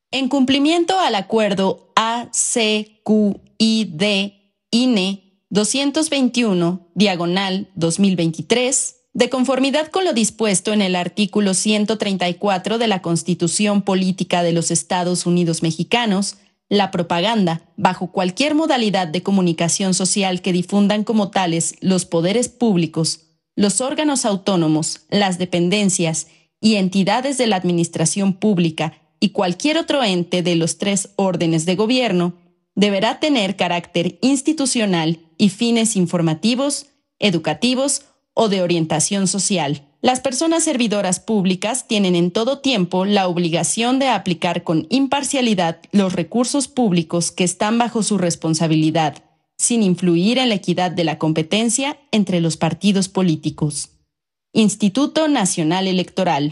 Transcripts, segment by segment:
En cumplimiento al acuerdo ACQID-INE 221/2023, de conformidad con lo dispuesto en el artículo 134 de la Constitución Política de los Estados Unidos Mexicanos, la propaganda, bajo cualquier modalidad de comunicación social que difundan como tales los poderes públicos, los órganos autónomos, las dependencias y entidades de la administración pública y cualquier otro ente de los tres órdenes de gobierno, deberá tener carácter institucional y fines informativos, educativos o de orientación social. Las personas servidoras públicas tienen en todo tiempo la obligación de aplicar con imparcialidad los recursos públicos que están bajo su responsabilidad, sin influir en la equidad de la competencia entre los partidos políticos. Instituto Nacional Electoral.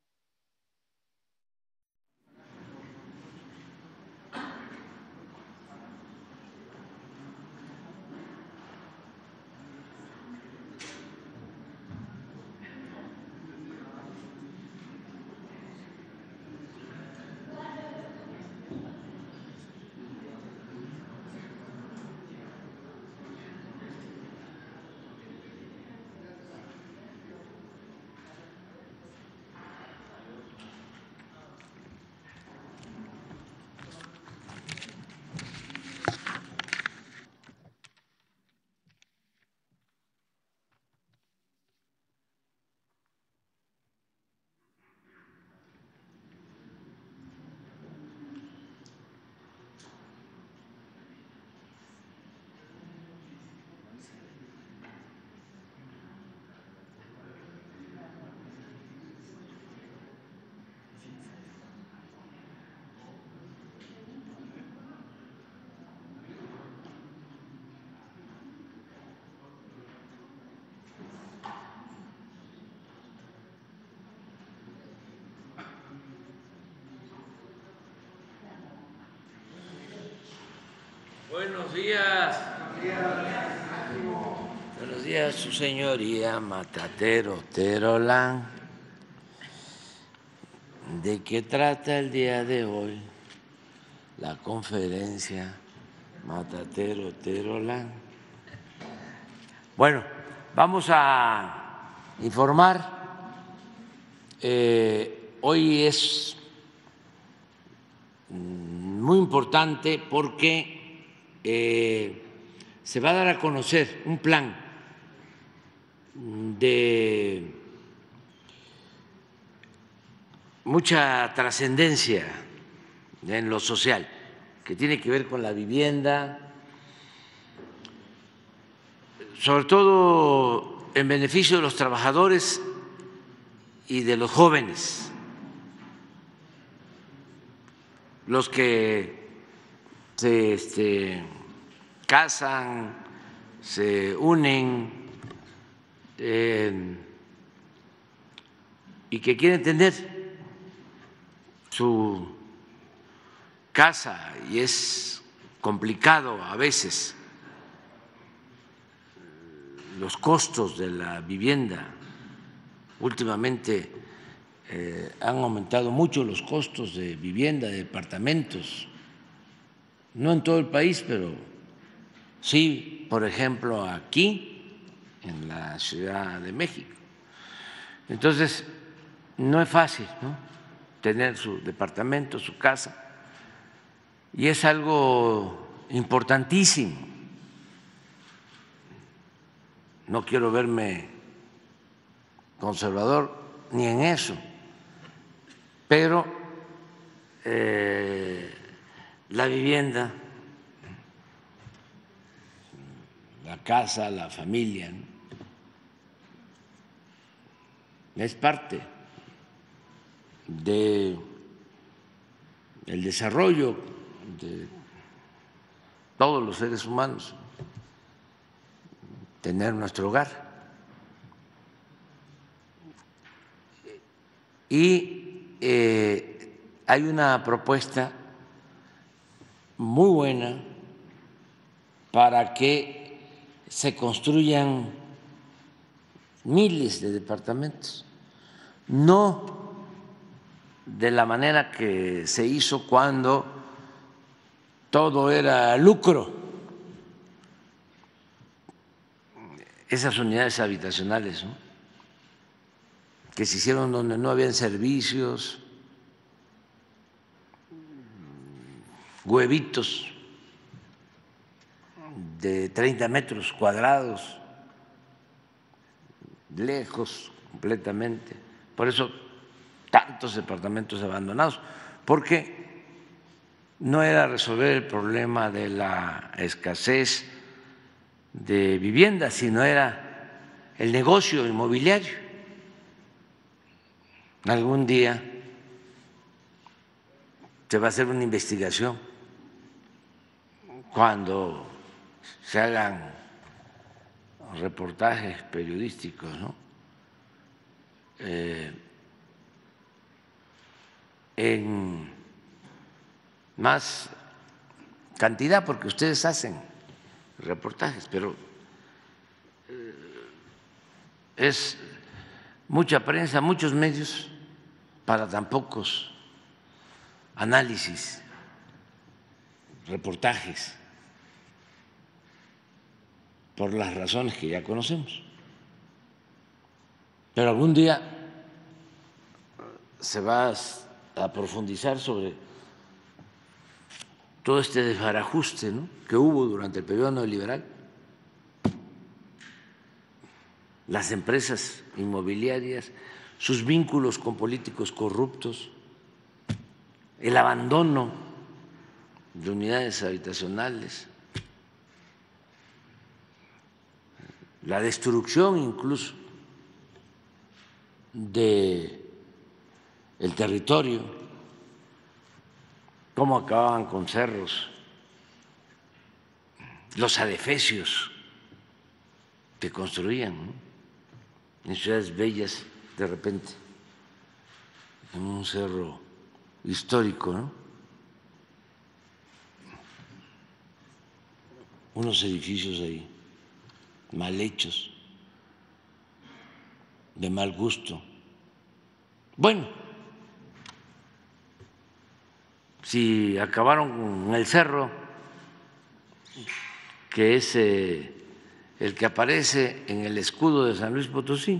Buenos días. Buenos días, su señoría Matatero Terolán. ¿De qué trata el día de hoy la conferencia Matatero Terolán? Bueno, vamos a informar. Hoy es muy importante porque se va a dar a conocer un plan de mucha trascendencia en lo social, que tiene que ver con la vivienda, sobre todo en beneficio de los trabajadores y de los jóvenes, los que se casan, se unen y que quieren tener su casa, y es complicado a veces los costos de la vivienda. Últimamente han aumentado mucho los costos de vivienda, de departamentos, no en todo el país, pero sí, por ejemplo, aquí en la Ciudad de México. Entonces, no es fácil, ¿no?, tener su departamento, su casa, y es algo importantísimo. No quiero verme conservador ni en eso, pero la vivienda, la casa, la familia, ¿no?, es parte del desarrollo de todos los seres humanos, tener nuestro hogar. Y hay una propuesta muy buena para que se construyan miles de departamentos, no de la manera que se hizo cuando todo era lucro. Esas unidades habitacionales, ¿no?, que se hicieron donde no habían servicios, huevitos de 30 metros cuadrados, lejos completamente. Por eso tantos departamentos abandonados, porque no era resolver el problema de la escasez de vivienda, sino era el negocio inmobiliario. Algún día se va a hacer una investigación cuando se hagan reportajes periodísticos, ¿no?, en más cantidad, porque ustedes hacen reportajes, pero es mucha prensa, muchos medios para tan pocos análisis, reportajes, por las razones que ya conocemos. Pero algún día se va a profundizar sobre todo este desbarajuste, ¿no?, que hubo durante el periodo neoliberal. Las empresas inmobiliarias, sus vínculos con políticos corruptos, el abandono de unidades habitacionales, la destrucción incluso del territorio, cómo acababan con cerros, los adefesios que construían, ¿no?, en ciudades bellas, de repente, en un cerro histórico, ¿no?, unos edificios ahí mal hechos, de mal gusto. Bueno, si acabaron con el cerro, que es el que aparece en el escudo de San Luis Potosí,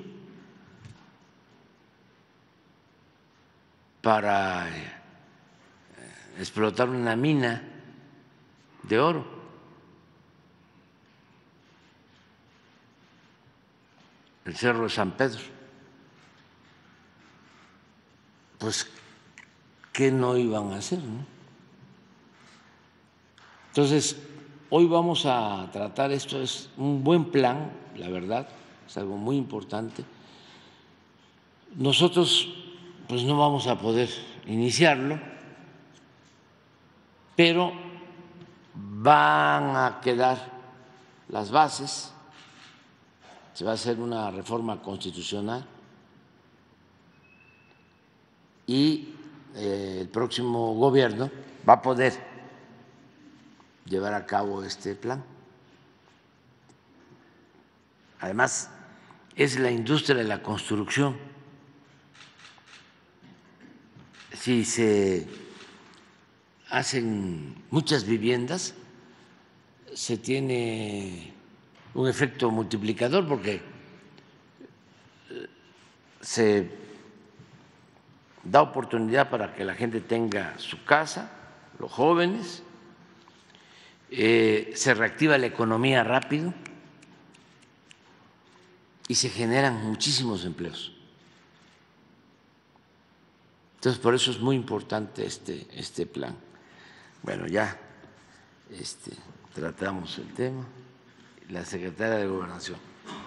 para explotar una mina de oro. El Cerro de San Pedro. Pues, ¿qué no iban a hacer, no? Entonces, hoy vamos a tratar esto, es un buen plan, la verdad, es algo muy importante. Nosotros pues no vamos a poder iniciarlo, pero van a quedar las bases, se va a hacer una reforma constitucional y el próximo gobierno va a poder llevar a cabo este plan. Además, es la industria de la construcción. Si se hacen muchas viviendas, se tiene un efecto multiplicador porque se da oportunidad para que la gente tenga su casa, los jóvenes, se reactiva la economía rápido y se generan muchísimos empleos. Entonces, por eso es muy importante este plan. Bueno, ya tratamos el tema. La secretaria de Gobernación.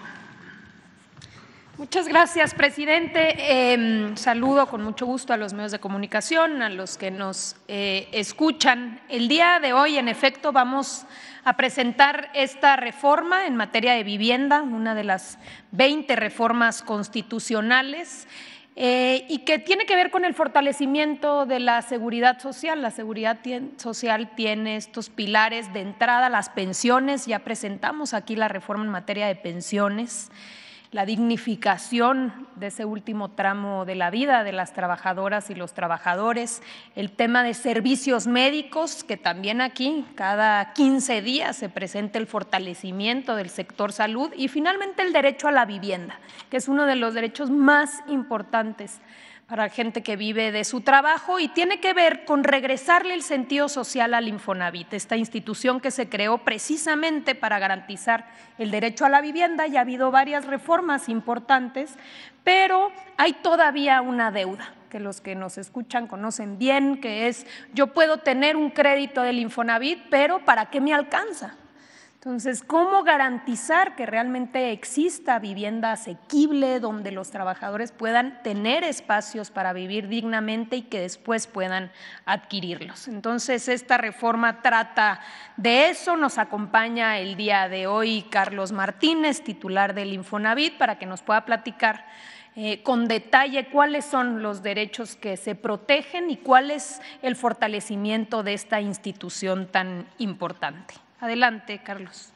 Muchas gracias, presidente. Saludo con mucho gusto a los medios de comunicación, a los que nos escuchan. El día de hoy, en efecto, vamos a presentar esta reforma en materia de vivienda, una de las 20 reformas constitucionales, y que tiene que ver con el fortalecimiento de la seguridad social. La seguridad social tiene estos pilares de entrada, las pensiones. Ya presentamos aquí la reforma en materia de pensiones. la dignificación de ese último tramo de la vida de las trabajadoras y los trabajadores, el tema de servicios médicos, que también aquí cada 15 días se presenta el fortalecimiento del sector salud, y finalmente el derecho a la vivienda, que es uno de los derechos más importantes para gente que vive de su trabajo y tiene que ver con regresarle el sentido social al Infonavit, esta institución que se creó precisamente para garantizar el derecho a la vivienda. Ya ha habido varias reformas importantes, pero hay todavía una deuda que los que nos escuchan conocen bien, que es: yo puedo tener un crédito del Infonavit, pero ¿para qué me alcanza? Entonces, ¿cómo garantizar que realmente exista vivienda asequible donde los trabajadores puedan tener espacios para vivir dignamente y que después puedan adquirirlos? Entonces, esta reforma trata de eso. Nos acompaña el día de hoy Carlos Martínez, titular del Infonavit, para que nos pueda platicar con detalle cuáles son los derechos que se protegen y cuál es el fortalecimiento de esta institución tan importante. Adelante, Carlos.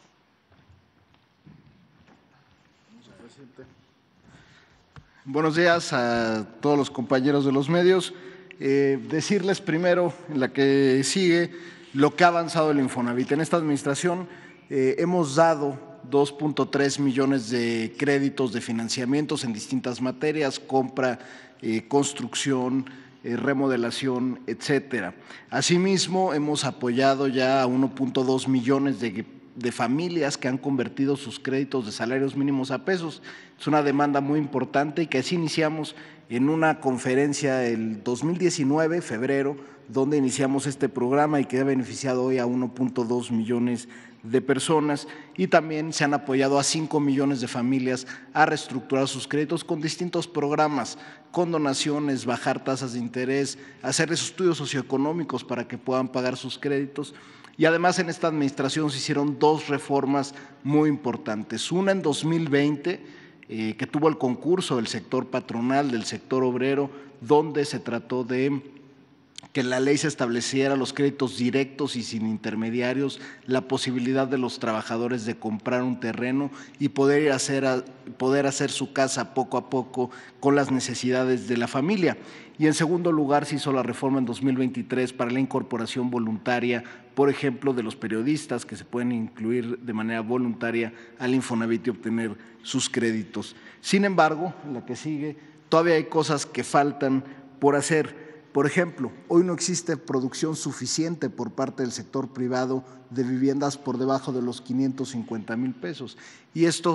Buenos días a todos los compañeros de los medios. Decirles primero, en la que sigue, lo que ha avanzado el Infonavit. En esta administración hemos dado 2.3 millones de créditos de financiamientos en distintas materias: compra, construcción, remodelación, etcétera. Asimismo, hemos apoyado ya a 1.2 millones de familias que han convertido sus créditos de salarios mínimos a pesos. Es una demanda muy importante y que así iniciamos en una conferencia el 2019, febrero, donde iniciamos este programa y que ha beneficiado hoy a 1.2 millones de personas, y también se han apoyado a 5 millones de familias a reestructurar sus créditos con distintos programas, con donaciones, bajar tasas de interés, hacerles estudios socioeconómicos para que puedan pagar sus créditos. Y además en esta administración se hicieron 2 reformas muy importantes. Una en 2020, que tuvo el concurso del sector patronal, del sector obrero, donde se trató de que la ley se estableciera los créditos directos y sin intermediarios, la posibilidad de los trabajadores de comprar un terreno y poder hacer su casa poco a poco con las necesidades de la familia. Y en segundo lugar, se hizo la reforma en 2023 para la incorporación voluntaria, por ejemplo, de los periodistas, que se pueden incluir de manera voluntaria al Infonavit y obtener sus créditos. Sin embargo, en la que sigue, todavía hay cosas que faltan por hacer. Por ejemplo, hoy no existe producción suficiente por parte del sector privado de viviendas por debajo de los 550,000 pesos. Y esto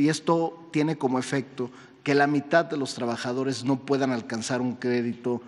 tiene como efecto que la mitad de los trabajadores no puedan alcanzar un crédito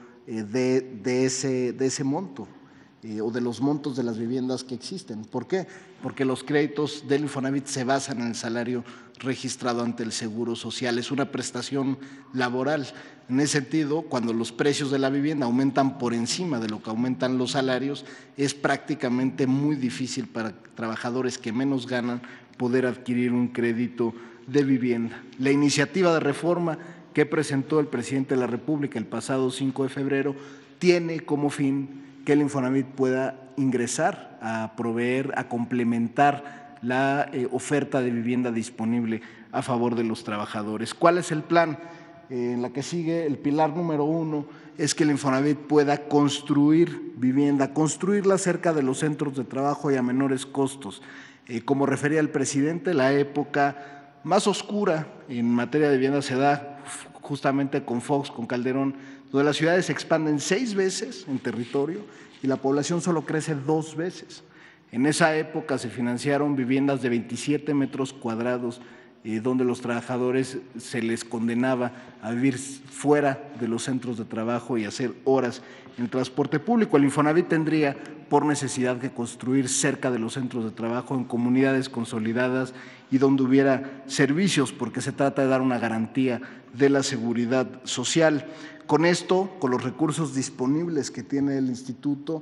de ese monto o de los montos de las viviendas que existen. ¿Por qué? Porque los créditos del Infonavit se basan en el salario registrado ante el Seguro Social. Es una prestación laboral. En ese sentido, cuando los precios de la vivienda aumentan por encima de lo que aumentan los salarios, es prácticamente muy difícil para trabajadores que menos ganan poder adquirir un crédito de vivienda. La iniciativa de reforma que presentó el presidente de la República el pasado 5 de febrero tiene como fin que el Infonavit pueda ingresar a proveer, a complementar la oferta de vivienda disponible a favor de los trabajadores. ¿Cuál es el plan? En la que sigue, el pilar número 1 es que el Infonavit pueda construir vivienda, construirla cerca de los centros de trabajo y a menores costos. Como refería el presidente, la época más oscura en materia de vivienda se da justamente con Fox, con Calderón, donde las ciudades se expanden 6 veces en territorio y la población solo crece 2 veces. En esa época se financiaron viviendas de 27 metros cuadrados, donde los trabajadores se les condenaba a vivir fuera de los centros de trabajo y hacer horas en el transporte público. El Infonavit tendría por necesidad que construir cerca de los centros de trabajo, en comunidades consolidadas y donde hubiera servicios, porque se trata de dar una garantía de la seguridad social. Con esto, con los recursos disponibles que tiene el instituto,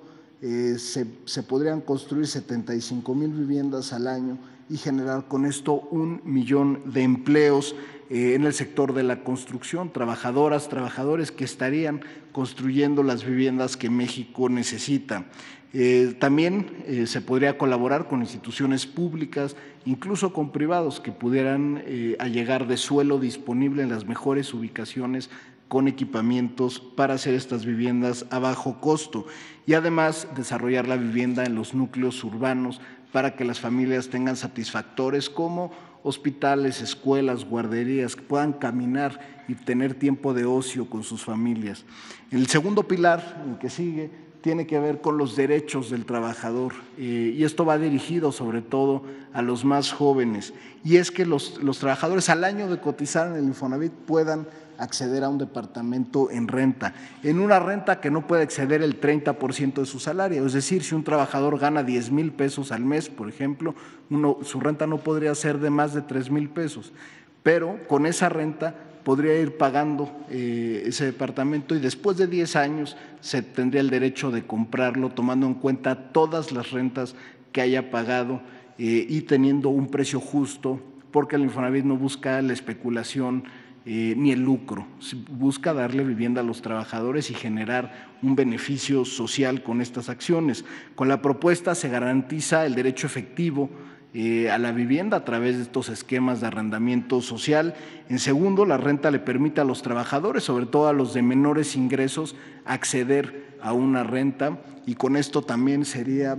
se podrían construir 75,000 viviendas al año y generar con esto 1 millón de empleos en el sector de la construcción, trabajadoras, trabajadores que estarían construyendo las viviendas que México necesita. También se podría colaborar con instituciones públicas, incluso con privados que pudieran allegar de suelo disponible en las mejores ubicaciones con equipamientos para hacer estas viviendas a bajo costo y además desarrollar la vivienda en los núcleos urbanos para que las familias tengan satisfactores como hospitales, escuelas, guarderías, que puedan caminar y tener tiempo de ocio con sus familias. El segundo pilar, el que sigue, tiene que ver con los derechos del trabajador y esto va dirigido sobre todo a los más jóvenes y es que los trabajadores al año de cotizar en el Infonavit puedan acceder a un departamento en renta, en una renta que no puede exceder el 30% de su salario, es decir, si un trabajador gana 10,000 pesos al mes, por ejemplo, su renta no podría ser de más de 3,000 pesos, pero con esa renta podría ir pagando ese departamento y después de 10 años se tendría el derecho de comprarlo tomando en cuenta todas las rentas que haya pagado y teniendo un precio justo, porque el Infonavit no busca la especulación ni el lucro, busca darle vivienda a los trabajadores y generar un beneficio social con estas acciones. Con la propuesta se garantiza el derecho efectivo a la vivienda a través de estos esquemas de arrendamiento social. En segundo, la renta le permite a los trabajadores, sobre todo a los de menores ingresos, acceder a una renta y con esto también sería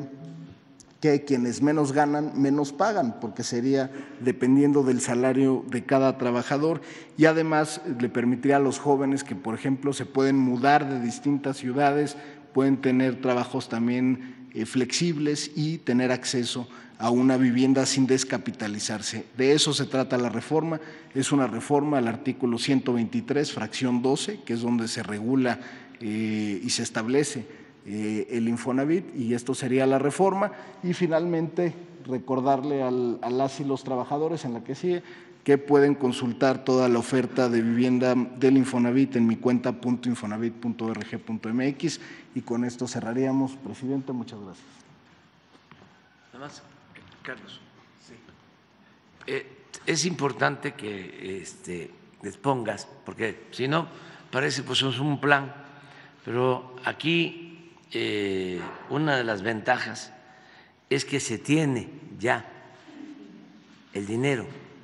que quienes menos ganan, menos pagan, porque sería dependiendo del salario de cada trabajador y además le permitiría a los jóvenes que, por ejemplo, se pueden mudar de distintas ciudades, pueden tener trabajos también flexibles y tener acceso a una vivienda sin descapitalizarse. De eso se trata la reforma, es una reforma al artículo 123, fracción 12, que es donde se regula y se establece el Infonavit y esto sería la reforma y finalmente recordarle a las y los trabajadores en la que sigue que pueden consultar toda la oferta de vivienda del Infonavit en mi cuenta .infonavit.org.mx y con esto cerraríamos, presidente, muchas gracias. Nada más, Carlos. Sí. Es importante que les pongas, porque si no parece pues es un plan, pero aquí una de las ventajas es que se tiene ya el dinero.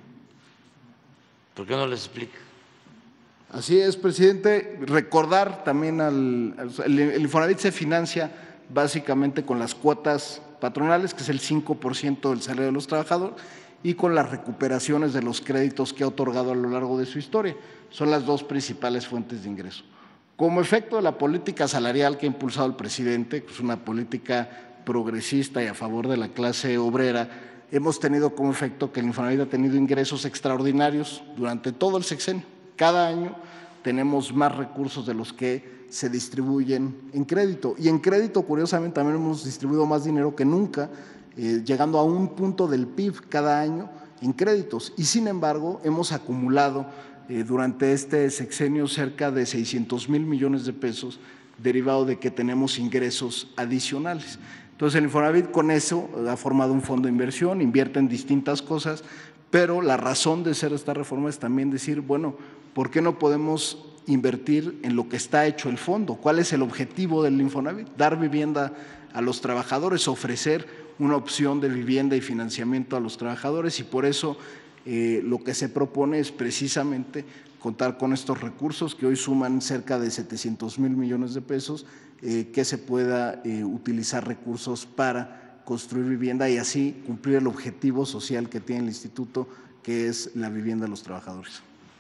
¿Por qué no les explica? Así es, presidente. Recordar también el Infonavit se financia básicamente con las cuotas patronales, que es el 5% del salario de los trabajadores, y con las recuperaciones de los créditos que ha otorgado a lo largo de su historia. Son las dos principales fuentes de ingreso. Como efecto de la política salarial que ha impulsado el presidente, que es una política progresista y a favor de la clase obrera, hemos tenido como efecto que el Infonavit ha tenido ingresos extraordinarios durante todo el sexenio. Cada año tenemos más recursos de los que se distribuyen en crédito. Y en crédito, curiosamente, también hemos distribuido más dinero que nunca, llegando a un punto del PIB cada año en créditos. Y sin embargo, hemos acumulado durante este sexenio cerca de 600,000 millones de pesos derivado de que tenemos ingresos adicionales. Entonces el Infonavit con eso ha formado un fondo de inversión, invierte en distintas cosas, pero la razón de ser esta reforma es también decir, bueno, ¿por qué no podemos invertir en lo que está hecho el fondo? ¿Cuál es el objetivo del Infonavit? Dar vivienda a los trabajadores, ofrecer una opción de vivienda y financiamiento a los trabajadores y por eso lo que se propone es precisamente contar con estos recursos que hoy suman cerca de 700,000 millones de pesos, que se pueda utilizar recursos para construir vivienda y así cumplir el objetivo social que tiene el instituto, que es la vivienda de los trabajadores.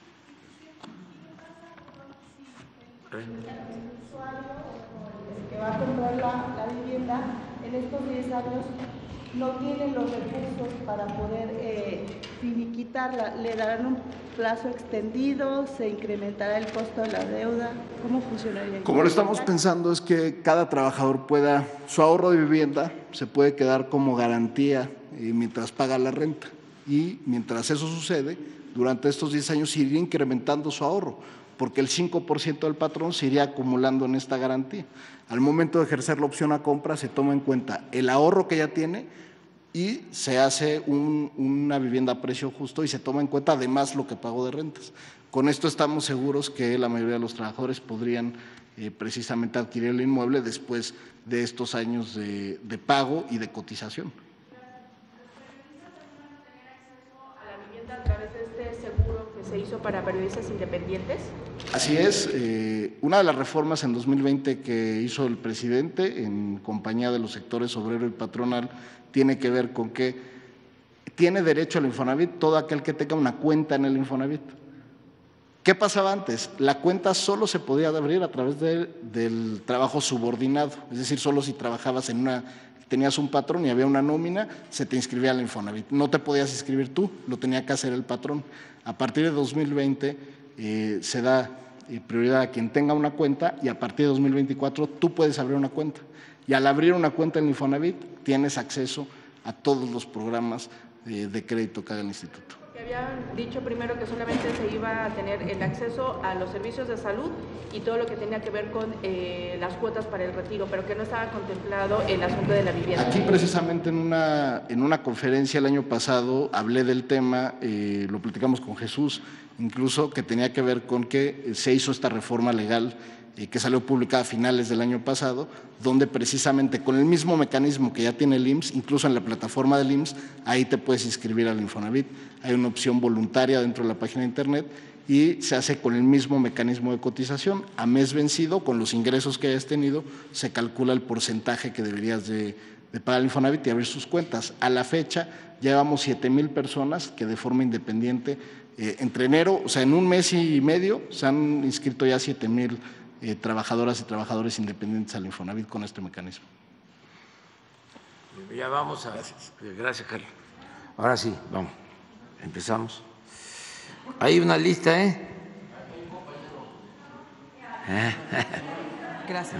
El usuario, el que va a comprar la vivienda, en estos 10 años no tienen los recursos para poder finiquitarla, le darán un plazo extendido, se incrementará el costo de la deuda, ¿cómo funcionaría? Como lo estamos pensando es que cada trabajador pueda, su ahorro de vivienda se puede quedar como garantía mientras paga la renta y mientras eso sucede, durante estos 10 años se iría incrementando su ahorro, porque el 5% del patrón se iría acumulando en esta garantía. Al momento de ejercer la opción a compra se toma en cuenta el ahorro que ya tiene y se hace una vivienda a precio justo y se toma en cuenta además lo que pagó de rentas. Con esto estamos seguros que la mayoría de los trabajadores podrían precisamente adquirir el inmueble después de estos años de pago y de cotización. ¿A través de este seguro que se hizo para periodistas independientes? Así es. Una de las reformas en 2020 que hizo el presidente en compañía de los sectores obrero y patronal tiene que ver con que tiene derecho al Infonavit todo aquel que tenga una cuenta en el Infonavit. ¿Qué pasaba antes? La cuenta solo se podía abrir a través del trabajo subordinado, es decir, solo si trabajabas tenías un patrón y había una nómina, se te inscribía al Infonavit. No te podías inscribir tú, lo tenía que hacer el patrón. A partir de 2020 se da prioridad a quien tenga una cuenta y a partir de 2024 tú puedes abrir una cuenta. Y al abrir una cuenta en Infonavit tienes acceso a todos los programas de crédito que haga el instituto. Que habían dicho primero que solamente se iba a tener el acceso a los servicios de salud y todo lo que tenía que ver con las cuotas para el retiro, pero que no estaba contemplado el asunto de la vivienda. Aquí precisamente en una conferencia el año pasado hablé del tema, lo platicamos con Jesús, incluso que tenía que ver con que se hizo esta reforma legal que salió publicada a finales del año pasado, donde precisamente con el mismo mecanismo que ya tiene el IMSS, incluso en la plataforma del IMSS, ahí te puedes inscribir al Infonavit. Hay una opción voluntaria dentro de la página de internet y se hace con el mismo mecanismo de cotización. A mes vencido, con los ingresos que hayas tenido, se calcula el porcentaje que deberías de pagar el Infonavit y abrir sus cuentas. A la fecha, llevamos 7,000 personas que de forma independiente, entre enero, o sea, en un mes y medio, se han inscrito ya 7,000 trabajadoras y trabajadores independientes al Infonavit con este mecanismo. Ya vamos a… Gracias, Carlos. Ahora sí, vamos, empezamos. Hay una lista, Gracias.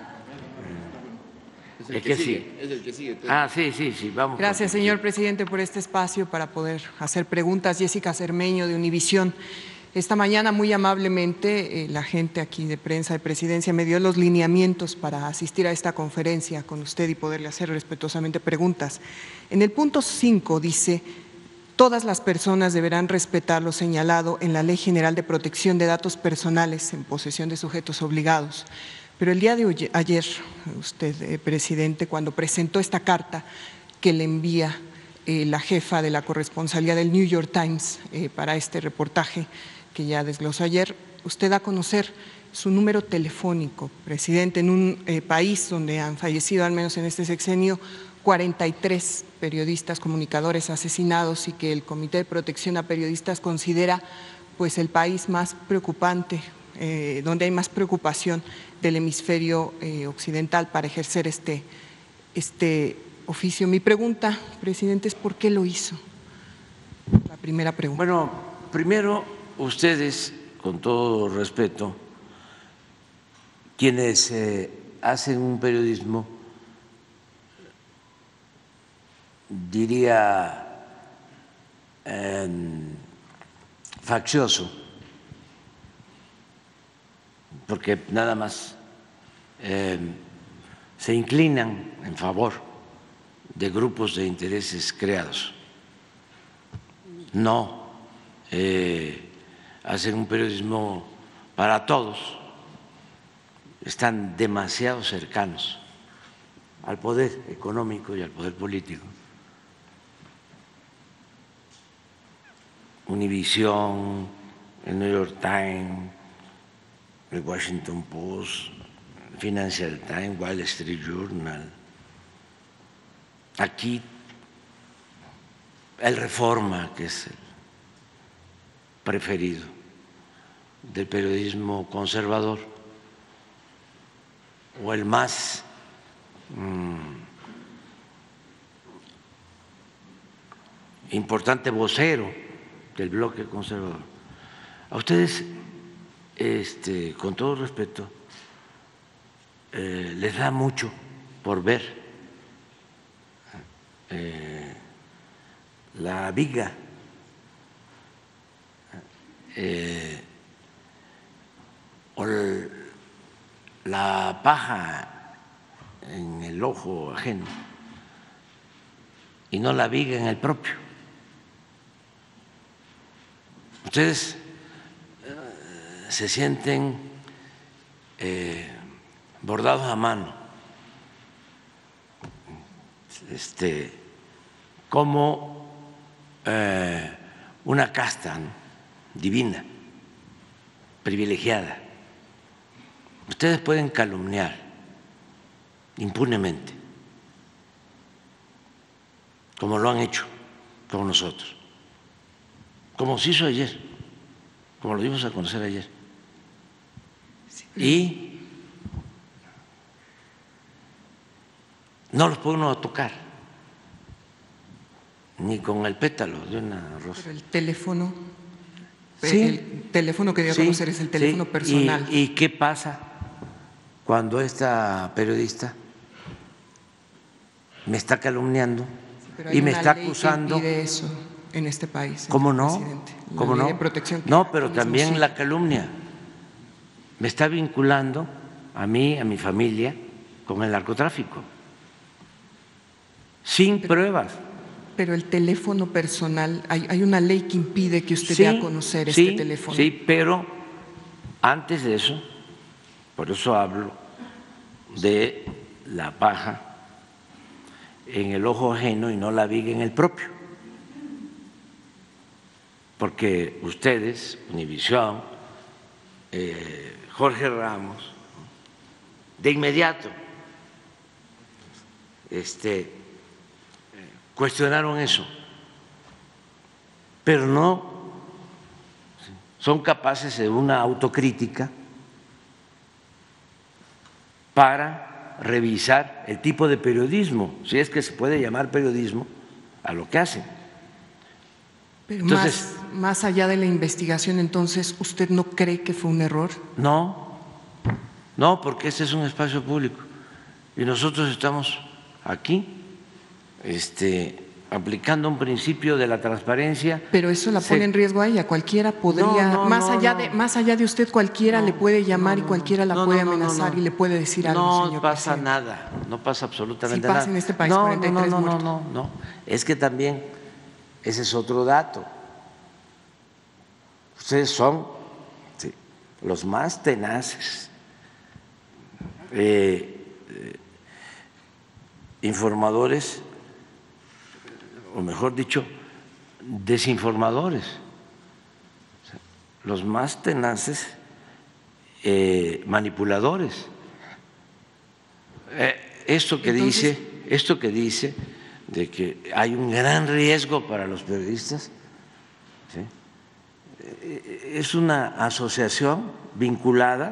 Es el que sigue. Es el que sigue. Ah, sí, vamos. Gracias, señor presidente, por este espacio para poder hacer preguntas. Jessica Cermeño, de Univisión. Esta mañana, muy amablemente, la gente aquí de prensa de Presidencia me dio los lineamientos para asistir a esta conferencia con usted y poderle hacer respetuosamente preguntas. En el punto 5 dice: todas las personas deberán respetar lo señalado en la Ley General de Protección de Datos Personales en posesión de sujetos obligados. Pero el día de ayer, usted, presidente, cuando presentó esta carta que le envía la jefa de la corresponsalía del New York Times para este reportaje que ya desglosó ayer, usted da a conocer su número telefónico, presidente, en un país donde han fallecido, al menos en este sexenio, 43 periodistas, comunicadores asesinados, y que el Comité de Protección a Periodistas considera pues el país más preocupante, donde hay más preocupación del hemisferio occidental para ejercer este oficio. Mi pregunta, presidente, es ¿por qué lo hizo? La primera pregunta. Bueno, primero, ustedes, con todo respeto, quienes hacen un periodismo, diría, faccioso, porque nada más se inclinan en favor de grupos de intereses creados. No hacen un periodismo para todos, están demasiado cercanos al poder económico y al poder político. Univisión, el New York Times, el Washington Post, el Financial Times, Wall Street Journal. Aquí el Reforma, que es el preferido del periodismo conservador, o el más importante vocero del bloque conservador. A ustedes, con todo respeto, les da mucho por ver la viga, o la paja en el ojo ajeno y no la viga en el propio. Ustedes se sienten bordados a mano, como una casta, ¿no?, divina, privilegiada. Ustedes pueden calumniar impunemente, como lo han hecho con nosotros, como se hizo ayer, como lo dimos a conocer ayer. Y no los puede uno tocar, ni con el pétalo de una rosa. Pero el teléfono, Sí, el teléfono que dio a conocer es el teléfono sí. personal. ¿Y qué pasa cuando esta periodista me está calumniando Pero hay y me una está ley acusando? que impide eso en este país. ¿Cómo señor no? presidente. La ¿Cómo ley no? de protección que No, pero mismo también sigue. la calumnia me está vinculando a mí, a mi familia, con el narcotráfico, sin pruebas. Pero el teléfono personal, hay una ley que impide que usted Sí, dé a conocer sí, este teléfono. Sí, pero antes de eso, por eso hablo de la paja en el ojo ajeno y no la viga en el propio. Porque ustedes, Univisión, Jorge Ramos, de inmediato cuestionaron eso, pero no son capaces de una autocrítica para revisar el tipo de periodismo, si es que se puede llamar periodismo a lo que hacen. Pero Entonces, más allá de la investigación, entonces, ¿usted no cree que fue un error? No, porque este es un espacio público y nosotros estamos aquí aplicando un principio de la transparencia. Pero eso la pone en riesgo a ella. Cualquiera podría, más allá de usted, cualquiera le puede llamar y cualquiera la puede amenazar y le puede decir algo, señor No pasa presidente. nada, no pasa absolutamente Sí pasa nada. en este país, 43 muertos. No, es que también ese es otro dato. Ustedes son los más tenaces, informadores, o mejor dicho, desinformadores, los más tenaces, manipuladores. Esto que dice de que hay un gran riesgo para los periodistas, ¿sí?, es una asociación vinculada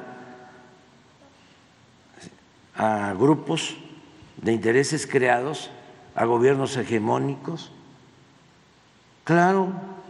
a grupos de intereses creados, a gobiernos hegemónicos. Claro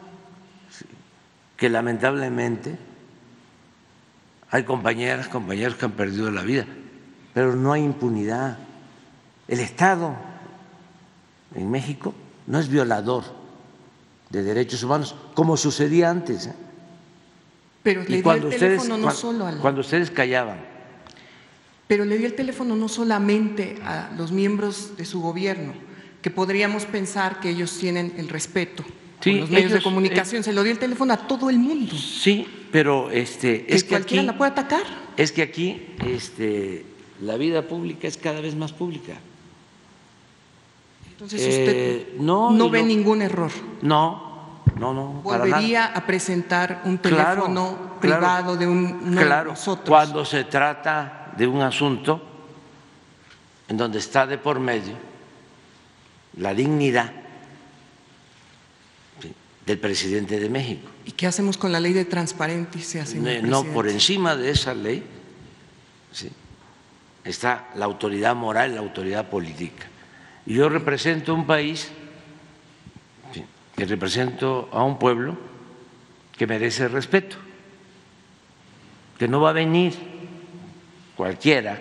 que lamentablemente hay compañeras, compañeros que han perdido la vida, pero no hay impunidad. El Estado en México no es violador de derechos humanos, como sucedía antes. Pero le dio el teléfono no solo a cuando ustedes callaban. Pero le dio el teléfono no solamente a los miembros de su gobierno, que podríamos pensar que ellos tienen el respeto con los medios de comunicación, se lo dio el teléfono a todo el mundo. Sí, pero es que cualquiera aquí, la puede atacar. Es que aquí la vida pública es cada vez más pública. Entonces usted no ve ningún error. No. ¿Volvería a presentar un teléfono privado de uno de nosotros? Cuando se trata de un asunto en donde está de por medio la dignidad del presidente de México. ¿Y qué hacemos con la ley de transparencia, señor presidente? No, por encima de esa ley está la autoridad moral, la autoridad política. Y yo represento un país, que represento a un pueblo que merece respeto, que no va a venir cualquiera,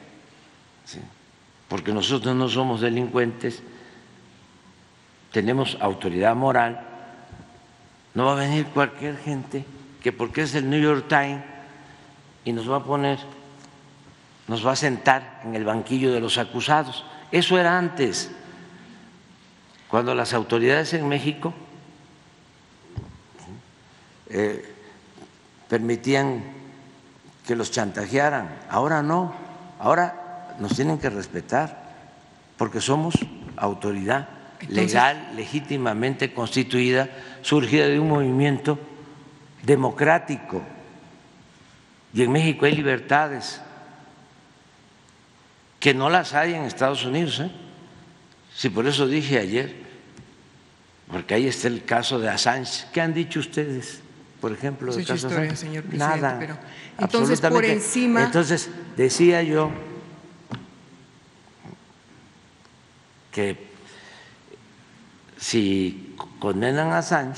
porque nosotros no somos delincuentes, tenemos autoridad moral. No va a venir cualquier gente que porque es el New York Times y nos va a poner, nos va a sentar en el banquillo de los acusados. Eso era antes, cuando las autoridades en México permitían que los chantajearan. Ahora no, ahora nos tienen que respetar porque somos autoridad legal, legítimamente constituida, surgida de un movimiento democrático. Y en México hay libertades que no las hay en Estados Unidos. Sí, por eso dije ayer, porque ahí está el caso de Assange. ¿Qué han dicho ustedes, por ejemplo, del caso de Assange? Señor presidente, nada. Pero, entonces, por encima… Entonces, decía yo que si condenan a Assange,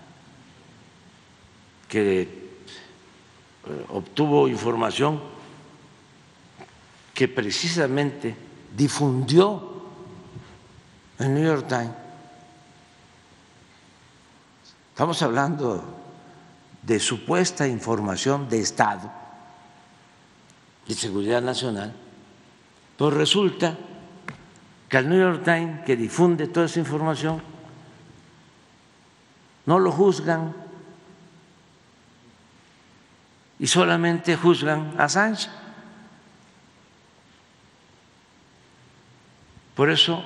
que obtuvo información que precisamente difundió el New York Times. Estamos hablando de supuesta información de Estado, de seguridad nacional, pues resulta que al New York Times, que difunde toda esa información, no lo juzgan y solamente juzgan a Assange. Por eso,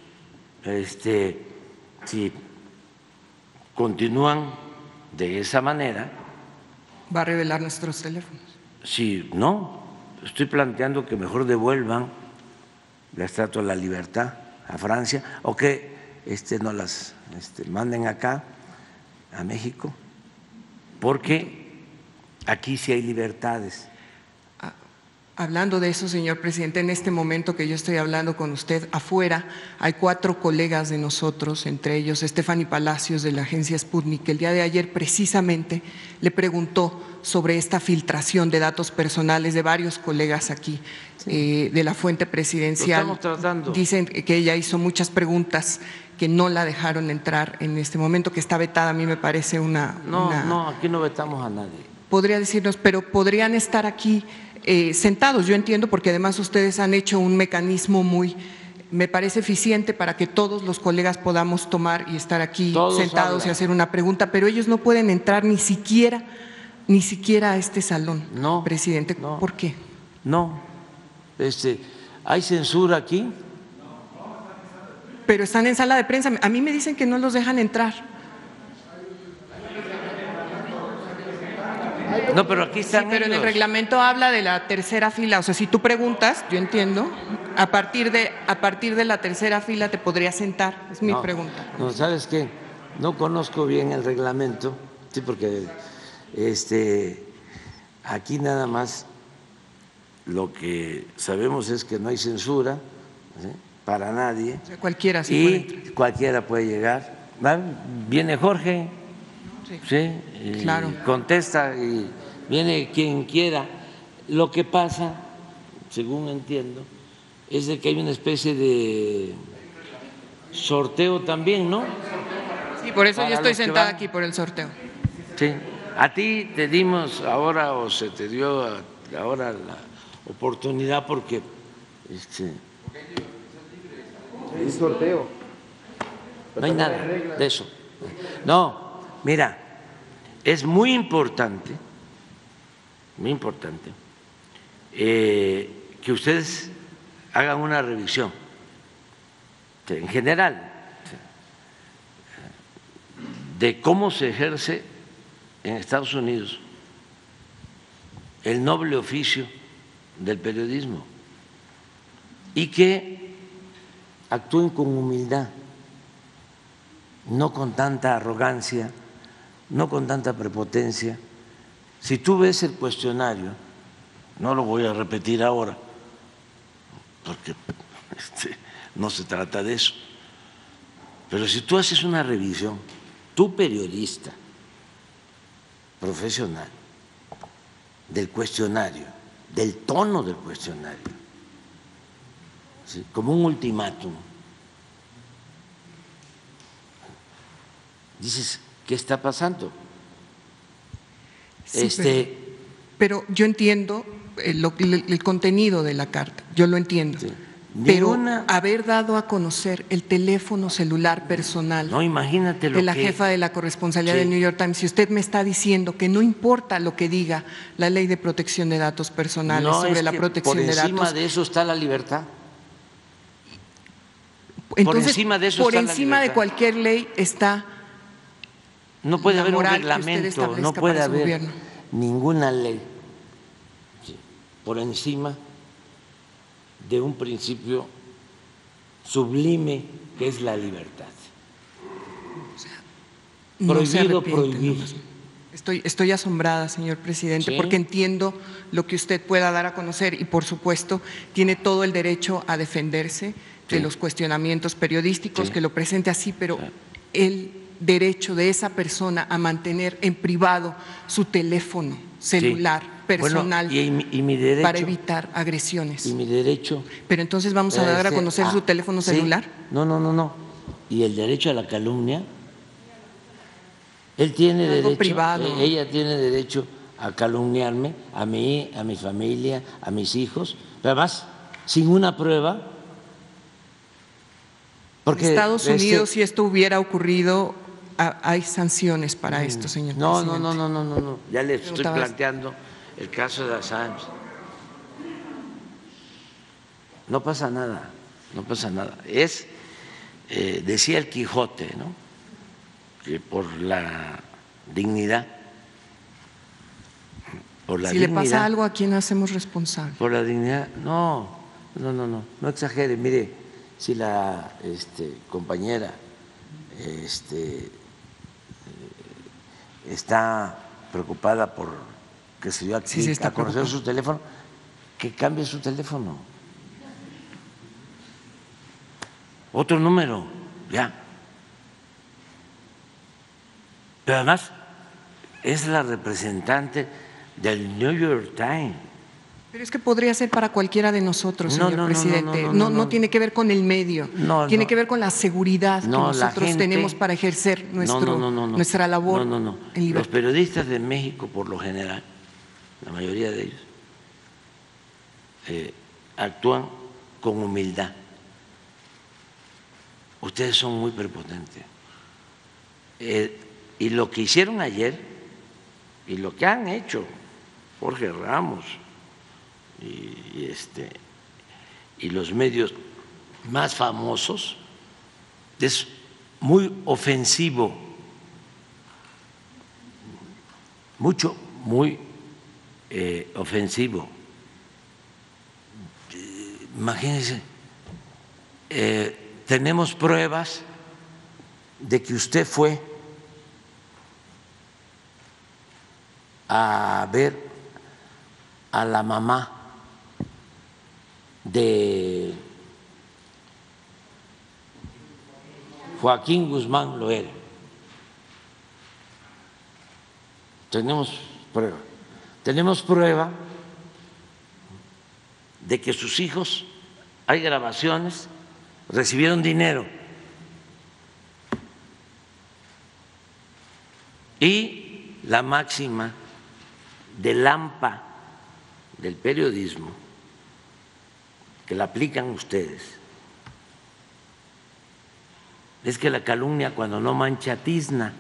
si continúan de esa manera… ¿Va a revelar nuestros teléfonos? Si no, estoy planteando que mejor devuelvan la Estatua de la Libertad a Francia o que nos las manden acá a México, porque aquí sí hay libertades. Hablando de eso, señor presidente, en este momento que yo estoy hablando con usted, afuera hay 4 colegas de nosotros, entre ellos Stephanie Palacios de la agencia Sputnik, que el día de ayer precisamente le preguntó sobre esta filtración de datos personales de varios colegas aquí, de la fuente presidencial. Lo estamos tratando. Dicen que ella hizo muchas preguntas que no la dejaron entrar en este momento, que está vetada. A mí me parece No, aquí no vetamos a nadie. Podría decirnos, pero podrían estar aquí sentados, yo entiendo, porque además ustedes han hecho un mecanismo me parece eficiente para que todos los colegas podamos tomar y estar aquí Todos sentados hablan. y hacer una pregunta, pero ellos no pueden entrar ni siquiera a este salón, No, presidente. no. ¿Por qué? No, ¿hay censura aquí? Pero están en sala de prensa, a mí me dicen que no los dejan entrar. No, pero aquí están Pero en el ellos. reglamento habla de la tercera fila, o sea, si tú preguntas, yo entiendo, a partir de la tercera fila te podrías sentar, es mi pregunta. No, ¿sabes qué? No conozco bien el reglamento, sí, porque aquí nada más lo que sabemos es que no hay censura, ¿sí?, para nadie. O sea, cualquiera se puede entrar. Y cualquiera puede llegar. Viene Jorge, sí, y claro, contesta, y viene quien quiera. Lo que pasa, según entiendo, es de que hay una especie de sorteo también, ¿no? Sí, por eso Para yo estoy los que sentada van. aquí por el sorteo. Sí. A ti te dimos ahora, o se te dio ahora la oportunidad porque Es sorteo. no hay nada de eso. No, mira, es muy importante que ustedes hagan una revisión en general de cómo se ejerce en Estados Unidos el noble oficio del periodismo y que actúen con humildad, no con tanta arrogancia, no con tanta prepotencia. Si tú ves el cuestionario, no lo voy a repetir ahora, porque no se trata de eso, pero si tú haces una revisión, tú periodista profesional, del cuestionario, del tono del cuestionario, ¿sí?, como un ultimátum, dices, ¿qué está pasando? Pero yo entiendo el contenido de la carta, yo lo entiendo. Sí. Pero haber dado a conocer el teléfono celular personal imagínate de la jefa de la corresponsalía del New York Times, si usted me está diciendo que no importa lo que diga la ley de protección de datos personales sobre la protección de datos. Por encima de eso está la libertad. Entonces, por encima de cualquier ley está. No puede haber un reglamento, no puede haber ninguna ley por encima de un principio sublime que es la libertad. Prohibido prohibir. Estoy asombrada, señor presidente, porque entiendo lo que usted pueda dar a conocer y, por supuesto, tiene todo el derecho a defenderse de los cuestionamientos periodísticos, que lo presente así, pero el derecho de esa persona a mantener en privado su teléfono celular personal y mi derecho, para evitar agresiones. Y mi derecho. Pero entonces vamos a dar a conocer su teléfono celular. No. Y el derecho a la calumnia. Él tiene derecho, privado. Ella tiene derecho a calumniarme, a mí, a mi familia, a mis hijos, pero además sin una prueba. Porque en Estados Unidos, si esto hubiera ocurrido, hay sanciones para esto, señor presidente. No. Ya le estoy planteando el caso de Assange. No pasa nada. Es, decía el Quijote, ¿no?, que por la dignidad. Si le pasa algo, ¿a quién hacemos responsable? Por la dignidad. No exagere. Mire, si la compañera está preocupada por que se dio aquí a conocer su teléfono, que cambie su teléfono. Otro número, ya. Pero además es la representante del New York Times. Pero es que podría ser para cualquiera de nosotros, señor presidente. No tiene que ver con el medio, tiene que ver con la seguridad que nosotros tenemos para ejercer nuestra labor en libertad. Los periodistas de México, por lo general, la mayoría de ellos, actúan con humildad. Ustedes son muy prepotentes. Y lo que hicieron ayer y lo que han hecho Jorge Ramos y los medios más famosos es muy ofensivo, muy ofensivo. Imagínense, tenemos pruebas de que usted fue a ver a la mamá de Joaquín Guzmán Loera. Tenemos prueba de que sus hijos, hay grabaciones, recibieron dinero y la máxima del AMPA, del periodismo, que la aplican ustedes, es que la calumnia cuando no mancha tizna.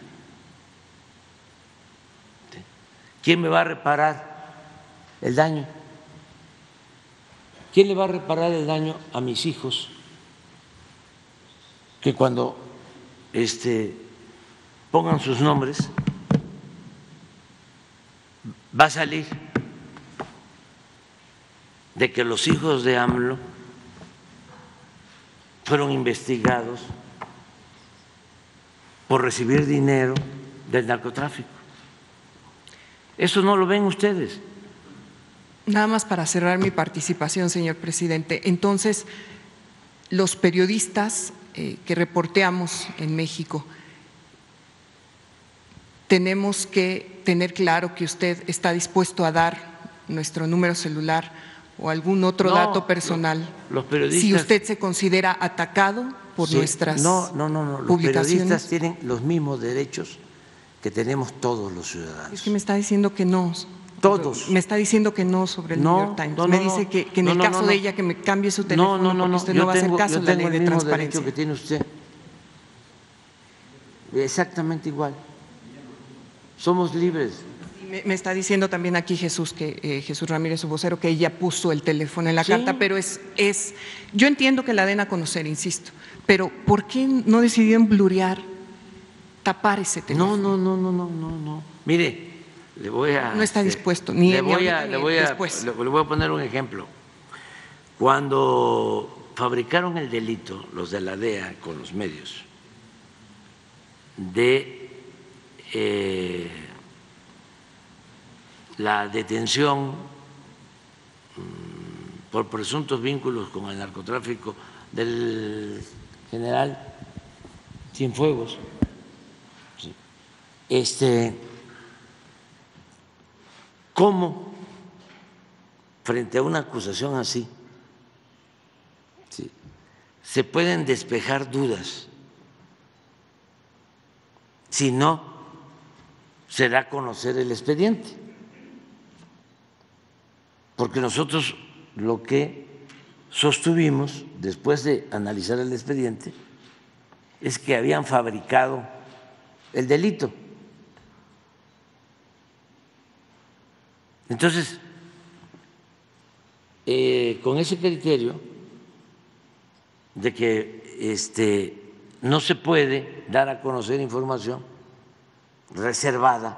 ¿Quién me va a reparar el daño? ¿Quién le va a reparar el daño a mis hijos? Que cuando pongan sus nombres va a salir de que los hijos de AMLO fueron investigados por recibir dinero del narcotráfico. Eso no lo ven ustedes. Nada más para cerrar mi participación, señor presidente. Entonces, los periodistas que reporteamos en México, tenemos que tener claro que usted está dispuesto a dar nuestro número celular o algún otro dato personal. Los periodistas, si usted se considera atacado por nuestras publicaciones. Los periodistas tienen los mismos derechos que tenemos todos los ciudadanos. Es que me está diciendo que no. Todos. Me está diciendo que no sobre el New York Times. Me dice que en el caso de ella que me cambie su teléfono porque usted no va a hacer caso a la ley de transparencia. Yo tengo el mismo derecho que tiene usted. Exactamente igual. Somos libres. Me está diciendo también aquí Jesús, Jesús Ramírez, su vocero, que ella puso el teléfono en la carta, pero yo entiendo que la den a conocer, insisto, pero ¿por qué no decidieron blurear, tapar ese teléfono? No. Mire, le voy a… No está dispuesto, le voy a poner un ejemplo. Cuando fabricaron el delito, los de la DEA con los medios, de la detención por presuntos vínculos con el narcotráfico del general Cienfuegos, ¿cómo frente a una acusación así se pueden despejar dudas si no se da a conocer el expediente? Porque nosotros lo que sostuvimos después de analizar el expediente es que habían fabricado el delito. Entonces, con ese criterio de que no se puede dar a conocer información reservada,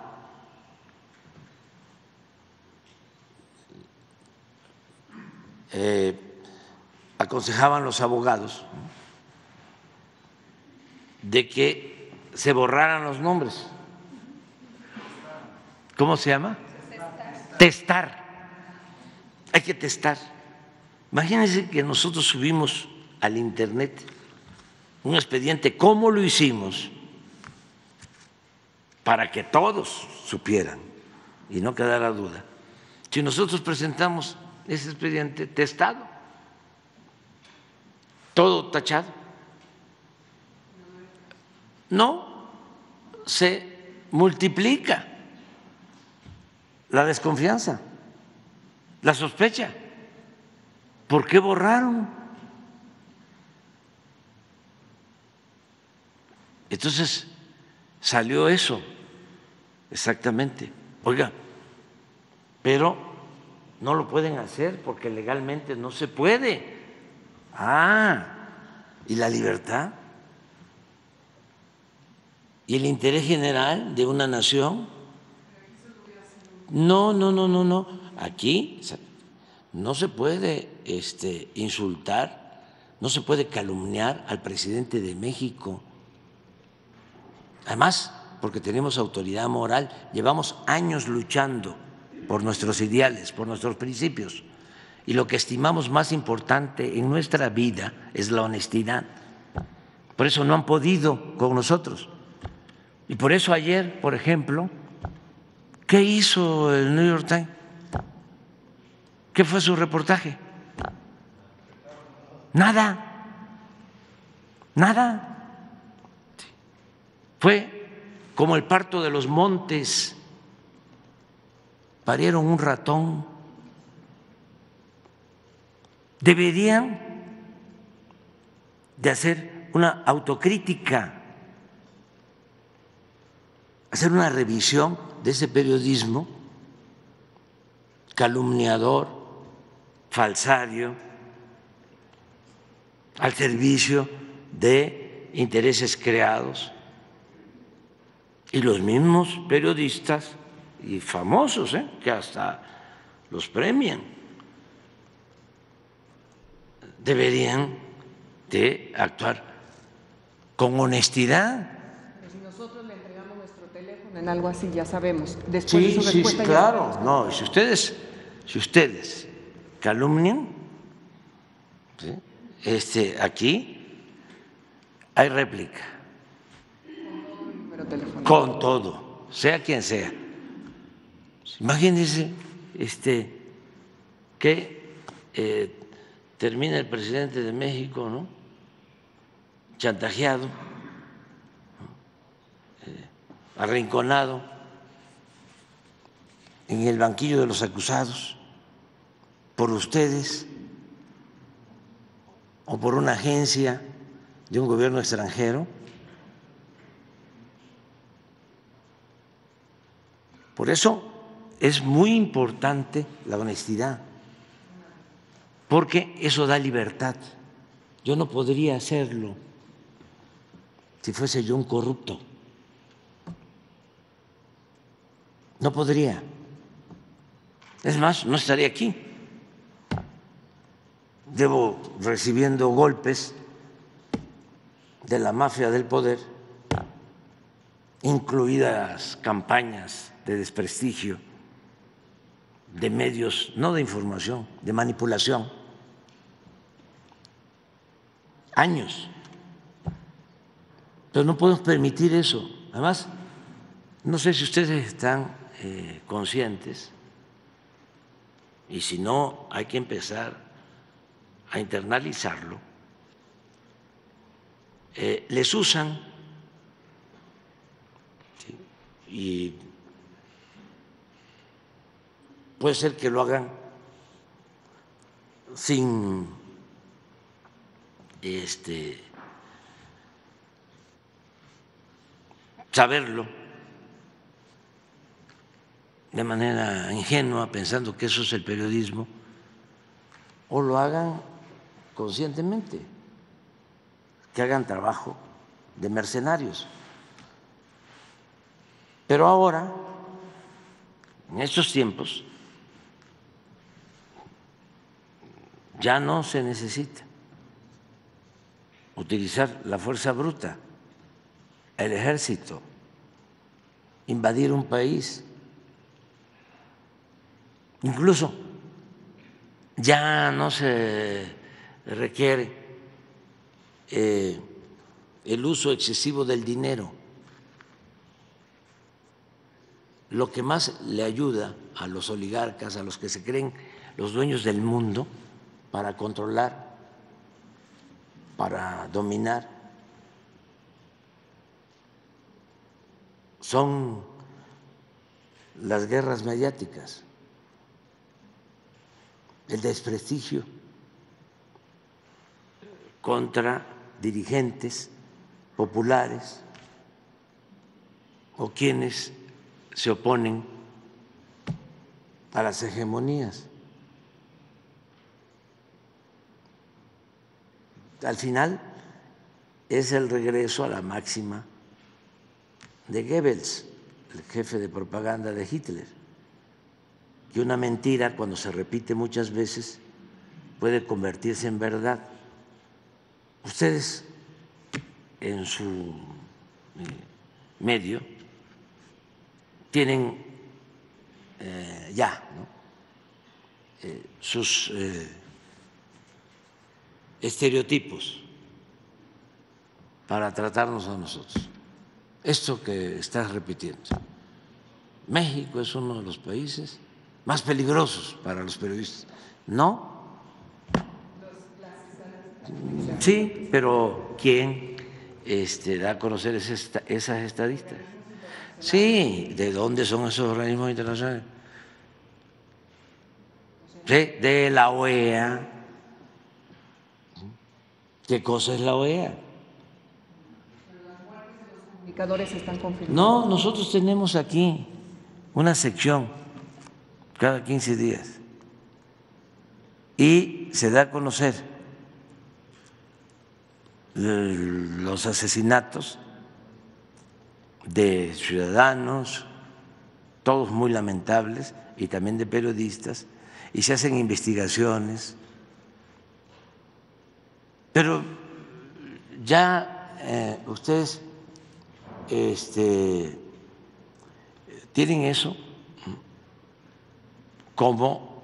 aconsejaban los abogados de que se borraran los nombres. ¿Cómo se llama? Testar. Hay que testar. Imagínense que nosotros subimos al internet un expediente, ¿cómo lo hicimos? Para que todos supieran y no quedara duda. Si nosotros presentamos ese expediente testado, todo tachado, no se multiplica la desconfianza, la sospecha. ¿Por qué borraron? Entonces salió eso, exactamente. Oiga, pero no lo pueden hacer porque legalmente no se puede. ¿Y la libertad? ¿Y el interés general de una nación? No. Aquí no se puede insultar, no se puede calumniar al presidente de México. Además, porque tenemos autoridad moral, llevamos años luchando por nuestros ideales, por nuestros principios. Y lo que estimamos más importante en nuestra vida es la honestidad. Por eso no han podido con nosotros. Y por eso ayer, por ejemplo, ¿qué hizo el New York Times? ¿Qué fue su reportaje? Nada. Fue como el parto de los montes. Parieron un ratón. Deberían de hacer una autocrítica, hacer una revisión de ese periodismo calumniador, falsario, al servicio de intereses creados. Y los mismos periodistas y famosos, que hasta los premian, deberían de actuar con honestidad. Pero si nosotros le entregamos nuestro teléfono en algo así, ya sabemos. Después de su Sí, respuesta, claro. No, si ustedes calumnian, ¿sí? Aquí hay réplica. Con todo, sea quien sea. Imagínense que termina el presidente de México, ¿no?, chantajeado, arrinconado, en el banquillo de los acusados por ustedes o por una agencia de un gobierno extranjero. Por eso es muy importante la honestidad, porque eso da libertad. Yo no podría hacerlo si fuese yo un corrupto. No podría. Es más, no estaría aquí. Llevo recibiendo golpes de la mafia del poder, incluidas campañas de desprestigio de medios, no de información, de manipulación. Años. Pero no podemos permitir eso. Además, no sé si ustedes están conscientes, y si no, hay que empezar a internalizarlo. Les usan, ¿sí? Y puede ser que lo hagan sin saberlo, de manera ingenua, pensando que eso es el periodismo, o lo hagan conscientemente, que hagan trabajo de mercenarios. Pero ahora, en estos tiempos, ya no se necesita utilizar la fuerza bruta, el ejército, invadir un país. Incluso ya no se requiere el uso excesivo del dinero. Lo que más le ayuda a los oligarcas, a los que se creen los dueños del mundo, para controlar, para dominar, son las guerras mediáticas, el desprestigio contra dirigentes populares o quienes se oponen a las hegemonías. Al final es el regreso a la máxima de Goebbels, el jefe de propaganda de Hitler, que una mentira, cuando se repite muchas veces, puede convertirse en verdad. Ustedes en su medio tienen ya, ¿no?, sus estereotipos para tratarnos a nosotros. Esto que estás repitiendo. México es uno de los países más peligrosos para los periodistas. ¿No? Sí, pero ¿quién da a conocer esas estadísticas? Sí, ¿de dónde son esos organismos internacionales? Sí, de la OEA. ¿Qué cosa es la OEA? ¿Los comunicadores están confirmados? No, nosotros tenemos aquí una sección cada 15 días y se da a conocer los asesinatos de ciudadanos, todos muy lamentables, y también de periodistas, y se hacen investigaciones. Pero ya ustedes tienen eso como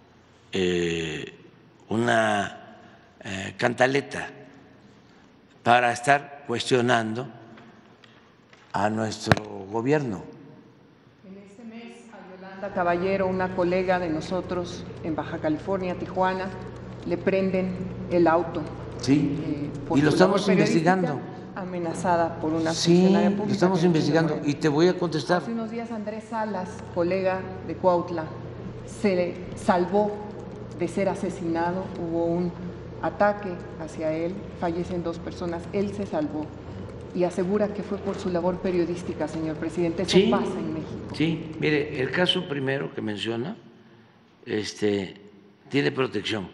una cantaleta para estar cuestionando a nuestro gobierno. En este mes a Yolanda Caballero, una colega de nosotros en Baja California, Tijuana, le prenden el auto. Sí, y lo estamos investigando. amenazada por una funcionaria pública. Sí, estamos investigando y te voy a contestar. Hace unos días Andrés Salas, colega de Cuautla, se salvó de ser asesinado. Hubo un ataque hacia él, fallecen 2 personas, él se salvó y asegura que fue por su labor periodística, señor presidente. Eso pasa en México. Sí, mire, el caso primero que menciona tiene protección.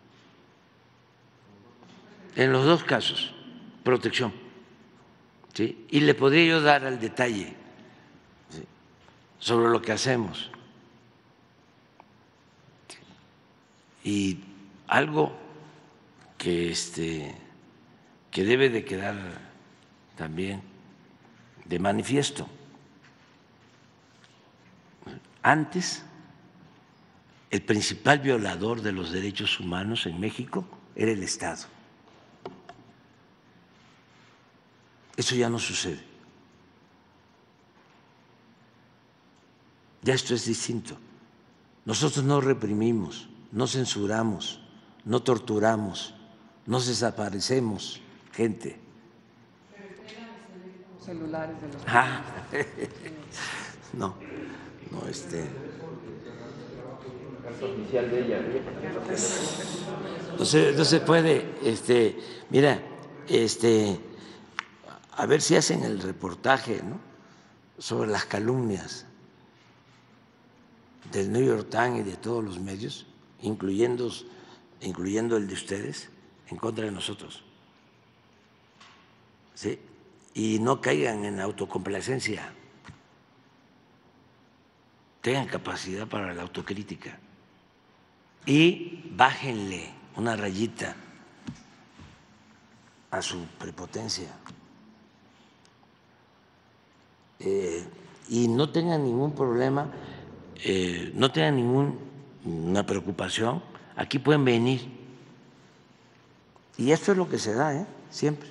En los 2 casos, protección. ¿Sí? Y le podría yo dar el detalle, ¿sí?, sobre lo que hacemos. Y algo que debe de quedar también de manifiesto. Antes, el principal violador de los derechos humanos en México era el Estado. Eso ya no sucede. Ya esto es distinto. Nosotros no reprimimos, no censuramos, no torturamos, no desaparecemos gente. Celulares de los no, oficial de ella. No se puede, mira, a ver si hacen el reportaje, ¿no?, sobre las calumnias del New York Times y de todos los medios, incluyendo el de ustedes, en contra de nosotros. ¿Sí? Y no caigan en autocomplacencia, tengan capacidad para la autocrítica y bájenle una rayita a su prepotencia. Y no tengan ningún problema, no tengan ninguna preocupación, aquí pueden venir. Y esto es lo que se da, siempre.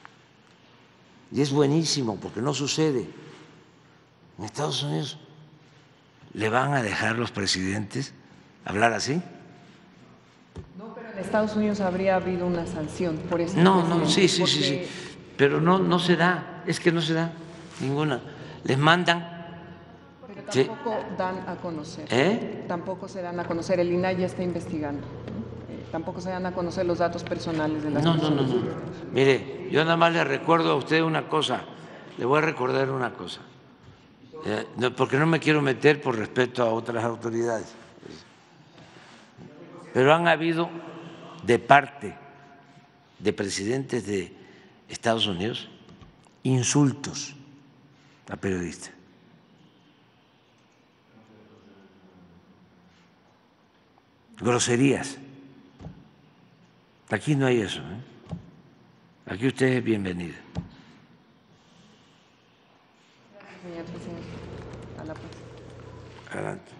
Y es buenísimo porque no sucede. En Estados Unidos le van a dejar los presidentes hablar así. No, pero en Estados Unidos habría habido una sanción por eso. No, sí. Pero no se da, es que no se da ninguna. Les mandan. Pero tampoco dan a conocer. Tampoco se dan a conocer. El INAI ya está investigando. Tampoco se dan a conocer los datos personales de las personas. No. Mire, yo nada más le recuerdo a usted una cosa. Le voy a recordar una cosa. Porque no me quiero meter por respeto a otras autoridades. Pero han habido de parte de presidentes de Estados Unidos insultos a periodistas. Groserías. Aquí no hay eso. Aquí usted es bienvenida. Gracias, señor presidente. A la próxima. Adelante.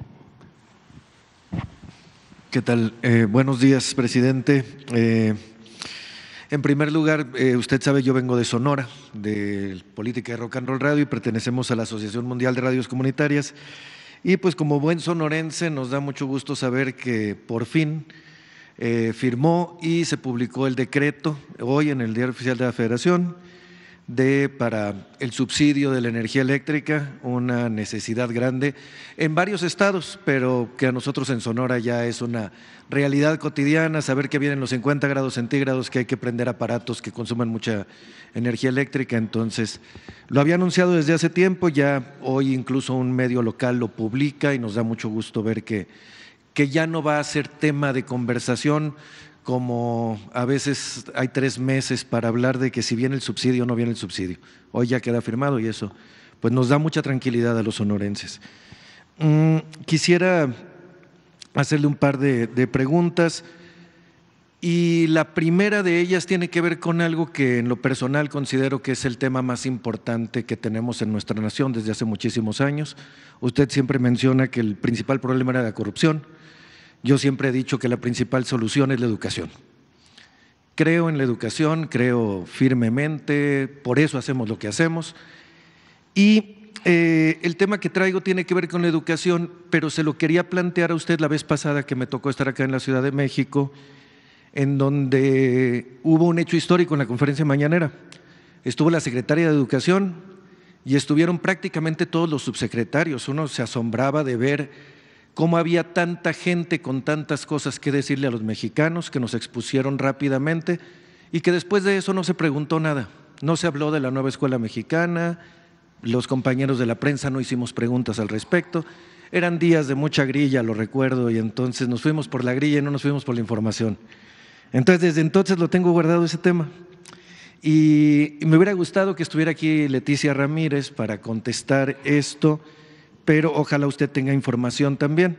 ¿Qué tal? Buenos días, presidente. En primer lugar, usted sabe, yo vengo de Sonora, de Política de Rock and Roll Radio, y pertenecemos a la Asociación Mundial de Radios Comunitarias. Y pues como buen sonorense nos da mucho gusto saber que por fin firmó y se publicó el decreto hoy en el Diario Oficial de la Federación para el subsidio de la energía eléctrica, una necesidad grande en varios estados, pero que a nosotros en Sonora ya es una realidad cotidiana, saber que vienen los 50 grados centígrados, que hay que prender aparatos que consuman mucha energía eléctrica. Entonces, lo había anunciado desde hace tiempo, ya hoy incluso un medio local lo publica y nos da mucho gusto ver que ya no va a ser tema de conversación, como a veces hay 3 meses para hablar de que si viene el subsidio o no viene el subsidio. Hoy ya queda firmado y eso pues nos da mucha tranquilidad a los sonorenses. Quisiera hacerle un par de preguntas y la primera de ellas tiene que ver con algo que en lo personal considero que es el tema más importante que tenemos en nuestra nación desde hace muchísimos años. Usted siempre menciona que el principal problema era la corrupción. Yo siempre he dicho que la principal solución es la educación. Creo en la educación, creo firmemente, por eso hacemos lo que hacemos. Y el tema que traigo tiene que ver con la educación, pero se lo quería plantear a usted la vez pasada que me tocó estar acá en la Ciudad de México, en donde hubo un hecho histórico en la conferencia mañanera. estuvo la secretaria de Educación y estuvieron prácticamente todos los subsecretarios. Uno se asombraba de ver cómo había tanta gente con tantas cosas que decirle a los mexicanos, que nos expusieron rápidamente y que después de eso no se preguntó nada. No se habló de la nueva escuela mexicana, los compañeros de la prensa no hicimos preguntas al respecto. Eran días de mucha grilla, lo recuerdo, y entonces nos fuimos por la grilla y no nos fuimos por la información. Entonces, desde entonces lo tengo guardado ese tema. Y me hubiera gustado que estuviera aquí Leticia Ramírez para contestar esto, pero ojalá usted tenga información también.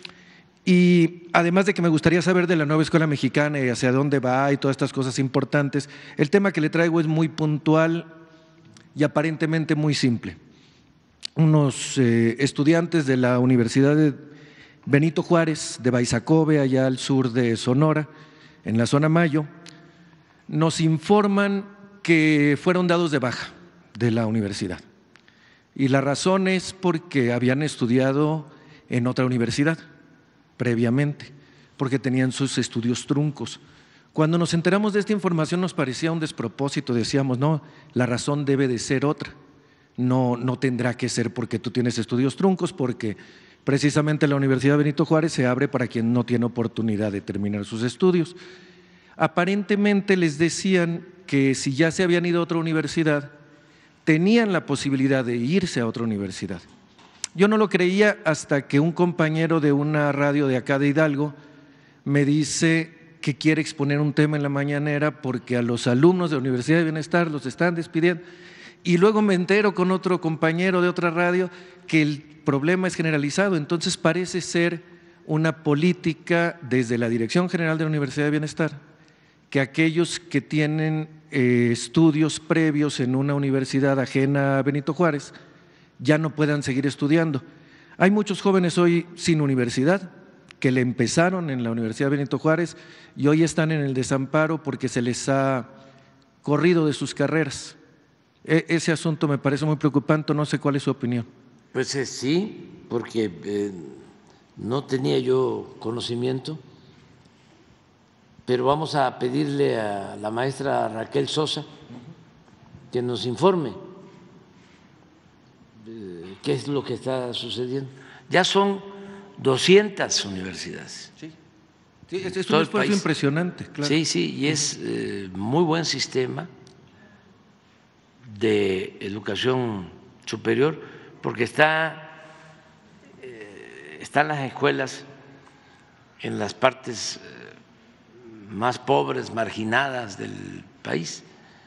Y además de que me gustaría saber de la nueva escuela mexicana y hacia dónde va y todas estas cosas importantes, el tema que le traigo es muy puntual y aparentemente muy simple. Unos estudiantes de la Universidad de Benito Juárez, de Baizacobe, allá al sur de Sonora, en la zona Mayo, nos informan que fueron dados de baja de la universidad. Y la razón es porque habían estudiado en otra universidad previamente, porque tenían sus estudios truncos. Cuando nos enteramos de esta información nos parecía un despropósito, decíamos, no, la razón debe de ser otra, no tendrá que ser porque tú tienes estudios truncos, porque precisamente la Universidad Benito Juárez se abre para quien no tiene oportunidad de terminar sus estudios. Aparentemente les decían que si ya se habían ido a otra universidad, tenían la posibilidad de irse a otra universidad. Yo no lo creía hasta que un compañero de una radio de acá de Hidalgo me dice que quiere exponer un tema en la mañanera porque a los alumnos de la Universidad de Bienestar los están despidiendo. Y luego me entero con otro compañero de otra radio que el problema es generalizado. Entonces parece ser una política desde la Dirección General de la Universidad de Bienestar que aquellos que tienen estudios previos en una universidad ajena a Benito Juárez ya no puedan seguir estudiando. Hay muchos jóvenes hoy sin universidad que le empezaron en la Universidad Benito Juárez y hoy están en el desamparo porque se les ha corrido de sus carreras. Ese asunto me parece muy preocupante, no sé cuál es su opinión. Pues sí, porque no tenía yo conocimiento, pero vamos a pedirle a la maestra Raquel Sosa que nos informe qué es lo que está sucediendo. Ya son 200 universidades. Sí, es un esfuerzo impresionante, claro. Sí, y es muy buen sistema de educación superior porque están las escuelas en las partes más pobres, marginadas del país.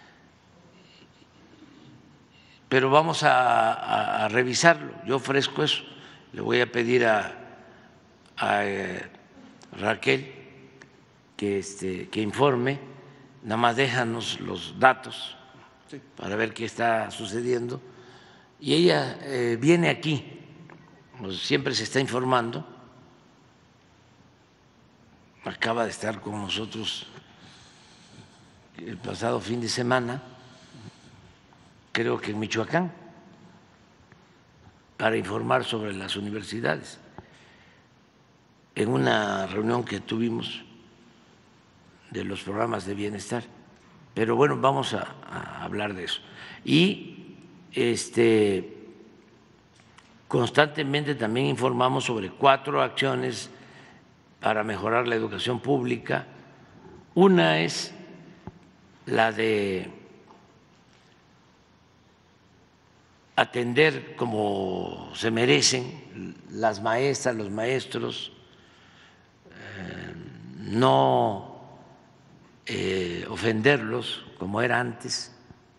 Pero vamos a revisarlo, yo ofrezco eso. Le voy a pedir a Raquel que informe, nada más déjanos los datos para ver qué está sucediendo. Y ella viene aquí, siempre se está informando, acaba de estar con nosotros el pasado fin de semana, creo que en Michoacán, para informar sobre las universidades, en una reunión que tuvimos de los programas de bienestar. Pero bueno, vamos a hablar de eso. Y constantemente también informamos sobre 4 acciones para mejorar la educación pública. Una es la de atender como se merecen las maestras, los maestros, no ofenderlos como era antes,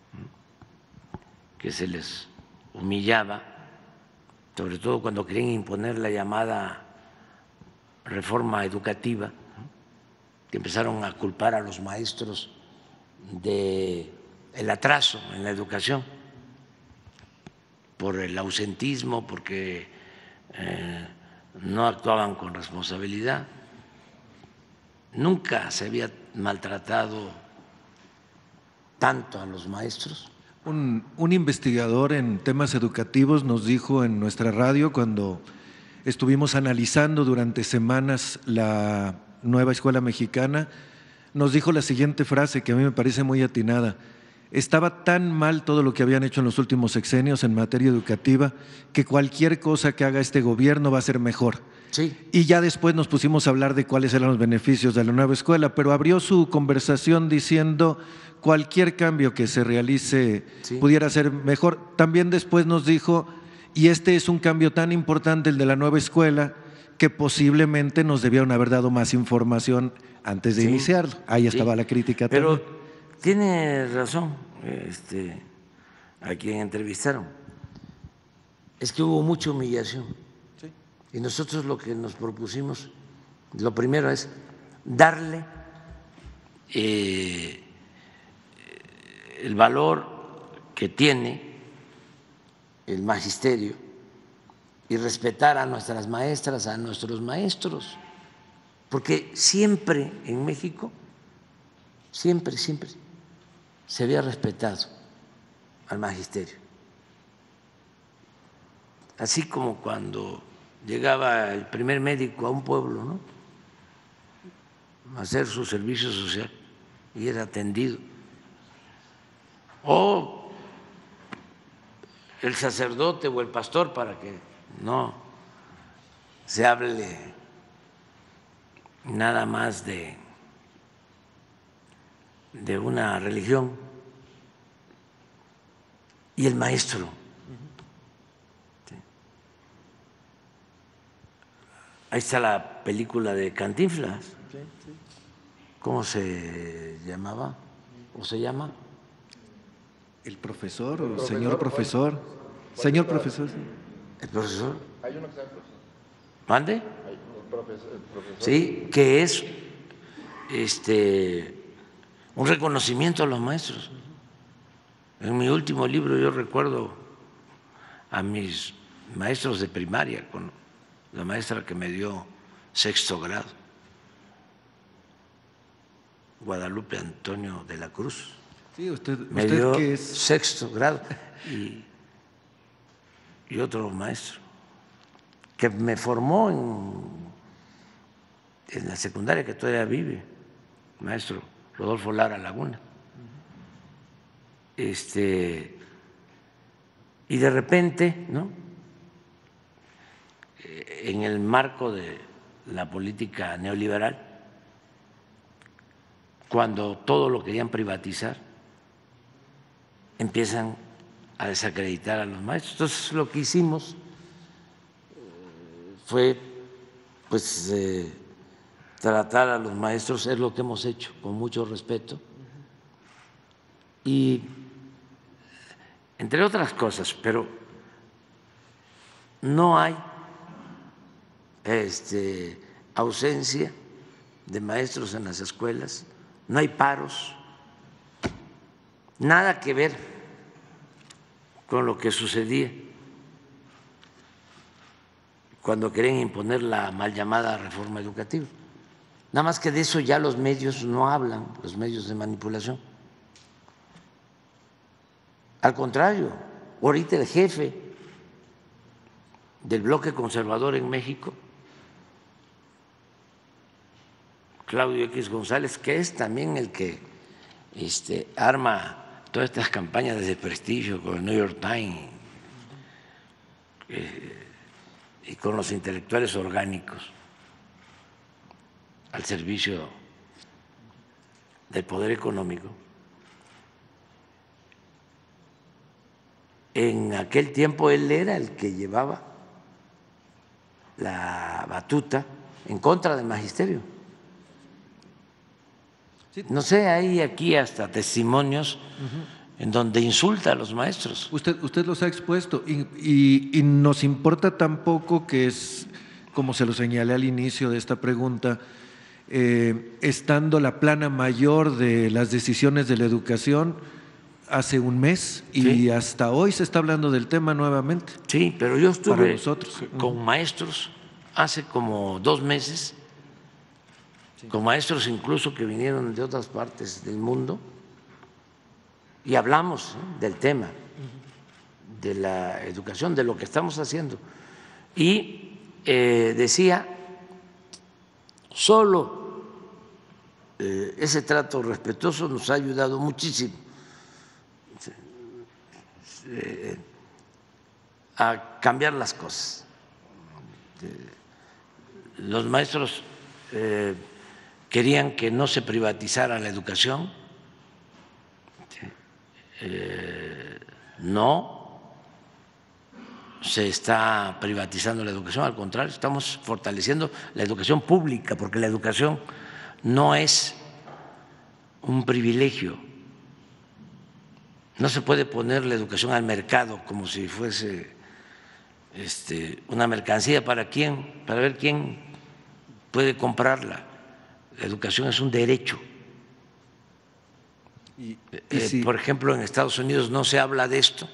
que se les humillaba, sobre todo cuando querían imponer la llamada reforma educativa, que empezaron a culpar a los maestros del atraso en la educación, por el ausentismo, porque no actuaban con responsabilidad. Nunca se había maltratado tanto a los maestros. Un investigador en temas educativos nos dijo en nuestra radio, cuando estuvimos analizando durante semanas la nueva escuela mexicana, nos dijo la siguiente frase que a mí me parece muy atinada: Estaba tan mal todo lo que habían hecho en los últimos sexenios en materia educativa que cualquier cosa que haga este gobierno va a ser mejor. Sí. Y ya después nos pusimos a hablar de cuáles eran los beneficios de la nueva escuela, pero abrió su conversación diciendo cualquier cambio que se realice pudiera ser mejor. También después nos dijo, y este es un cambio tan importante, el de la nueva escuela, que posiblemente nos debieron haber dado más información antes de iniciarlo. Ahí estaba la crítica pero también. Tiene razón a quien entrevistaron. Es que hubo mucha humillación. Sí. Y nosotros lo que nos propusimos, lo primero es darle el valor que tiene el magisterio y respetar a nuestras maestras, a nuestros maestros, porque siempre en México, siempre se había respetado al magisterio. Así como cuando llegaba el primer médico a un pueblo, ¿no?, a hacer su servicio social y era atendido. O el sacerdote o el pastor, para que no se hable nada más de una religión, y el maestro. ¿Sí? Ahí está la película de Cantinflas. Sí. ¿Cómo se llamaba? ¿O se llama? El profesor o señor profesor. Señor profesor. ¿El profesor? Hay uno que se llama profesor. ¿Mande? El profesor. Sí, que es un reconocimiento a los maestros. En mi último libro yo recuerdo a mis maestros de primaria, con la maestra que me dio 6º grado, Guadalupe Antonio de la Cruz. Sí, usted dio que es 6º grado y otro maestro que me formó en la secundaria, que todavía vive, maestro Rodolfo Lara Laguna. Y de repente, ¿no?, en el marco de la política neoliberal, cuando todo lo querían privatizar, empiezan a desacreditar a los maestros. Entonces lo que hicimos fue pues tratar a los maestros, es lo que hemos hecho con mucho respeto, y entre otras cosas, pero no hay ausencia de maestros en las escuelas, no hay paros, nada que ver con lo que sucedía cuando querían imponer la mal llamada reforma educativa. Nada más que de eso ya los medios no hablan, los medios de manipulación. Al contrario, ahorita el jefe del bloque conservador en México, Claudio X González, que es también el que arma todas estas campañas de desprestigio con el New York Times y con los intelectuales orgánicos al servicio del poder económico. En aquel tiempo él era el que llevaba la batuta en contra del magisterio. No sé, hay aquí hasta testimonios en donde insulta a los maestros. Usted los ha expuesto y nos importa tampoco que es, como se lo señalé al inicio de esta pregunta, estando la plana mayor de las decisiones de la educación hace un mes y hasta hoy se está hablando del tema nuevamente. Sí, pero yo estuve con maestros hace como 2 meses, con maestros incluso que vinieron de otras partes del mundo, y hablamos del tema de la educación, de lo que estamos haciendo. Y decía, solo ese trato respetuoso nos ha ayudado muchísimo a cambiar las cosas. Los maestros querían que no se privatizara la educación, no se está privatizando la educación, al contrario, estamos fortaleciendo la educación pública, porque la educación no es un privilegio. No se puede poner la educación al mercado como si fuese una mercancía para ver quién puede comprarla. La educación es un derecho. Por ejemplo, en Estados Unidos no se habla de esto.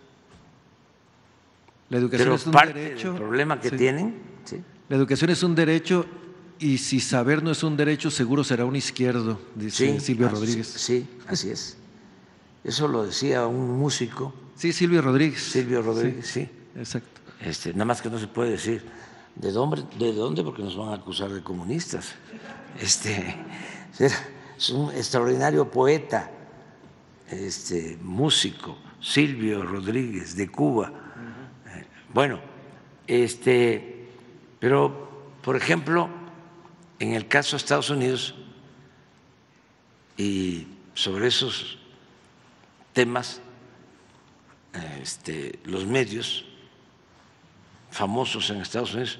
La educación Pero es un parte derecho. del problema que tienen. ¿Sí? La educación es un derecho y si saber no es un derecho, seguro será un izquierdo, dice Silvio Rodríguez. Sí, así es. Eso lo decía un músico. Sí, Silvio Rodríguez. Silvio Rodríguez, sí. Exacto. Nada más que no se puede decir de dónde, porque nos van a acusar de comunistas. Es un extraordinario poeta, músico, Silvio Rodríguez, de Cuba. Bueno, pero, por ejemplo, en el caso de Estados Unidos, y sobre esos temas, los medios famosos en Estados Unidos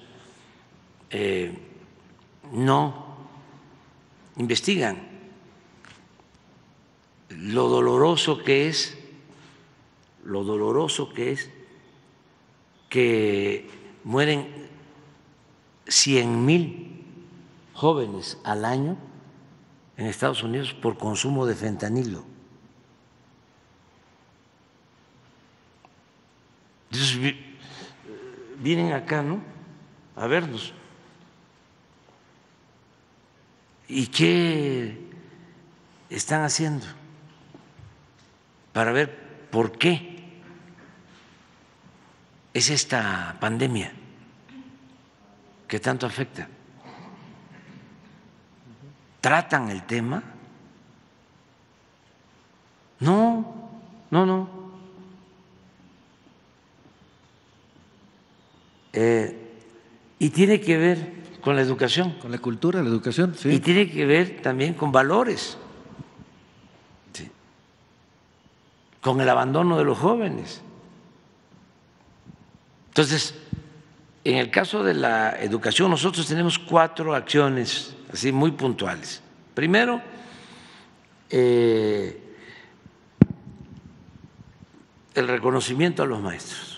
no investigan lo doloroso que es que mueren 100,000 jóvenes al año en Estados Unidos por consumo de fentanilo. Entonces vienen acá, ¿no?, a vernos. ¿Y qué están haciendo para ver por qué es esta pandemia que tanto afecta? ¿Tratan el tema? No. Y tiene que ver con la educación. Con la cultura, la educación, sí. Y tiene que ver también con valores, sí, con el abandono de los jóvenes. Entonces, en el caso de la educación, nosotros tenemos 4 acciones así muy puntuales. Primero, el reconocimiento a los maestros,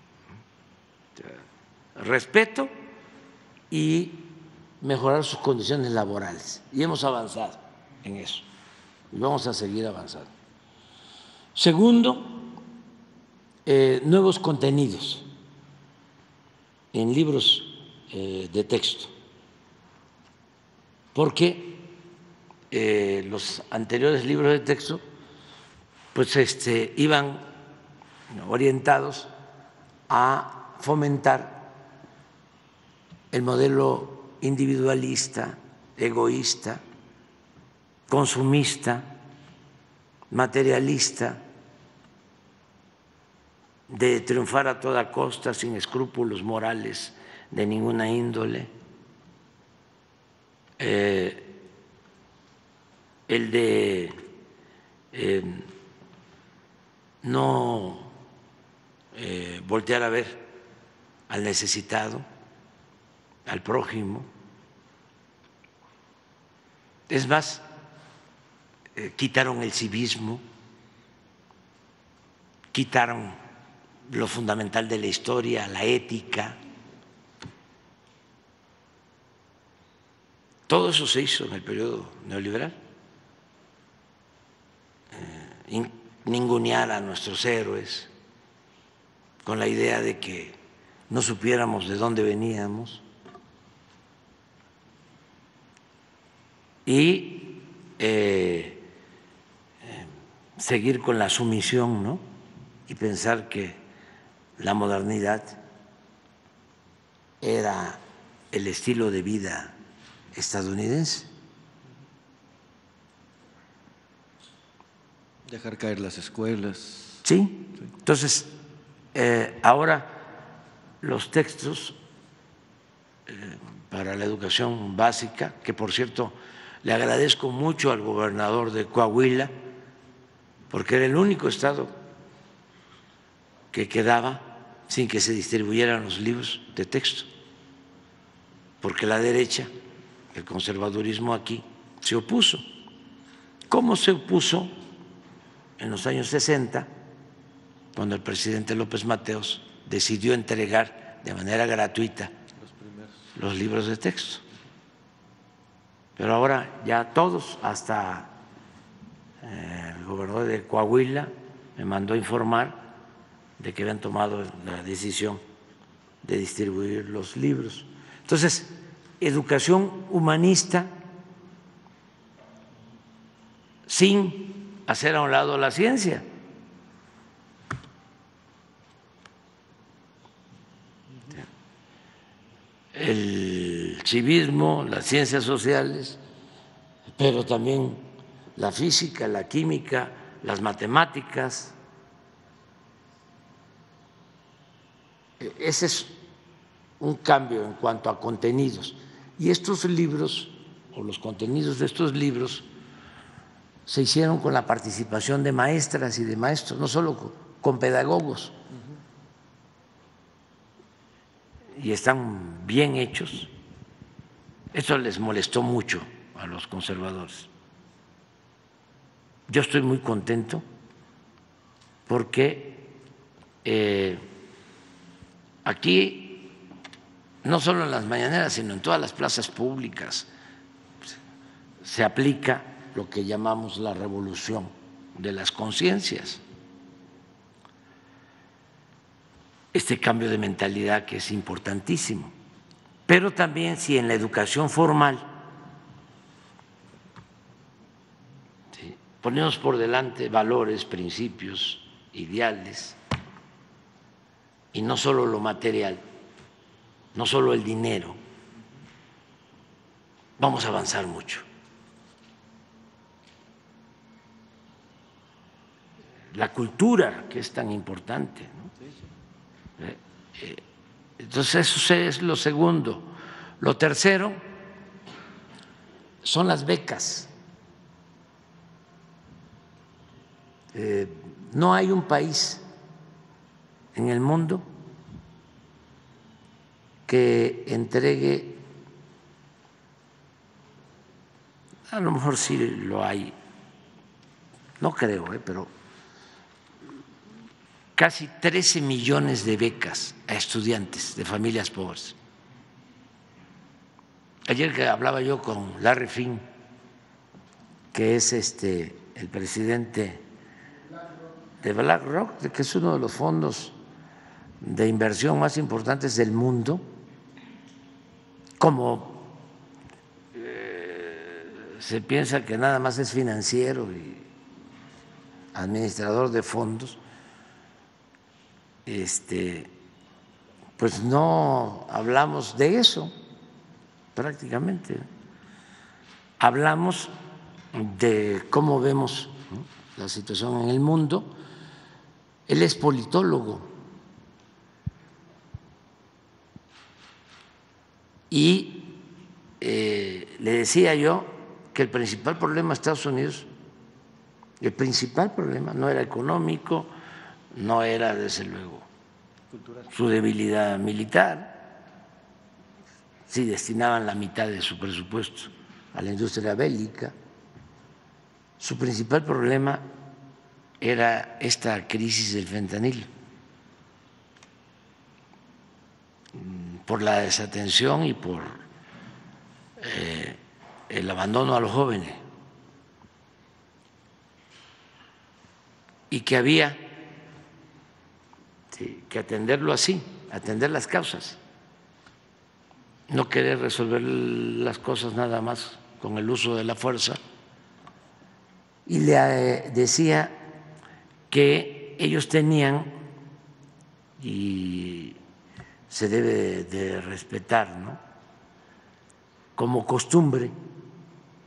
respeto y mejorar sus condiciones laborales. Y hemos avanzado en eso y vamos a seguir avanzando. Segundo, nuevos contenidos en libros de texto, porque los anteriores libros de texto pues iban orientados a fomentar el modelo individualista, egoísta, consumista, materialista, de triunfar a toda costa sin escrúpulos morales de ninguna índole, el de no voltear a ver al necesitado, al prójimo. Es más, quitaron el civismo, quitaron lo fundamental de la historia, la ética. Todo eso se hizo en el periodo neoliberal. Ningunear a nuestros héroes con la idea de que no supiéramos de dónde veníamos. Y seguir con la sumisión, ¿no?, y pensar que la modernidad era el estilo de vida estadounidense. Dejar caer las escuelas. ¿Sí? Entonces, ahora los textos para la educación básica, que por cierto le agradezco mucho al gobernador de Coahuila, porque era el único estado que quedaba sin que se distribuyeran los libros de texto, porque la derecha, el conservadurismo aquí, se opuso. ¿Cómo se opuso en los años 60, cuando el presidente López Mateos decidió entregar de manera gratuita los libros de texto? Pero ahora ya todos, hasta el gobernador de Coahuila me mandó a informar de que habían tomado la decisión de distribuir los libros. Entonces, educación humanista sin hacer a un lado la ciencia. El civismo, las ciencias sociales, pero también la física, la química, las matemáticas. Ese es un cambio en cuanto a contenidos. Y estos libros, o los contenidos de estos libros, se hicieron con la participación de maestras y de maestros, no solo con pedagogos. Y están bien hechos. Eso les molestó mucho a los conservadores. Yo estoy muy contento porque aquí, no solo en las mañaneras, sino en todas las plazas públicas, se aplica lo que llamamos la revolución de las conciencias. Este cambio de mentalidad que es importantísimo. Pero también si en la educación formal ponemos por delante valores, principios, ideales, y no solo lo material, no solo el dinero, vamos a avanzar mucho. La cultura, que es tan importante, ¿no? Entonces eso es lo segundo. Lo tercero son las becas. No hay un país en el mundo que entregue, a lo mejor sí lo hay, no creo, pero casi 13 millones de becas a estudiantes de familias pobres. Ayer que hablaba yo con Larry Fink, que es el presidente de BlackRock, que es uno de los fondos de inversión más importantes del mundo, como se piensa que nada más es financiero y administrador de fondos, pues no hablamos de eso prácticamente. Hablamos de cómo vemos, ¿no?, la situación en el mundo. Él es politólogo y le decía yo que el principal problema de Estados Unidos, el principal problema no era económico, no era desde luego su debilidad militar, sí destinaban la mitad de su presupuesto a la industria bélica. Su principal problema era esta crisis del fentanilo, por la desatención y por el abandono a los jóvenes, y que había que atenderlo así, atender las causas, no querer resolver las cosas nada más con el uso de la fuerza. Y le decía que ellos tenían, y se debe de respetar, ¿no?, como costumbre,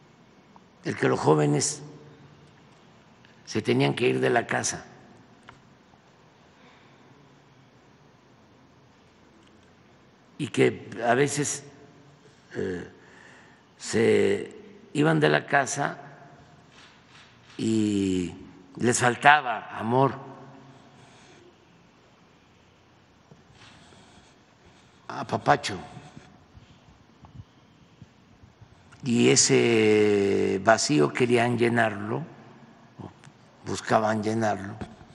el que los jóvenes se tenían que ir de la casa y que a veces se iban de la casa y les faltaba amor, apapacho, y ese vacío querían llenarlo, buscaban llenarlo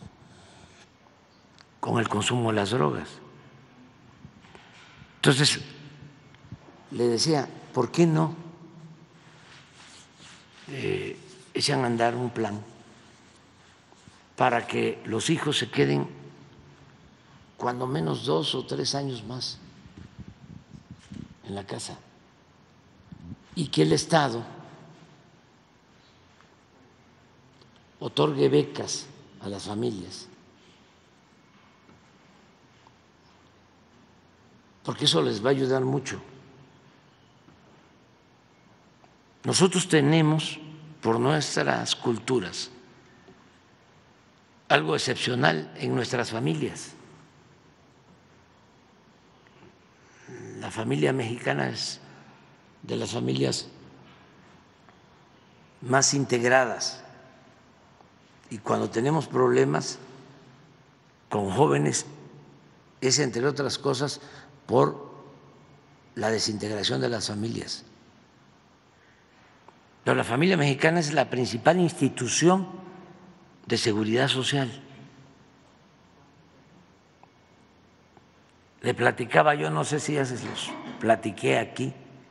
con el consumo de las drogas. Entonces, le decía, ¿por qué no echan a andar un plan para que los hijos se queden cuando menos 2 o 3 años más en la casa y que el Estado otorgue becas a las familias? Porque eso les va a ayudar mucho. Nosotros tenemos, por nuestras culturas, algo excepcional en nuestras familias. La familia mexicana es de las familias más integradas, y cuando tenemos problemas con jóvenes es, entre otras cosas, por la desintegración de las familias. Pero la familia mexicana es la principal institución de seguridad social. Le platicaba, yo no sé si ya se los platiqué aquí,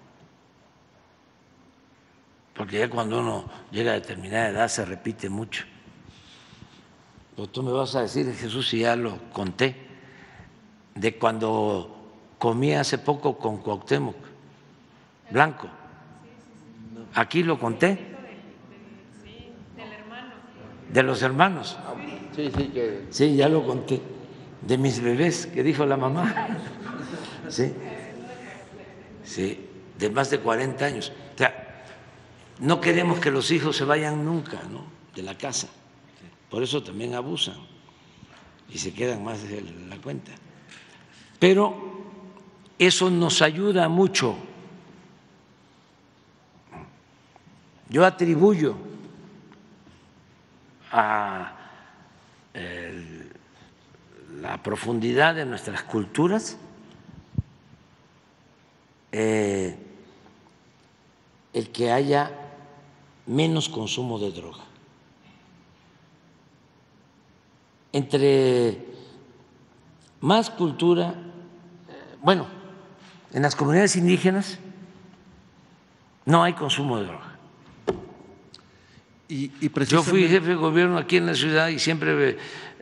porque ya cuando uno llega a determinada edad se repite mucho. Pero tú me vas a decir, Jesús, si ya lo conté, de cuando comí hace poco con Cuauhtémoc Blanco. Aquí lo conté. De los hermanos. Sí, ya lo conté. De mis bebés, que dijo la mamá. Sí, de más de 40 años. O sea, no queremos que los hijos se vayan nunca, ¿no?, de la casa. Por eso también abusan y se quedan más de la cuenta. Pero eso nos ayuda mucho. Yo atribuyo a la profundidad de nuestras culturas el que haya menos consumo de droga. Entre más cultura, bueno, en las comunidades indígenas no hay consumo de droga. Yo fui jefe de gobierno aquí en la ciudad y siempre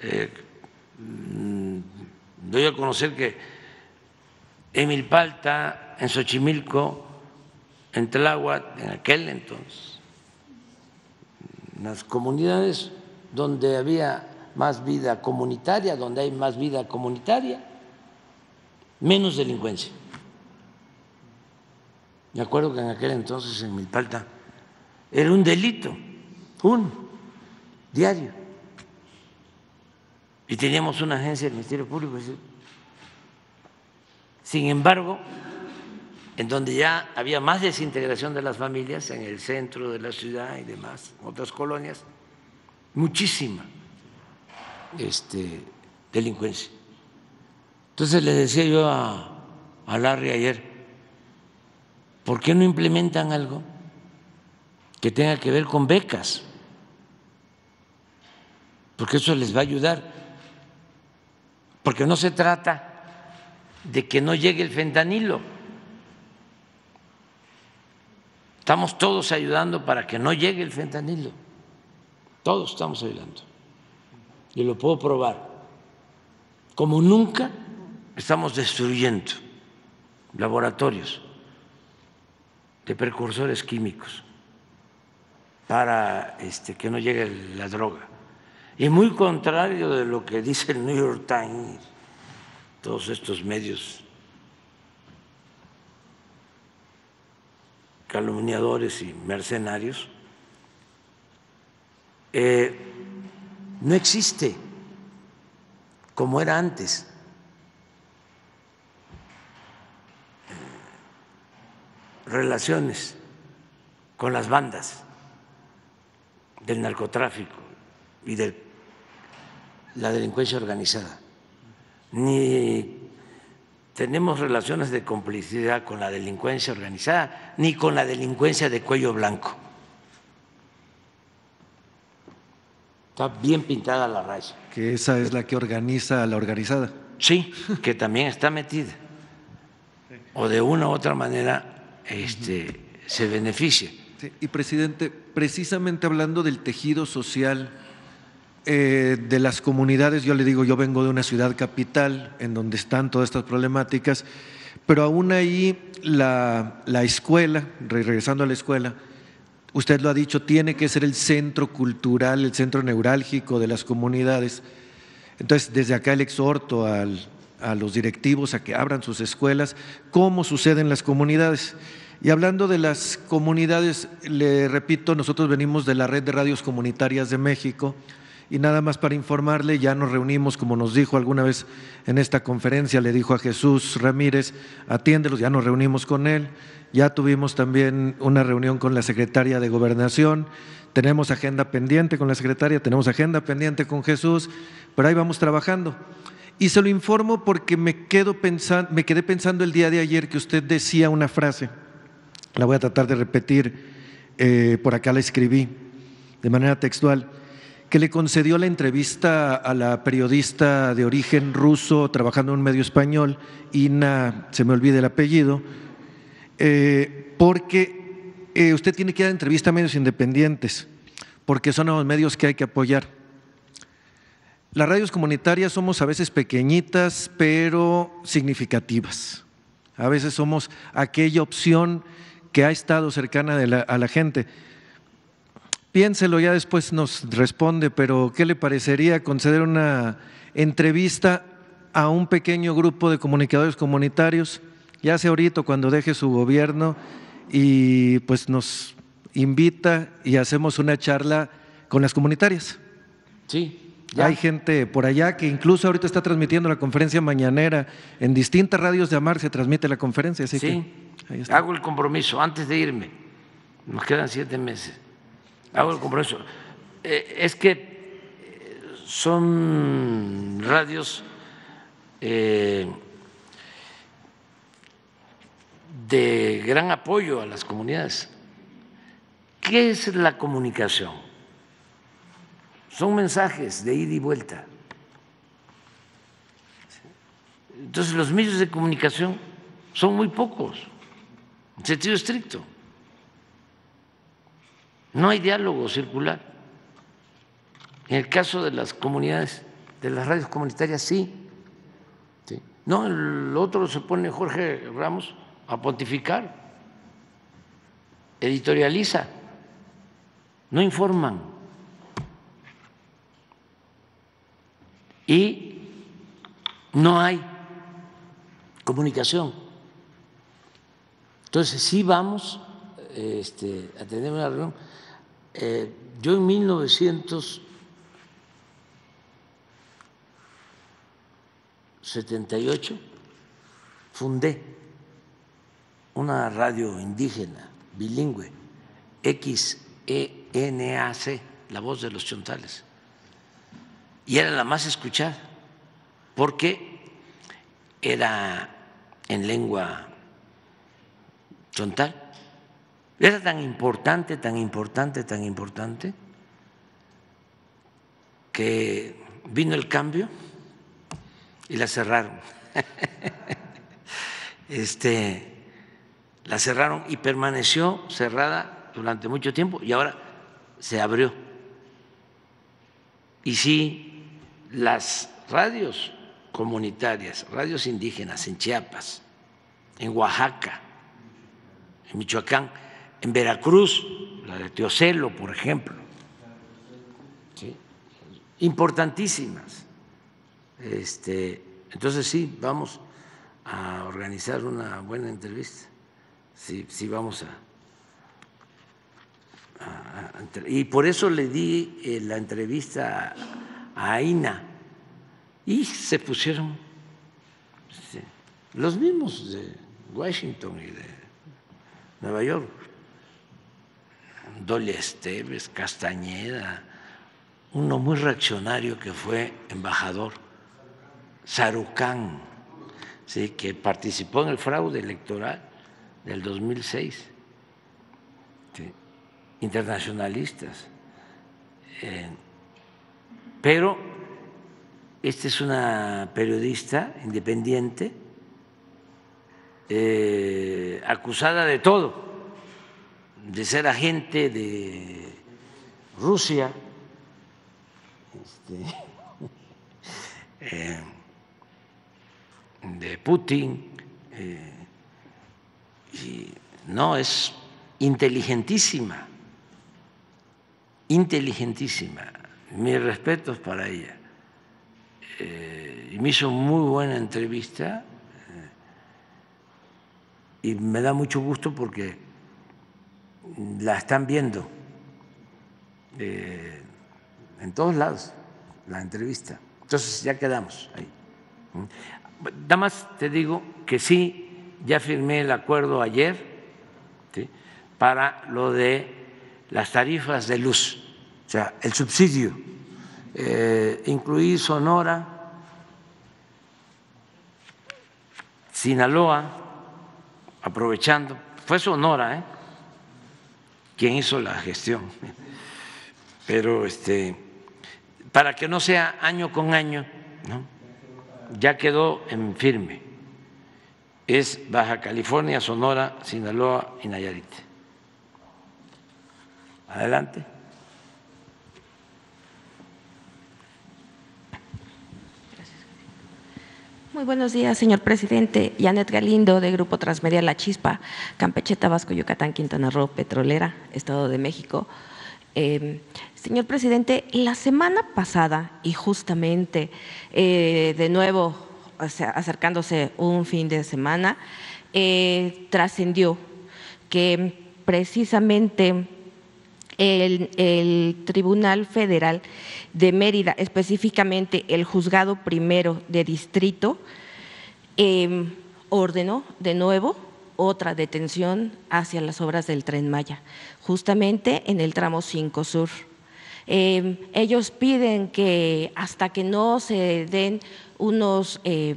doy a conocer que en Milpalta, en Xochimilco, en Tláhuac, en aquel entonces, en las comunidades donde había más vida comunitaria, donde hay más vida comunitaria, menos delincuencia. Me acuerdo que en aquel entonces en Milpalta era un delito, diario, y teníamos una agencia del Ministerio Público. Sin embargo, en donde ya había más desintegración de las familias, en el centro de la ciudad y demás, otras colonias, muchísima delincuencia. Entonces le decía yo a Larry ayer, ¿por qué no implementan algo que tenga que ver con becas? Porque eso les va a ayudar. Porque no se trata de que no llegue el fentanilo. Estamos todos ayudando para que no llegue el fentanilo. Todos estamos ayudando. Y lo puedo probar. Como nunca estamos destruyendo laboratorios de precursores químicos para que no llegue la droga. Y muy contrario de lo que dice el New York Times, todos estos medios calumniadores y mercenarios, no existe como era antes. relaciones con las bandas del narcotráfico y de la delincuencia organizada, ni tenemos relaciones de complicidad con la delincuencia organizada, ni con la delincuencia de cuello blanco. Está bien pintada la raya. Que esa es la que organiza a la organizada. Sí, que también está metida. O de una u otra manera se beneficia. Sí, y presidente, precisamente hablando del tejido social de las comunidades, yo le digo, yo vengo de una ciudad capital en donde están todas estas problemáticas, pero aún ahí la escuela, regresando a la escuela, usted lo ha dicho, tiene que ser el centro cultural, el centro neurálgico de las comunidades. Entonces, desde acá el exhorto a los directivos a que abran sus escuelas, como sucede en las comunidades. Y hablando de las comunidades, le repito, nosotros venimos de la Red de Radios Comunitarias de México y nada más para informarle, ya nos reunimos, como nos dijo alguna vez en esta conferencia, le dijo a Jesús Ramírez, atiéndelos, ya nos reunimos con él, ya tuvimos también una reunión con la secretaria de Gobernación, tenemos agenda pendiente con la secretaria, tenemos agenda pendiente con Jesús, pero ahí vamos trabajando. Y se lo informo porque me quedé pensando el día de ayer que usted decía una frase, la voy a tratar de repetir, por acá la escribí de manera textual, que le concedió la entrevista a la periodista de origen ruso trabajando en un medio español, Ina, se me olvida el apellido, porque usted tiene que dar entrevista a medios independientes, porque son los medios que hay que apoyar. Las radios comunitarias somos a veces pequeñitas, pero significativas. A veces somos aquella opción que ha estado cercana a la gente. Piénselo, ya después nos responde, pero ¿qué le parecería conceder una entrevista a un pequeño grupo de comunicadores comunitarios, ya sea ahorita cuando deje su gobierno, y pues nos invita y hacemos una charla con las comunitarias? Sí. Ya. Hay gente por allá que incluso ahorita está transmitiendo la conferencia mañanera, en distintas radios de AMAR se transmite la conferencia. Así sí, que ahí está. Hago el compromiso antes de irme, nos quedan 7 meses, hago el compromiso. Es que son radios de gran apoyo a las comunidades. ¿Qué es la comunicación? Son mensajes de ida y vuelta. Entonces los medios de comunicación son muy pocos, en sentido estricto. No hay diálogo circular. En el caso de las comunidades, de las radios comunitarias, sí. No, el otro se pone Jorge Ramos a pontificar, editorializa, no informan. Y no hay comunicación. Entonces, sí vamos a tener una reunión. Yo en 1978 fundé una radio indígena bilingüe, XENAC, La Voz de los Chontales. Y era la más escuchada, porque era en lengua chontal. Era tan importante, que vino el cambio y la cerraron. La cerraron y permaneció cerrada durante mucho tiempo y ahora se abrió. Y sí, las radios comunitarias, radios indígenas en Chiapas, en Oaxaca, en Michoacán, en Veracruz, la de Teocelo, por ejemplo, ¿sí? Importantísimas. Entonces sí, vamos a organizar una buena entrevista, sí vamos y por eso le di la entrevista a Ina y se pusieron los mismos de Washington y Nueva York, Dolia Esteves, Castañeda, uno muy reaccionario que fue embajador, Sarucán, ¿sí?, que participó en el fraude electoral del 2006, ¿sí?, internacionalistas. Pero esta es una periodista independiente, acusada de todo, de ser agente de Rusia, de Putin, y no, es inteligentísima, inteligentísima. Mis respetos para ella. Y me hizo muy buena entrevista y me da mucho gusto porque la están viendo en todos lados, la entrevista. Entonces ya quedamos ahí. Nada más te digo que sí, ya firmé el acuerdo ayer, ¿sí?, para lo de las tarifas de luz, o sea, el subsidio. Incluí Sonora, Sinaloa, aprovechando, fue Sonora quien hizo la gestión, pero para que no sea año con año, ¿no?, ya quedó en firme, es Baja California, Sonora, Sinaloa y Nayarit. Adelante. Muy buenos días, señor presidente. Janet Galindo, de Grupo Transmedia La Chispa, Campeche, Tabasco, Yucatán, Quintana Roo, Petrolera, Estado de México. Señor presidente, la semana pasada, y justamente de nuevo acercándose un fin de semana, trascendió que precisamente el Tribunal Federal de Mérida, específicamente el Juzgado Primero de Distrito, ordenó de nuevo otra detención hacia las obras del Tren Maya, justamente en el tramo 5 Sur. Ellos piden que hasta que no se den unos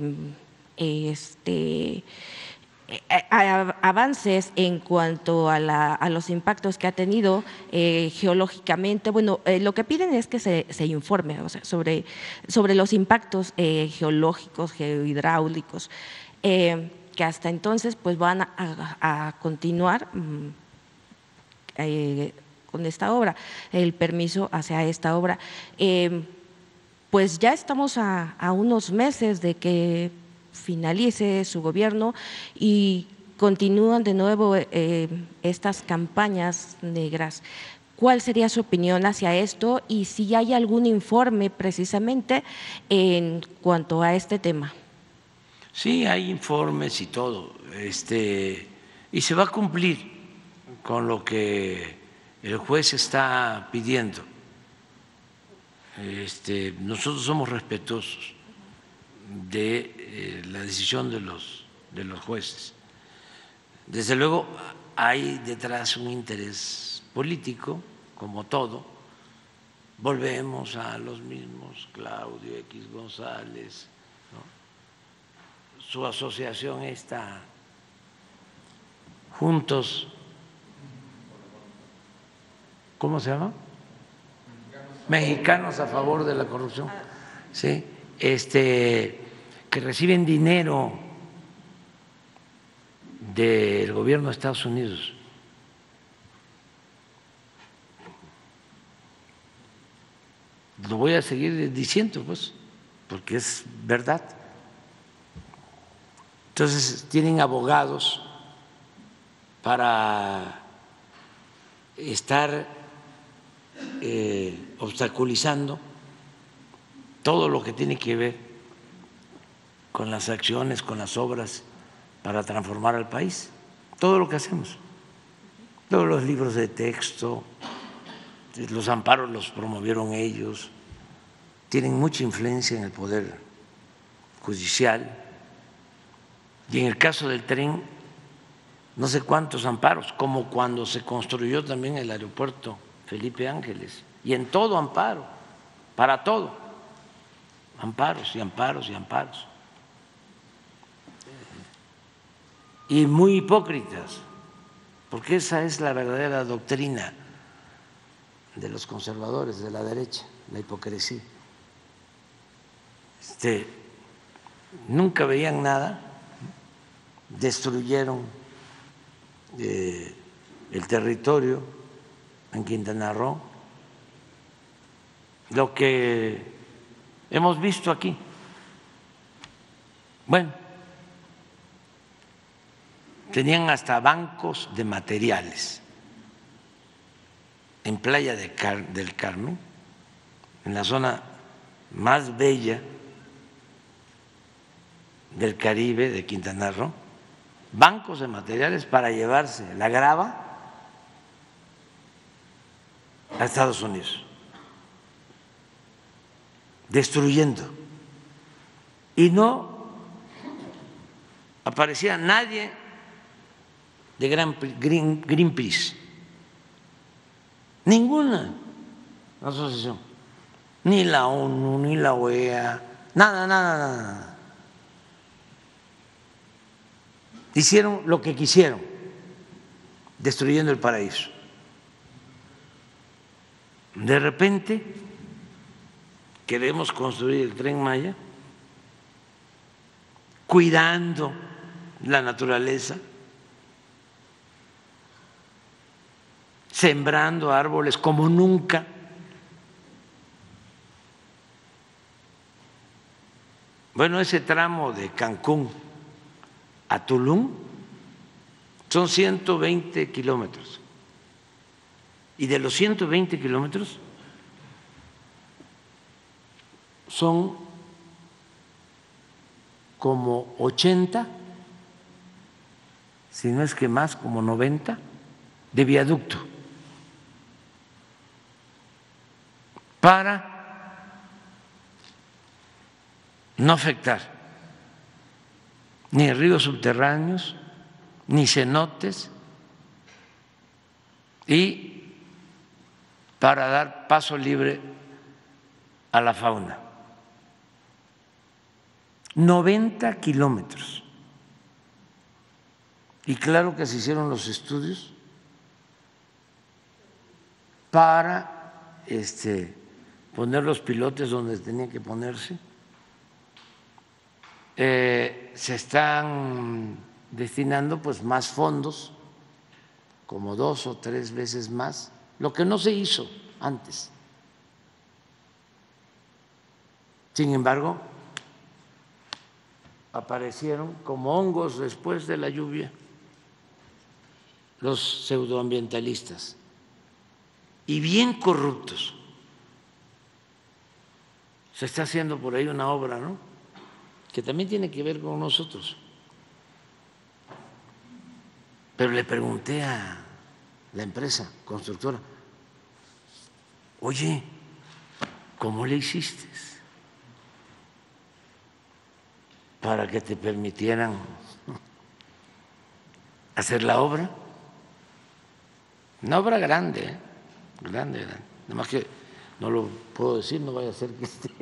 avances en cuanto a los impactos que ha tenido geológicamente, bueno, lo que piden es que se informe, o sea, sobre los impactos geológicos, geohidráulicos, que hasta entonces pues van a continuar con esta obra, el permiso hacia esta obra. Pues ya estamos a unos meses de que finalice su gobierno y continúan de nuevo estas campañas negras. ¿Cuál sería su opinión hacia esto y si hay algún informe precisamente en cuanto a este tema? Sí, hay informes y todo, y se va a cumplir con lo que el juez está pidiendo. Nosotros somos respetuosos de la decisión de los jueces. Desde luego hay detrás un interés político, como todo. Volvemos a los mismos, Claudio X González, ¿no?, su asociación está Juntos, ¿cómo se llama? Mexicanos a favor de la corrupción, ¿sí?, que reciben dinero del gobierno de Estados Unidos. Lo voy a seguir diciendo, pues, porque es verdad. Entonces, tienen abogados para estar obstaculizando todo lo que tiene que ver con las acciones, con las obras para transformar al país, todo lo que hacemos, todos los libros de texto, los amparos los promovieron ellos, tienen mucha influencia en el poder judicial y en el caso del tren no sé cuántos amparos, como cuando se construyó también el aeropuerto Felipe Ángeles, y en todo amparo, para todo, amparos y amparos y amparos. Y muy hipócritas, porque esa es la verdadera doctrina de los conservadores de la derecha, la hipocresía. Nunca veían nada, destruyeron el territorio en Quintana Roo, lo que hemos visto aquí. Bueno, tenían hasta bancos de materiales en Playa del Carmen, en la zona más bella del Caribe, de Quintana Roo, bancos de materiales para llevarse la grava a Estados Unidos, destruyendo. Y no aparecía nadie de Greenpeace, ninguna asociación, ni la ONU, ni la OEA, nada. Hicieron lo que quisieron, destruyendo el paraíso. De repente queremos construir el Tren Maya, cuidando la naturaleza, sembrando árboles como nunca. Bueno, ese tramo de Cancún a Tulum son 120 kilómetros. Y de los 120 kilómetros son como 80, si no es que más, como 90, de viaducto para no afectar ni ríos subterráneos, ni cenotes, y para dar paso libre a la fauna. 90 kilómetros. Y claro que se hicieron los estudios para poner los pilotes donde tenían que ponerse. Se están destinando pues más fondos, como 2 o 3 veces más, lo que no se hizo antes. Sin embargo, aparecieron como hongos después de la lluvia los pseudoambientalistas, y bien corruptos. Se está haciendo por ahí una obra, ¿no?, que también tiene que ver con nosotros. Pero le pregunté a la empresa constructora, oye, ¿cómo le hiciste para que te permitieran hacer la obra? Una obra grande, grande. Nada más que no lo puedo decir, no vaya a ser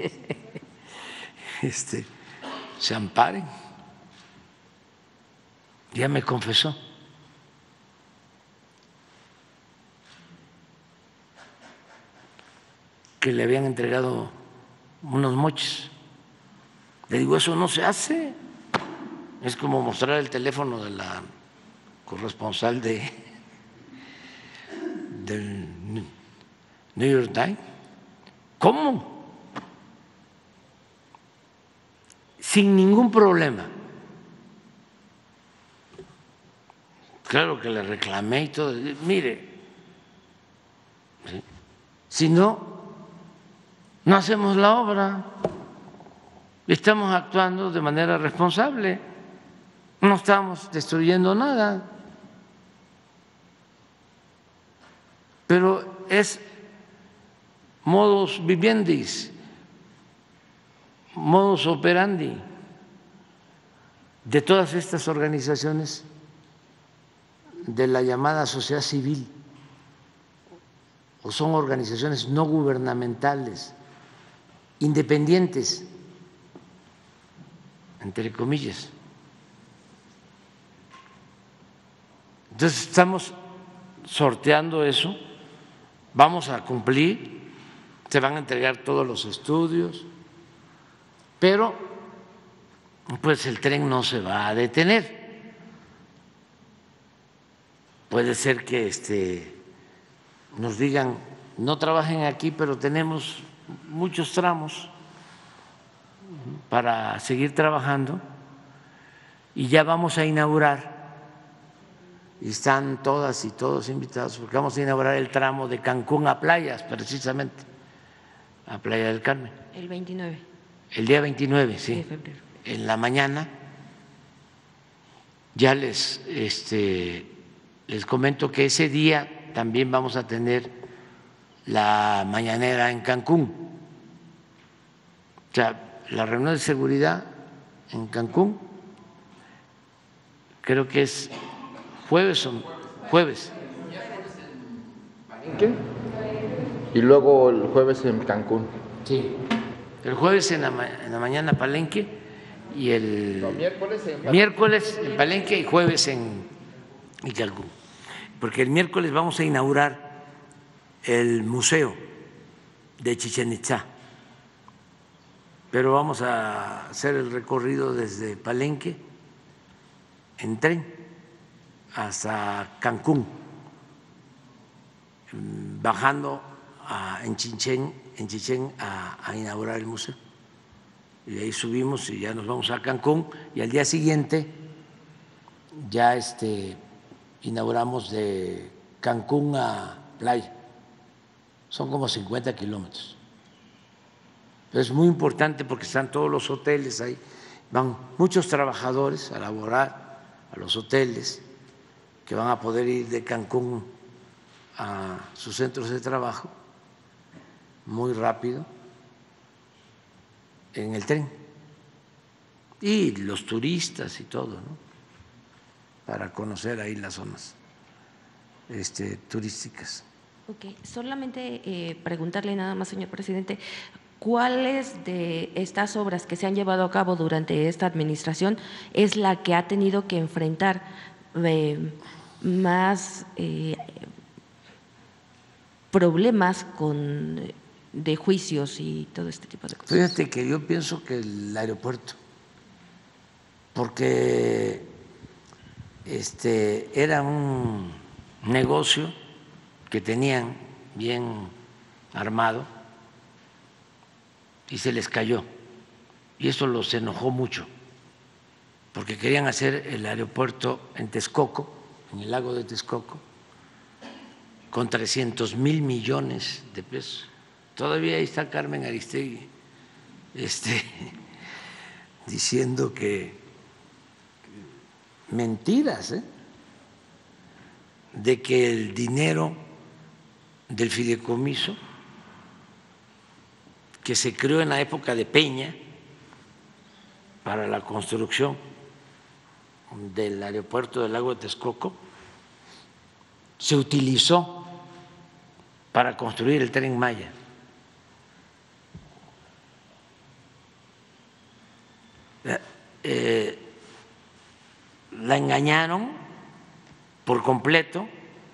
que se amparen. Ya me confesó. Que le habían entregado unos moches. Le digo, eso no se hace. Es como mostrar el teléfono de la corresponsal del New York Times. ¿Cómo? Sin ningún problema. Claro que le reclamé y todo. Mire, si no hacemos la obra, estamos actuando de manera responsable, no estamos destruyendo nada. Pero es modus vivendi, modus operandi de todas estas organizaciones de la llamada sociedad civil, o son organizaciones no gubernamentales, independientes, entre comillas. Entonces estamos sorteando eso, vamos a cumplir, se van a entregar todos los estudios, pero pues el tren no se va a detener. Puede ser que nos digan, no trabajen aquí, pero tenemos muchos tramos para seguir trabajando y ya vamos a inaugurar, y están todas y todos invitados, porque vamos a inaugurar el tramo de Cancún a Playas, precisamente, a Playa del Carmen. El 29. El día 29, sí. De febrero. En la mañana ya les comento que ese día también vamos a tener la mañanera en Cancún. O sea, la reunión de seguridad en Cancún creo que es jueves. Y luego el jueves en Cancún. Sí, el jueves en la mañana Palenque y el miércoles en Palenque y jueves en Cancún. Porque el miércoles vamos a inaugurar el museo de Chichén Itzá, pero vamos a hacer el recorrido desde Palenque en tren hasta Cancún, bajando en Chichén a inaugurar el museo. Y de ahí subimos y ya nos vamos a Cancún, y al día siguiente ya inauguramos de Cancún a Playa. Son como 50 kilómetros. Pero es muy importante porque están todos los hoteles ahí, van muchos trabajadores a laborar a los hoteles, que van a poder ir de Cancún a sus centros de trabajo muy rápido en el tren, y los turistas y todo, ¿no? Para conocer ahí las zonas turísticas. Ok, solamente preguntarle nada más, señor presidente, ¿cuáles de estas obras que se han llevado a cabo durante esta administración es la que ha tenido que enfrentar más problemas de juicios y todo este tipo de cosas? Fíjate que yo pienso que el aeropuerto, porque era un negocio que tenían bien armado y se les cayó, y eso los enojó mucho, porque querían hacer el aeropuerto en Texcoco, en el lago de Texcoco, con 300,000 millones de pesos. Todavía ahí está Carmen Aristegui diciendo que mentiras, de que el dinero del fideicomiso que se creó en la época de Peña para la construcción del aeropuerto del lago de Texcoco se utilizó para construir el Tren Maya. La engañaron por completo,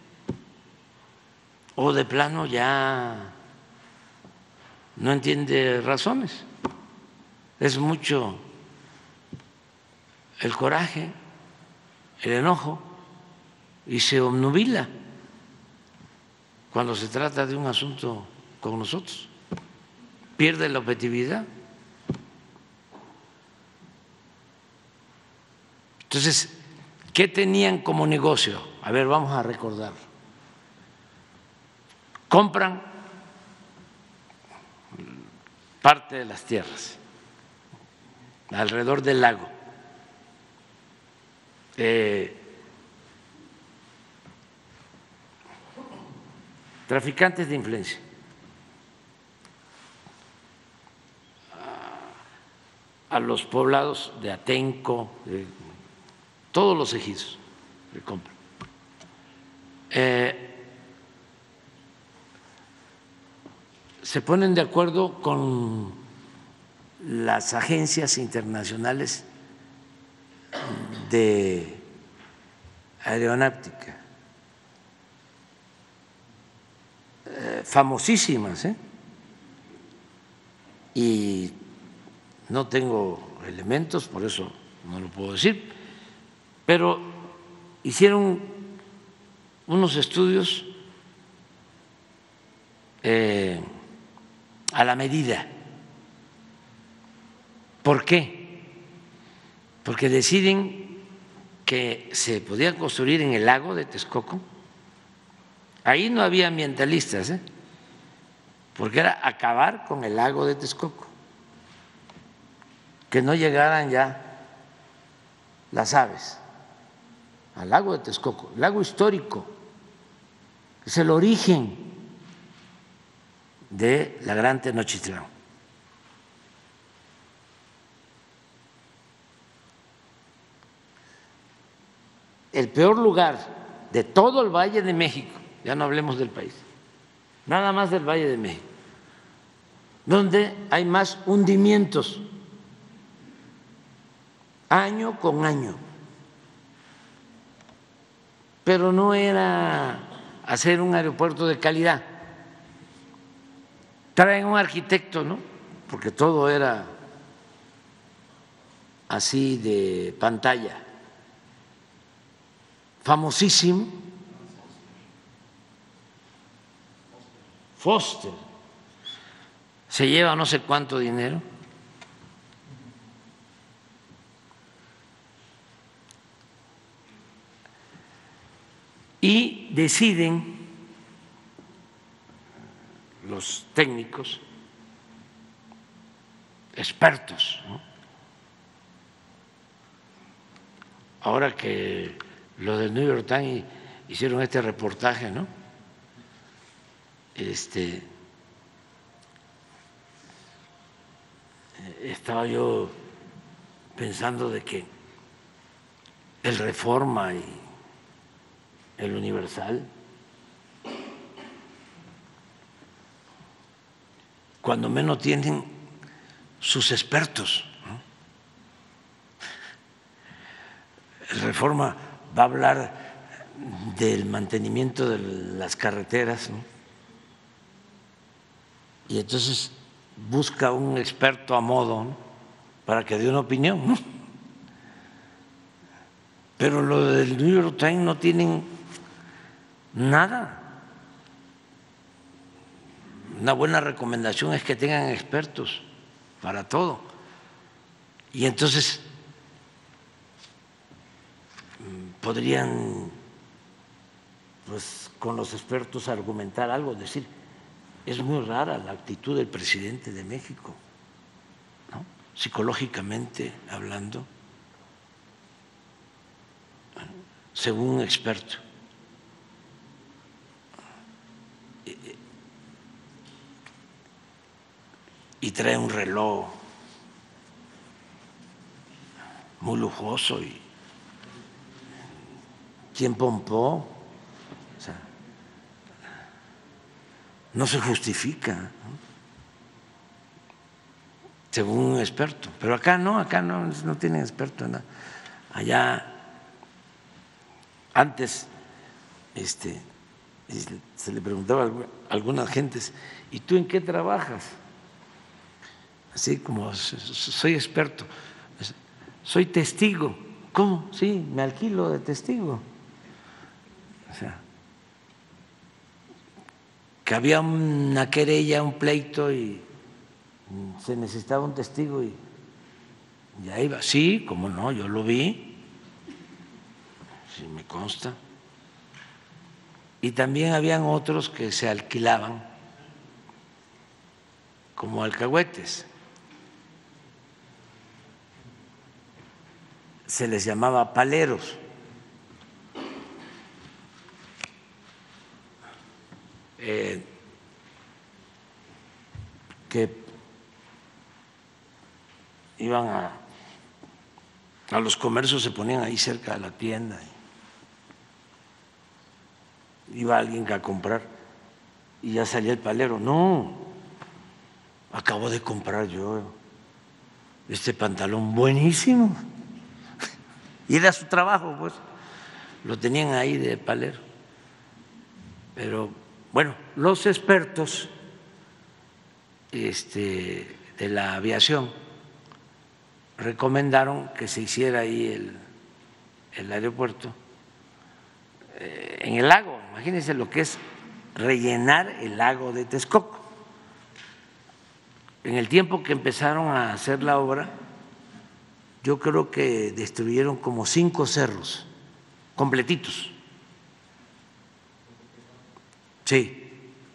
o de plano ya no entiende razones. Es mucho el coraje, el enojo, y se obnubila cuando se trata de un asunto con nosotros. Pierde la objetividad. Entonces, ¿qué tenían como negocio? A ver, vamos a recordar. Compran parte de las tierras alrededor del lago. Traficantes de influencia. A los poblados de Atenco, de todos los ejidos le compran. se ponen de acuerdo con las agencias internacionales de aeronáutica, famosísimas, y no tengo elementos, por eso no lo puedo decir, pero hicieron unos estudios a la medida. ¿Por qué? Porque deciden que se podía construir en el lago de Texcoco. Ahí no había ambientalistas, porque era acabar con el lago de Texcoco, que no llegaran ya las aves al lago de Texcoco, lago histórico, es el origen de la Gran Tenochtitlán. El peor lugar de todo el Valle de México, ya no hablemos del país, nada más del Valle de México, donde hay más hundimientos año con año. Pero no era hacer un aeropuerto de calidad. Traen un arquitecto, ¿no? Porque todo era así de pantalla, famosísimo, Foster, se lleva no sé cuánto dinero. Y deciden los técnicos, expertos, ¿no? Ahora que los del New York Times hicieron este reportaje, ¿no? Estaba yo pensando de que el Reforma y el Universal, cuando menos tienen sus expertos, ¿no? El Reforma va a hablar del mantenimiento de las carreteras, ¿no? Y entonces busca un experto a modo, ¿no?, para que dé una opinión, ¿no? Pero lo del New York Times no tienen nada. Una buena recomendación es que tengan expertos para todo. Y entonces podrían, pues, con los expertos argumentar algo, decir, es muy rara la actitud del presidente de México, ¿no?, psicológicamente hablando, según un experto. Y trae un reloj muy lujoso y ¿quién pompó? O sea, no se justifica, ¿no?, según un experto. Pero acá no tienen experto en nada. Allá antes se le preguntaba a algunas gentes, ¿y tú en qué trabajas? Así como soy experto, soy testigo. ¿Cómo? Sí, me alquilo de testigo. O sea, que había una querella, un pleito y se necesitaba un testigo y ahí va. Sí, cómo no, yo lo vi, sí me consta. Y también habían otros que se alquilaban como alcahuetes. Se les llamaba paleros. Que iban a los comercios, se ponían ahí cerca de la tienda iba alguien a comprar y ya salía el palero. No, acabo de comprar yo este pantalón buenísimo. Y era su trabajo, pues, lo tenían ahí de palero. Pero bueno, los expertos de la aviación recomendaron que se hiciera ahí el aeropuerto en el lago. Imagínense lo que es rellenar el lago de Texcoco. En el tiempo que empezaron a hacer la obra, yo creo que destruyeron como 5 cerros completitos. Sí.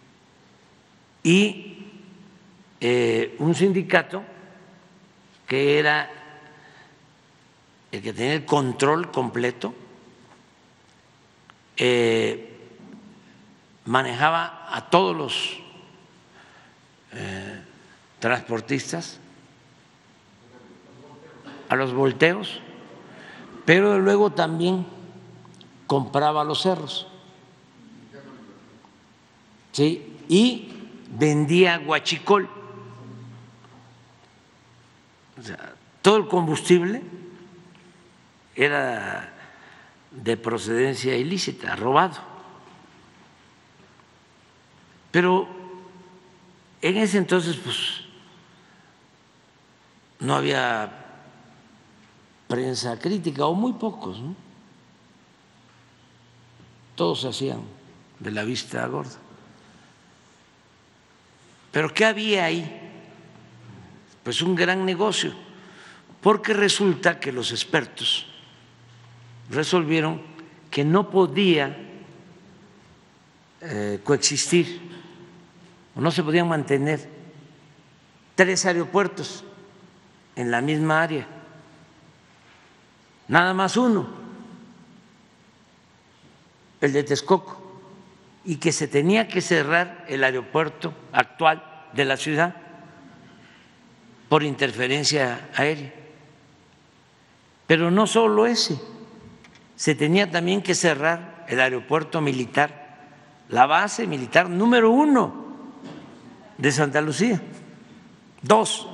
Y un sindicato que era el que tenía el control completo, manejaba a todos los transportistas, a los volteos, pero luego también compraba los cerros, ¿sí? Y vendía huachicol, o sea, todo el combustible era de procedencia ilícita, robado. Pero en ese entonces, pues, no había prensa crítica, o muy pocos, ¿no? Todos se hacían de la vista gorda. ¿Pero qué había ahí? Pues un gran negocio, porque resulta que los expertos resolvieron que no podía coexistir, o no se podían mantener 3 aeropuertos en la misma área, nada más uno, el de Texcoco, y que se tenía que cerrar el aeropuerto actual de la ciudad por interferencia aérea. Pero no solo ese, se tenía también que cerrar el aeropuerto militar, la base militar número 1 de Santa Lucía. 2,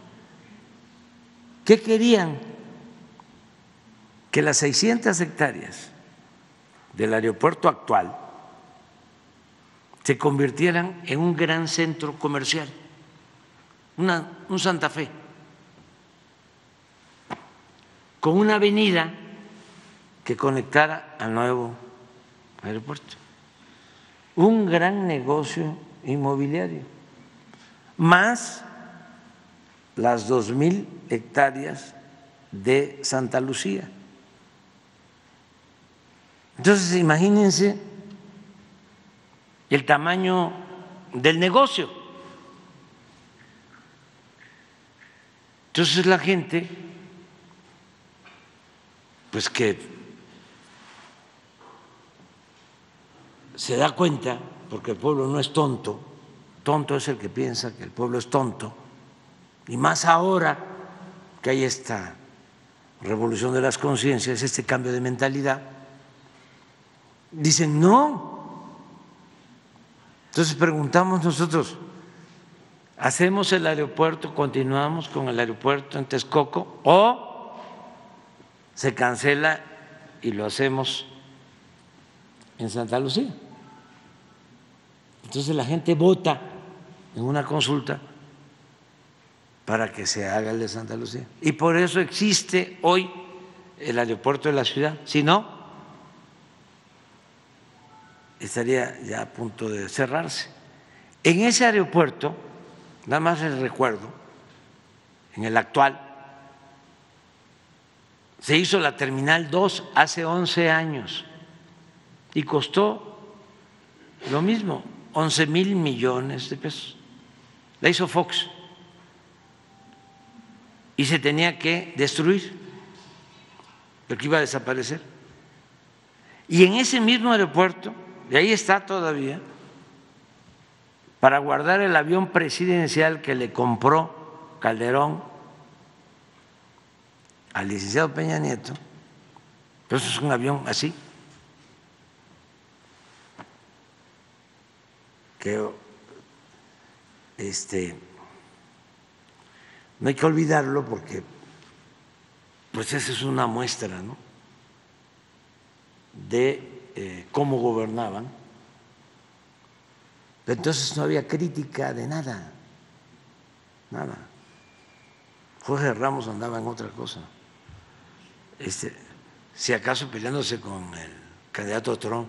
¿qué querían? Que las 600 hectáreas del aeropuerto actual se convirtieran en un gran centro comercial, un Santa Fe, con una avenida que conectara al nuevo aeropuerto. Un gran negocio inmobiliario, más las 2,000 hectáreas de Santa Lucía. Entonces, imagínense el tamaño del negocio. Entonces la gente, pues que se da cuenta, porque el pueblo no es tonto, tonto es el que piensa que el pueblo es tonto, y más ahora que hay esta revolución de las conciencias, este cambio de mentalidad, dicen no. Entonces preguntamos nosotros, ¿hacemos el aeropuerto, continuamos con el aeropuerto en Texcoco o se cancela y lo hacemos en Santa Lucía? Entonces la gente vota en una consulta para que se haga el de Santa Lucía. Y por eso existe hoy el aeropuerto de la ciudad. Si no, estaría ya a punto de cerrarse. En ese aeropuerto, nada más les recuerdo, en el actual, se hizo la Terminal 2 hace 11 años y costó lo mismo, 11,000 millones de pesos. La hizo Fox y se tenía que destruir, porque iba a desaparecer. Y en ese mismo aeropuerto, y ahí está todavía, para guardar el avión presidencial que le compró Calderón al licenciado Peña Nieto, pero eso es un avión así, que no hay que olvidarlo porque pues esa es una muestra, ¿no?, de cómo gobernaban. Entonces no había crítica de nada, nada. Jorge Ramos andaba en otra cosa, si acaso peleándose con el candidato Trump,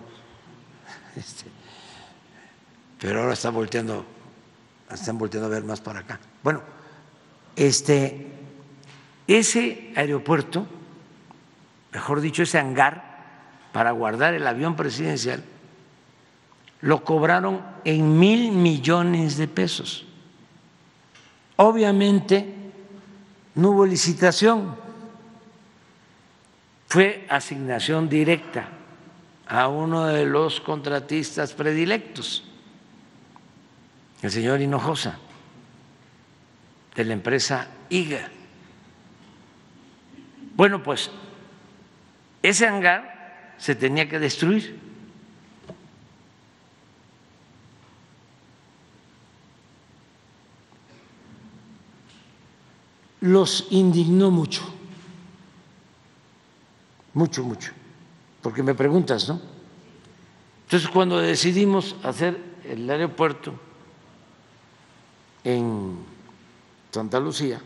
pero ahora están volteando a ver más para acá. Bueno, ese aeropuerto, mejor dicho, ese hangar para guardar el avión presidencial, lo cobraron en 1,000 millones de pesos. Obviamente no hubo licitación, fue asignación directa a uno de los contratistas predilectos, el señor Hinojosa, de la empresa IGA. Bueno, pues ese hangar se tenía que destruir. Los indignó mucho, mucho, mucho, porque me preguntas, ¿no? Entonces, cuando decidimos hacer el aeropuerto en Santa Lucía,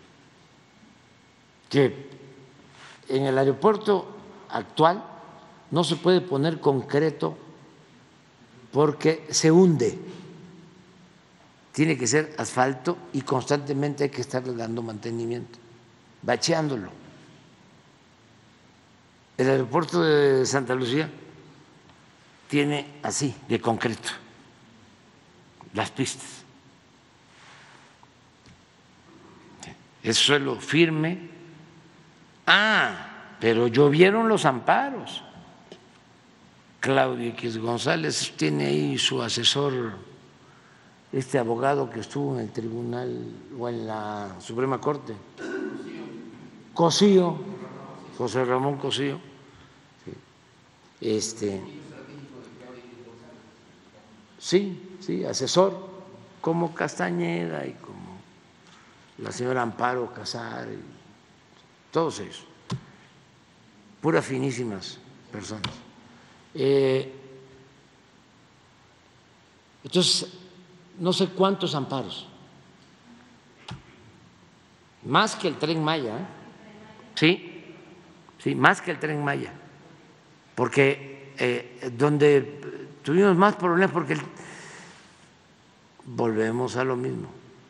que en el aeropuerto actual no se puede poner concreto porque se hunde, tiene que ser asfalto y constantemente hay que estarle dando mantenimiento, bacheándolo. El aeropuerto de Santa Lucía tiene así, de concreto, las pistas. Es suelo firme. Pero llovieron los amparos. Claudio X González tiene ahí su asesor, este abogado que estuvo en el tribunal o en la Suprema Corte, Cosío, José Ramón Cosío. Sí, asesor, como Castañeda y como la señora Amparo Casar, y todos ellos, puras finísimas personas. Entonces, no sé cuántos amparos, más que el Tren Maya, sí, más que el Tren Maya, porque donde tuvimos más problemas, porque volvemos a lo mismo,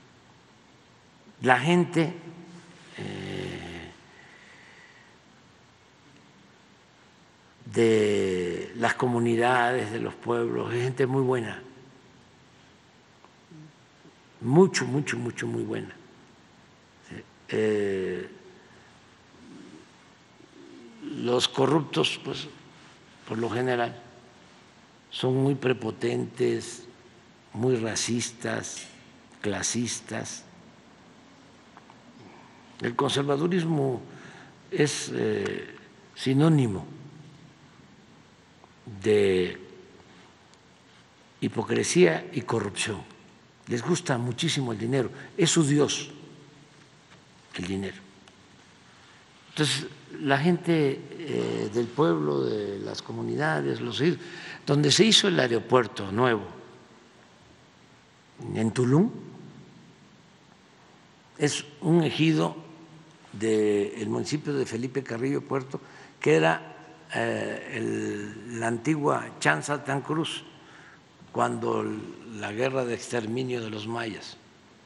la gente de las comunidades, de los pueblos, es gente muy buena, mucho, muy buena. Los corruptos, pues, por lo general, son muy prepotentes, muy racistas, clasistas. El conservadurismo es sinónimo de hipocresía y corrupción. Les gusta muchísimo el dinero, es su Dios el dinero. Entonces, la gente del pueblo, de las comunidades, donde se hizo el aeropuerto nuevo, en Tulum, es un ejido del municipio de Felipe Carrillo Puerto, que era la antigua Chan Santa Cruz, cuando la guerra de exterminio de los mayas.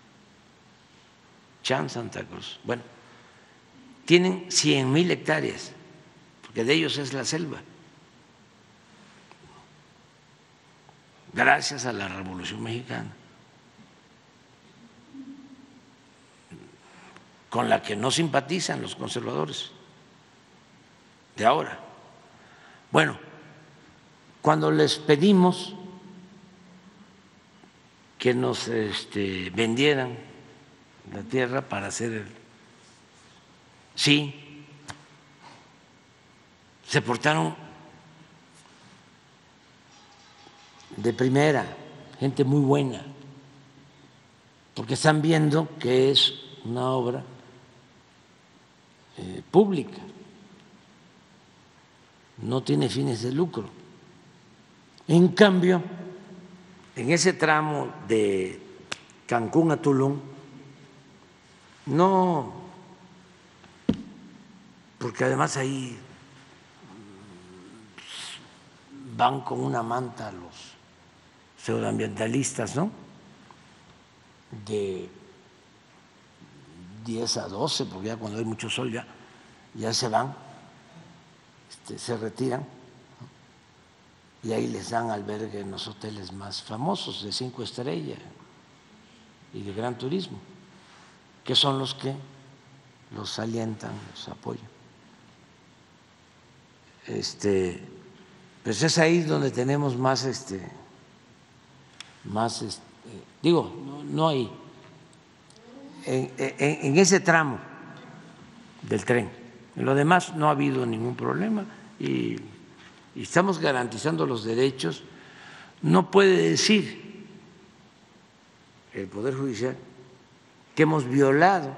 Chan Santa Cruz. Bueno, tienen 100,000 hectáreas, porque de ellos es la selva. Gracias a la Revolución Mexicana, con la que no simpatizan los conservadores de ahora. Bueno, cuando les pedimos que nos vendieran la tierra para hacer sí, se portaron de primera, gente muy buena, porque están viendo que es una obra pública, no tiene fines de lucro. En cambio, en ese tramo de Cancún a Tulum, no, porque además ahí van con una manta los pseudoambientalistas, ¿no? De 10 a 12, porque ya cuando hay mucho sol ya se van, se retiran, ¿no? Y ahí les dan albergue en los hoteles más famosos de 5 estrellas y de gran turismo, que son los que los alientan, los apoyan. Pues es ahí donde tenemos más, digo, no ahí, en ese tramo del tren. En lo demás no ha habido ningún problema y estamos garantizando los derechos. No puede decir el Poder Judicial que hemos violado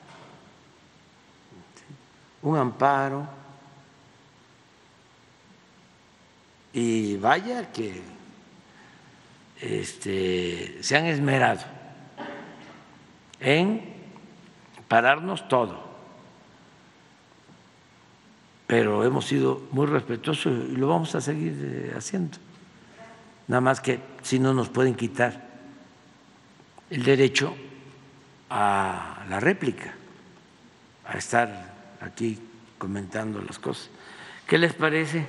un amparo, y vaya que se han esmerado en pararnos todo, pero hemos sido muy respetuosos y lo vamos a seguir haciendo. Nada más que si no nos pueden quitar el derecho a la réplica, a estar aquí comentando las cosas. ¿Qué les parece?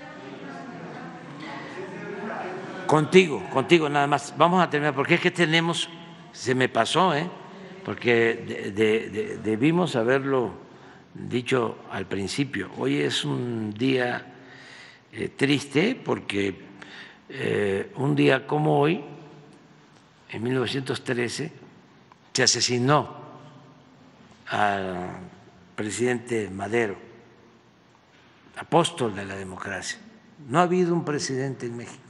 Contigo nada más. Vamos a terminar porque es que tenemos, se me pasó, porque debimos haberlo dicho al principio. Hoy es un día triste porque un día como hoy, en 1913, se asesinó al presidente Madero, apóstol de la democracia. No ha habido un presidente en México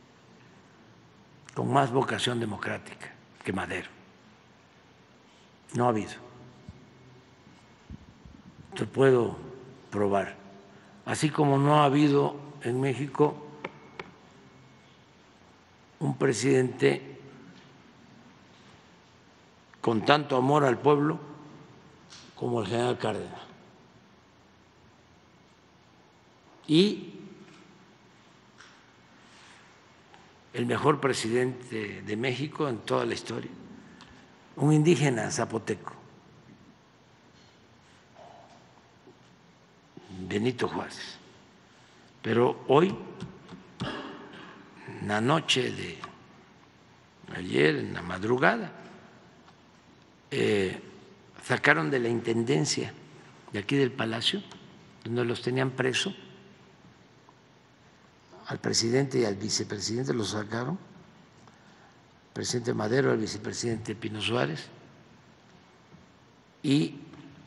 con más vocación democrática que Madero. No ha habido. Te puedo probar. Así como no ha habido en México un presidente con tanto amor al pueblo como el general Cárdenas. Y el mejor presidente de México en toda la historia, un indígena zapoteco, Benito Juárez. Pero hoy, en la noche de ayer, en la madrugada, sacaron de la intendencia de aquí del Palacio, donde los tenían presos, al presidente y al vicepresidente los sacaron, al presidente Madero, al vicepresidente Pino Suárez, y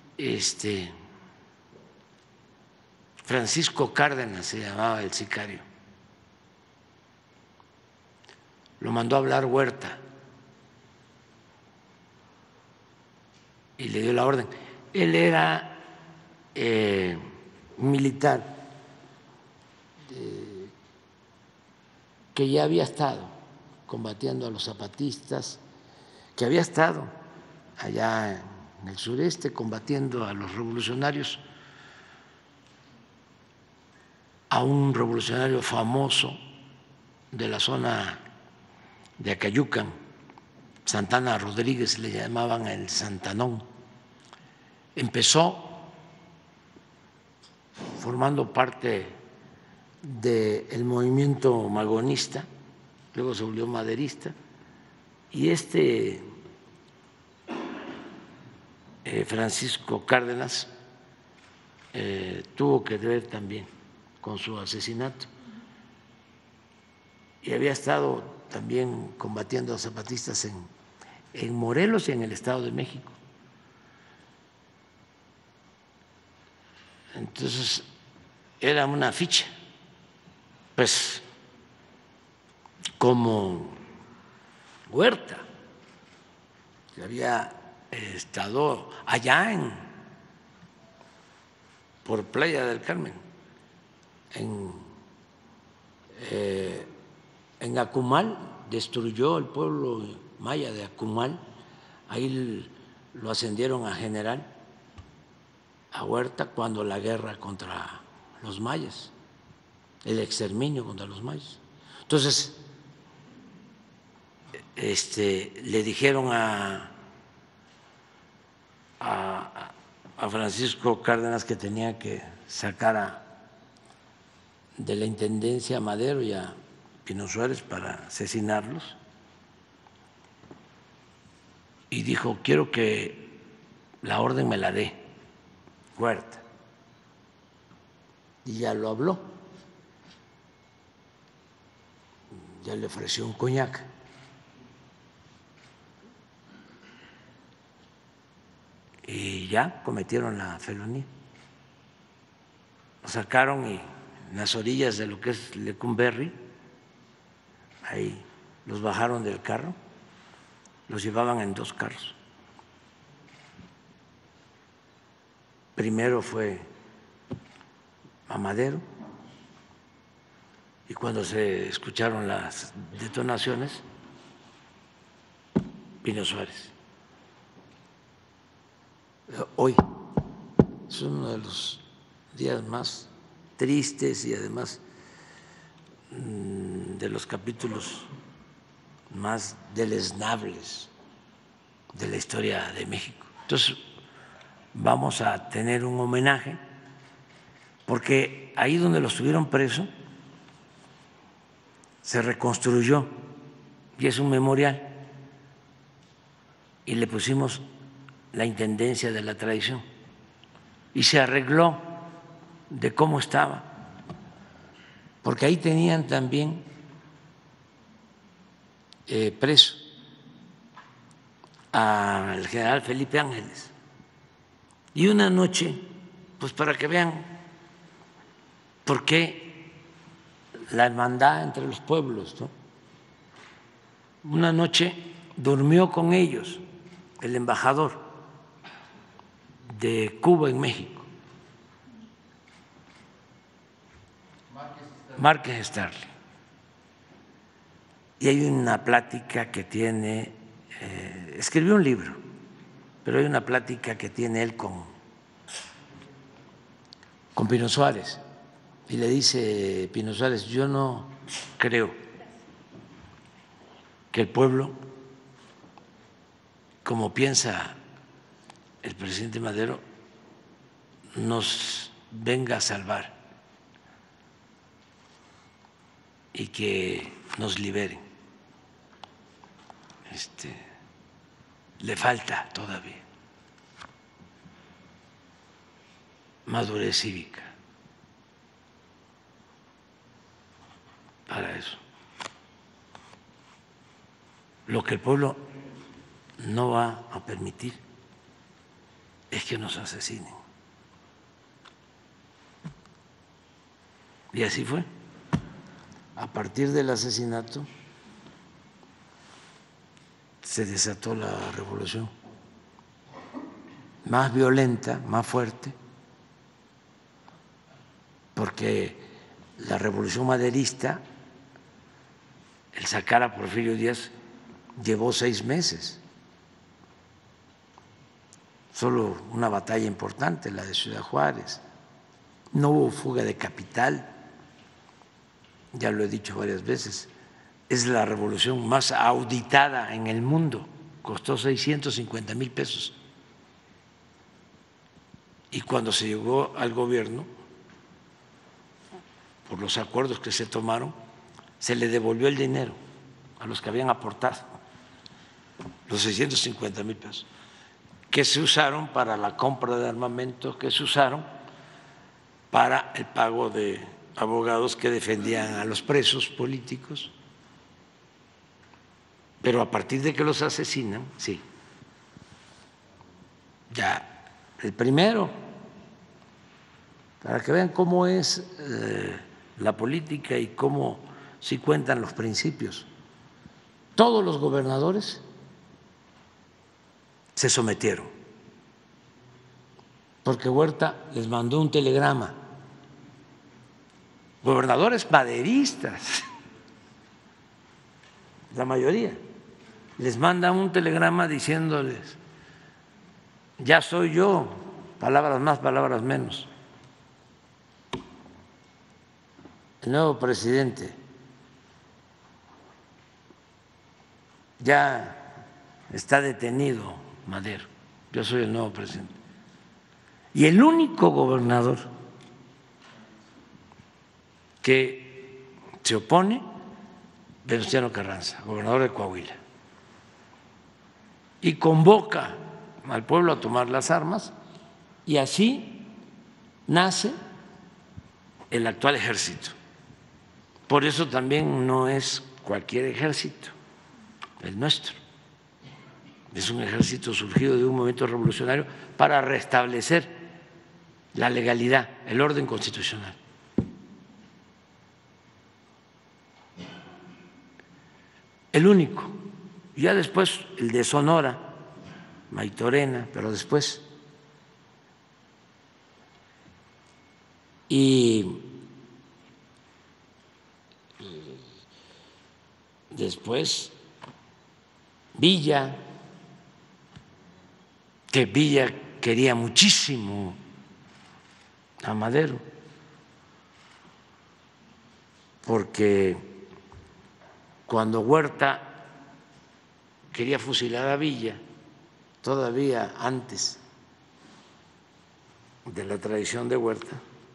Francisco Cárdenas se llamaba el sicario. Lo mandó a hablar Huerta y le dio la orden. Él era un militar que ya había estado combatiendo a los zapatistas, que había estado allá en el sureste combatiendo a los revolucionarios, a un revolucionario famoso de la zona de Acayucan, Santana Rodríguez, le llamaban el Santanón. Empezó formando parte del movimiento magonista, luego se volvió maderista, y Francisco Cárdenas tuvo que ver también con su asesinato y había estado también combatiendo a zapatistas en Morelos y en el Estado de México. Entonces era una ficha, pues como Huerta, que había estado allá por Playa del Carmen, en Acumal, destruyó el pueblo maya de Acumal, ahí lo ascendieron a general, a Huerta, cuando la guerra contra los mayas, el exterminio contra los mayas. Entonces, le dijeron a Francisco Cárdenas que tenía que sacar de la intendencia a Madero y a Pino Suárez para asesinarlos, y dijo: quiero que la orden me la dé Huerta, y ya lo habló, ya le ofreció un coñac. Y ya cometieron la felonía. Lo sacaron y en las orillas de lo que es Lecumberri, ahí los bajaron del carro, los llevaban en 2 carros. Primero fue a Madero, y cuando se escucharon las detonaciones, Pino Suárez. Hoy es uno de los días más tristes y además de los capítulos más deleznables de la historia de México. Entonces, vamos a tener un homenaje, porque ahí donde los tuvieron preso se reconstruyó y es un memorial, y le pusimos la intendencia de la tradición, y se arregló de cómo estaba, porque ahí tenían también preso al general Felipe Ángeles. Y una noche, pues para que vean por qué la hermandad entre los pueblos, ¿no? Una noche durmió con ellos el embajador de Cuba en México, Márquez Starling. Y hay una plática que tiene, escribió un libro, pero hay una plática que tiene él con Pino Suárez, y le dice Pino Suárez: yo no creo que el pueblo, como piensa el presidente Madero, nos venga a salvar y que nos liberen. Le falta todavía madurez cívica para eso. Lo que el pueblo no va a permitir es que nos asesinen. Y así fue. A partir del asesinato se desató la revolución más violenta, más fuerte, porque la revolución maderista, el sacar a Porfirio Díaz, llevó 6 meses. Solo una batalla importante, la de Ciudad Juárez. No hubo fuga de capital, ya lo he dicho varias veces. Es la revolución más auditada en el mundo, costó 650,000 pesos. Y cuando se llegó al gobierno, por los acuerdos que se tomaron, se le devolvió el dinero a los que habían aportado, los 650,000 pesos, que se usaron para la compra de armamento, que se usaron para el pago de abogados que defendían a los presos políticos. Pero a partir de que los asesinan, sí, ya el primero, para que vean cómo es la política y cómo sí cuentan los principios. todos los gobernadores se sometieron, porque Huerta les mandó un telegrama. Gobernadores maderistas, la mayoría, les mandan un telegrama diciéndoles: ya soy yo, palabras más, palabras menos, el nuevo presidente, ya está detenido Madero, yo soy el nuevo presidente. Y el único gobernador que se opone, Venustiano Carranza, gobernador de Coahuila, y convoca al pueblo a tomar las armas, y así nace el actual ejército. Por eso también no es cualquier ejército, el nuestro. Es un ejército surgido de un movimiento revolucionario para restablecer la legalidad, el orden constitucional. El único. Ya después el de Sonora, Maytorena, pero después. Y después Villa, que Villa quería muchísimo a Madero, porque cuando Huerta quería fusilar a Villa, todavía antes de la traición de Huerta,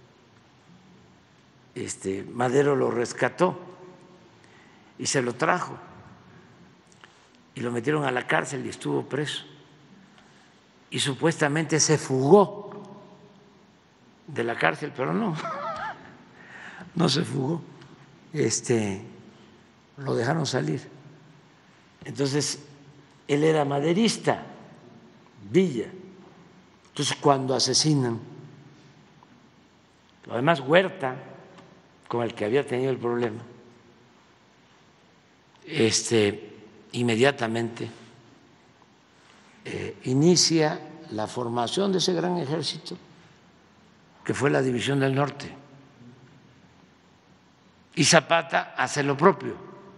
Madero lo rescató y se lo trajo y lo metieron a la cárcel y estuvo preso, y supuestamente se fugó de la cárcel, pero no, no se fugó, lo dejaron salir. Entonces él era maderista, Villa. Entonces cuando asesinan, además Huerta, con el que había tenido el problema, inmediatamente inicia la formación de ese gran ejército que fue la División del Norte, y Zapata hace lo propio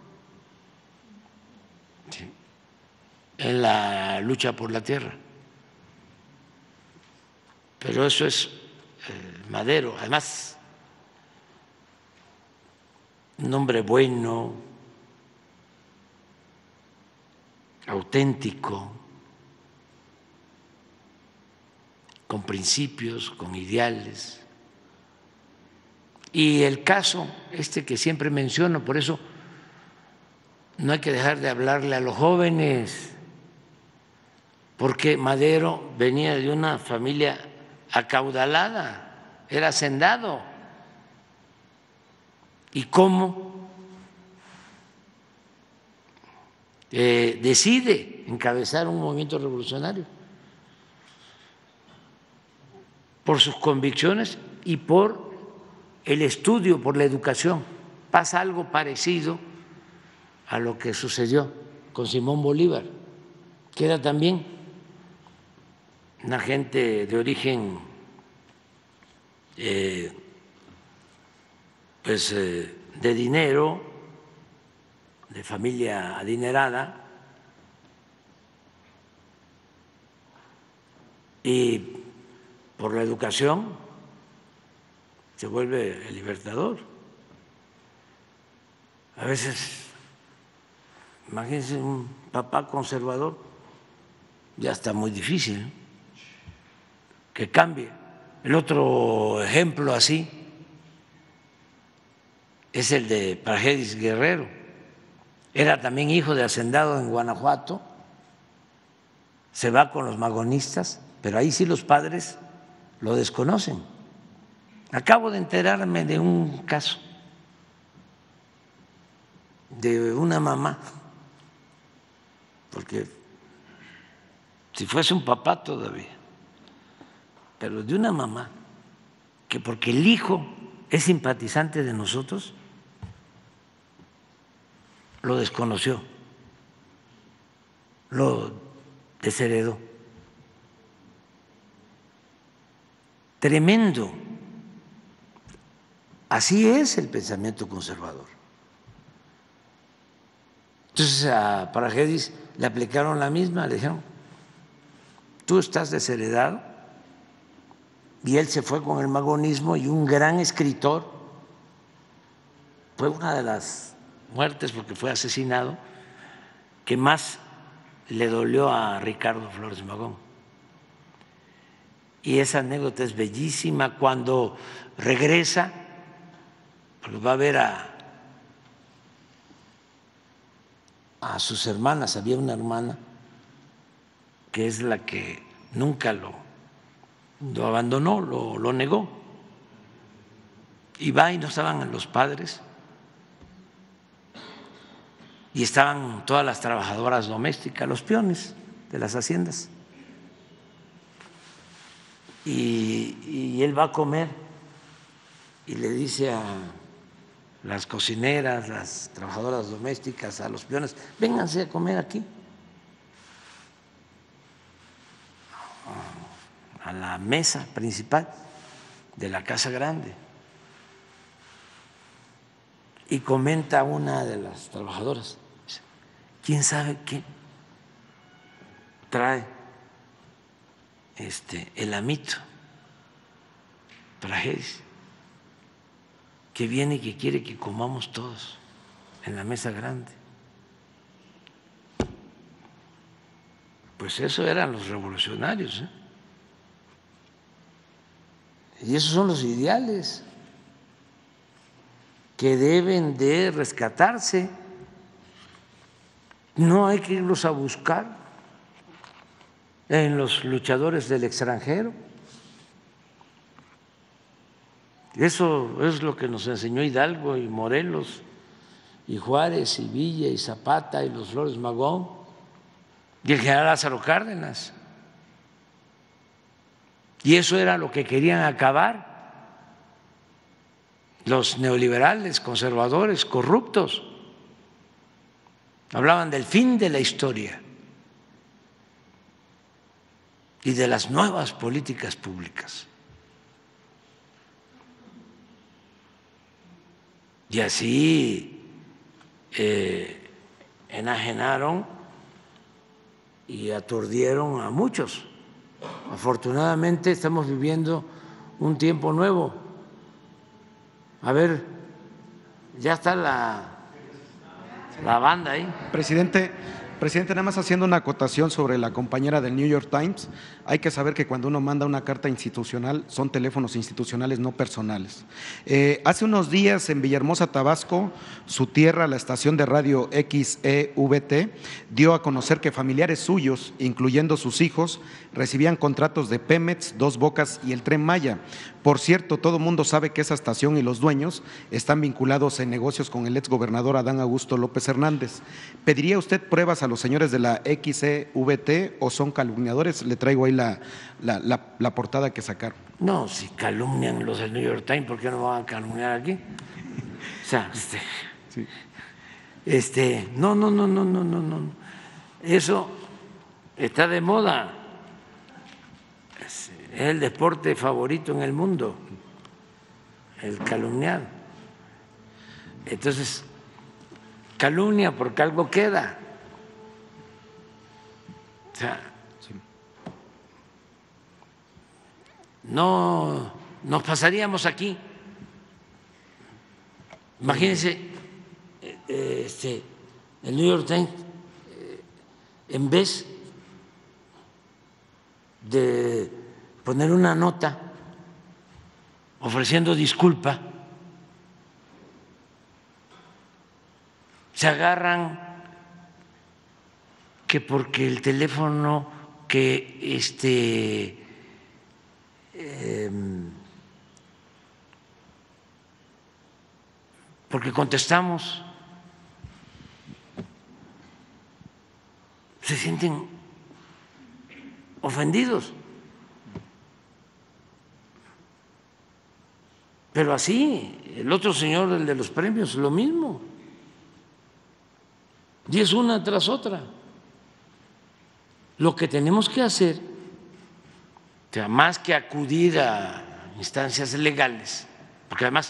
en la lucha por la tierra. Pero eso es Madero, además un hombre bueno, auténtico, con principios, con ideales. Y el caso que siempre menciono, por eso no hay que dejar de hablarle a los jóvenes, porque Madero venía de una familia acaudalada, era hacendado. ¿Y cómo decide encabezar un movimiento revolucionario? Por sus convicciones y por el estudio, por la educación. Pasa algo parecido a lo que sucedió con Simón Bolívar, que era también una gente de origen de dinero, de familia adinerada, y por la educación se vuelve el libertador. A veces, imagínense un papá conservador, ya está muy difícil que cambie. El otro ejemplo así es el de Praxedis Guerrero. Era también hijo de hacendado en Guanajuato, se va con los magonistas, pero ahí sí los padres lo desconocen. Acabo de enterarme de un caso de una mamá, porque si fuese un papá todavía, pero de una mamá que porque el hijo es simpatizante de nosotros, lo desconoció lo desheredó. Tremendo. Así es el pensamiento conservador. Entonces a Pragedis le aplicaron la misma, le dijeron, tú estás desheredado, y él se fue con el magonismo, y un gran escritor, fue una de las muertes, porque fue asesinado, que más le dolió a Ricardo Flores Magón. Y esa anécdota es bellísima. Cuando regresa, pues va a ver a sus hermanas. Había una hermana que es la que nunca lo abandonó, lo negó. Y va y no estaban los padres, y estaban todas las trabajadoras domésticas, los peones de las haciendas. Y él va a comer y le dice a las cocineras, las trabajadoras domésticas, a los peones, vénganse a comer aquí, a la mesa principal de la Casa Grande. Y comenta una de las trabajadoras, ¿quién sabe qué trae el amito Pragedis, que viene y que quiere que comamos todos en la mesa grande? Pues eso eran los revolucionarios, ¿eh? Y esos son los ideales que deben de rescatarse. No hay que irlos a buscar en los luchadores del extranjero. Eso es lo que nos enseñó Hidalgo y Morelos y Juárez y Villa y Zapata y los Flores Magón y el general Lázaro Cárdenas. Y eso era lo que querían acabar los neoliberales, conservadores, corruptos. Hablaban del fin de la historia y de las nuevas políticas públicas. Y así enajenaron y aturdieron a muchos. Afortunadamente estamos viviendo un tiempo nuevo. A ver, ya está la banda ahí. Presidente, nada más haciendo una acotación sobre la compañera del New York Times. Hay que saber que cuando uno manda una carta institucional son teléfonos institucionales, no personales. Hace unos días en Villahermosa, Tabasco, su tierra, la estación de radio XEVT, dio a conocer que familiares suyos, incluyendo sus hijos, recibían contratos de Pemex, Dos Bocas y el Tren Maya. Por cierto, todo el mundo sabe que esa estación y los dueños están vinculados en negocios con el exgobernador Adán Augusto López Hernández. ¿Pediría usted pruebas a los señores de la XEVT o son calumniadores? Le traigo ahí la portada que sacaron. No, si calumnian los del New York Times, ¿por qué no van a calumniar aquí? O sea, sí. No. Eso está de moda. Es el deporte favorito en el mundo, el calumniar. Entonces, calumnia porque algo queda. O sea, no nos pasaríamos aquí. Imagínense, el New York Times, en vez de poner una nota ofreciendo disculpa, se agarran que porque el teléfono que porque contestamos, se sienten ofendidos. Pero así, el otro señor, el de los premios, lo mismo. Y es una tras otra. Lo que tenemos que hacer, o sea, más que acudir a instancias legales, porque además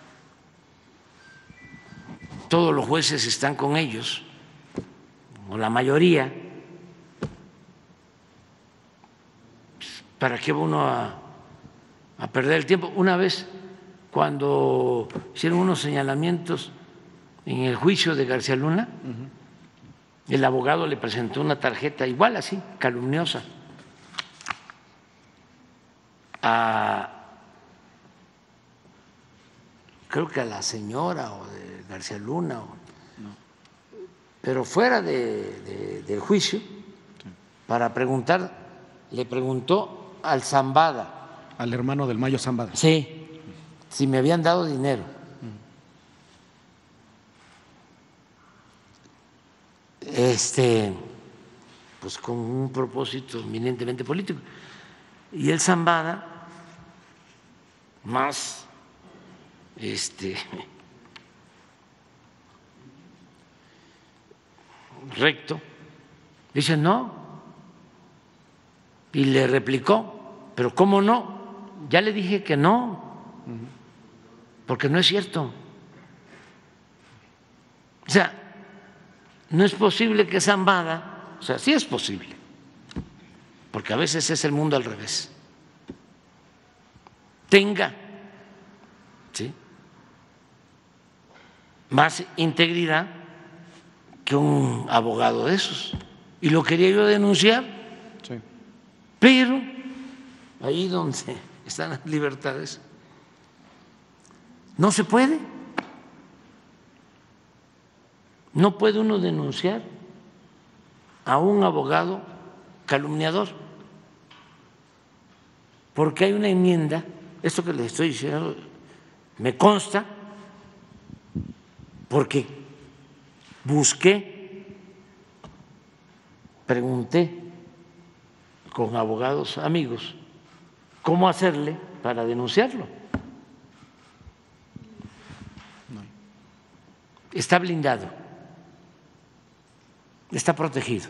todos los jueces están con ellos, o la mayoría, ¿para qué va uno a perder el tiempo? Una vez, cuando hicieron unos señalamientos en el juicio de García Luna, el abogado le presentó una tarjeta igual así, calumniosa, creo que a la señora o de García Luna, pero fuera del juicio, para preguntar, le preguntó al Zambada, al hermano del Mayo Zambada. Sí, si me habían dado dinero. Pues con un propósito eminentemente político. Y el Zambada, más recto, dice no, y le replicó, pero ¿cómo no? Ya le dije que no, porque no es cierto. O sea, no es posible que Zambada, o sea, sí es posible, porque a veces es el mundo al revés, tenga más integridad que un abogado de esos. Y lo quería yo denunciar, pero ahí donde están las libertades no se puede. No puede uno denunciar a un abogado calumniador, porque hay una enmienda, esto que les estoy diciendo me consta, porque busqué, pregunté con abogados amigos cómo hacerle para denunciarlo. Está blindado, está protegido.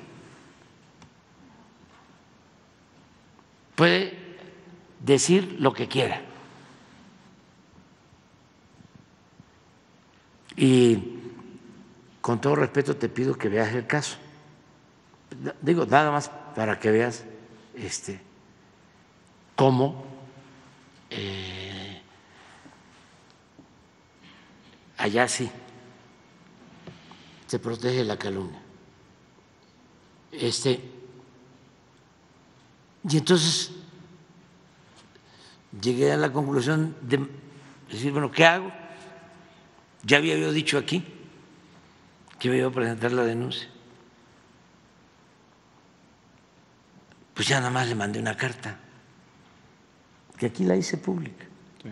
Puede decir lo que quiera. Y con todo respeto te pido que veas el caso. Digo, nada más para que veas cómo allá sí se protege la calumnia. Y entonces llegué a la conclusión de decir, bueno, ¿qué hago? Ya había yo dicho aquí que me iba a presentar la denuncia. Pues ya nada más le mandé una carta, que aquí la hice pública,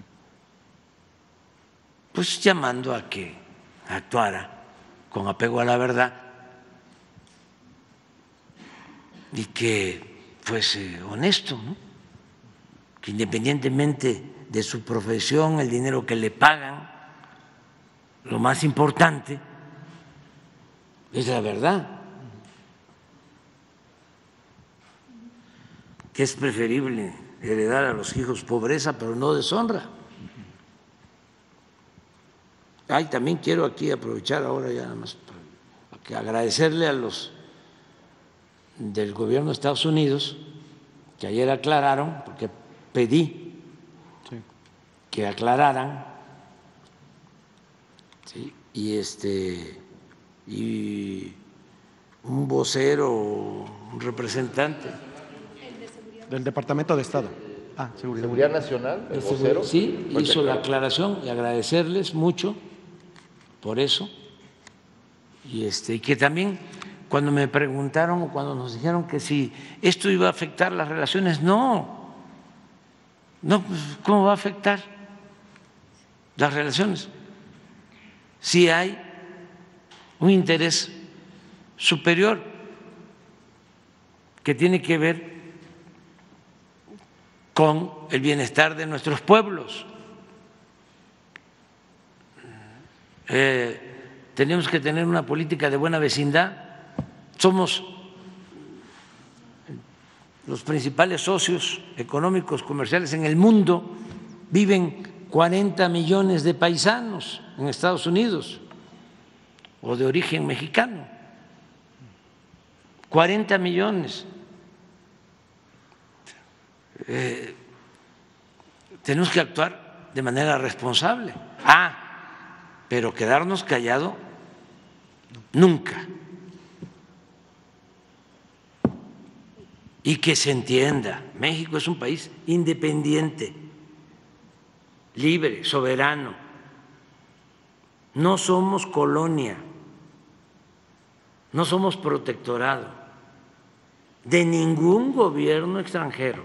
pues llamando a que actuara con apego a la verdad y que fuese honesto, ¿no? Que independientemente de su profesión, el dinero que le pagan, lo más importante es la verdad, que es preferible heredar a los hijos pobreza, pero no deshonra. También quiero aquí aprovechar ahora ya nada más para agradecerle a los del gobierno de Estados Unidos que ayer aclararon, porque pedí que aclararan, y un vocero, un representante del Departamento de Estado. Seguridad Nacional, el vocero. Sí, hizo la aclaración y agradecerles mucho por eso. Y que también cuando me preguntaron o cuando nos dijeron que si esto iba a afectar las relaciones, no, pues, ¿cómo va a afectar las relaciones? Si hay un interés superior que tiene que ver con el bienestar de nuestros pueblos. Tenemos que tener una política de buena vecindad. Somos los principales socios económicos comerciales en el mundo, viven 40 millones de paisanos en Estados Unidos o de origen mexicano. 40 millones. Tenemos que actuar de manera responsable. Pero quedarnos callados nunca. Y que se entienda, México es un país independiente, libre, soberano. No somos colonia, no somos protectorado de ningún gobierno extranjero.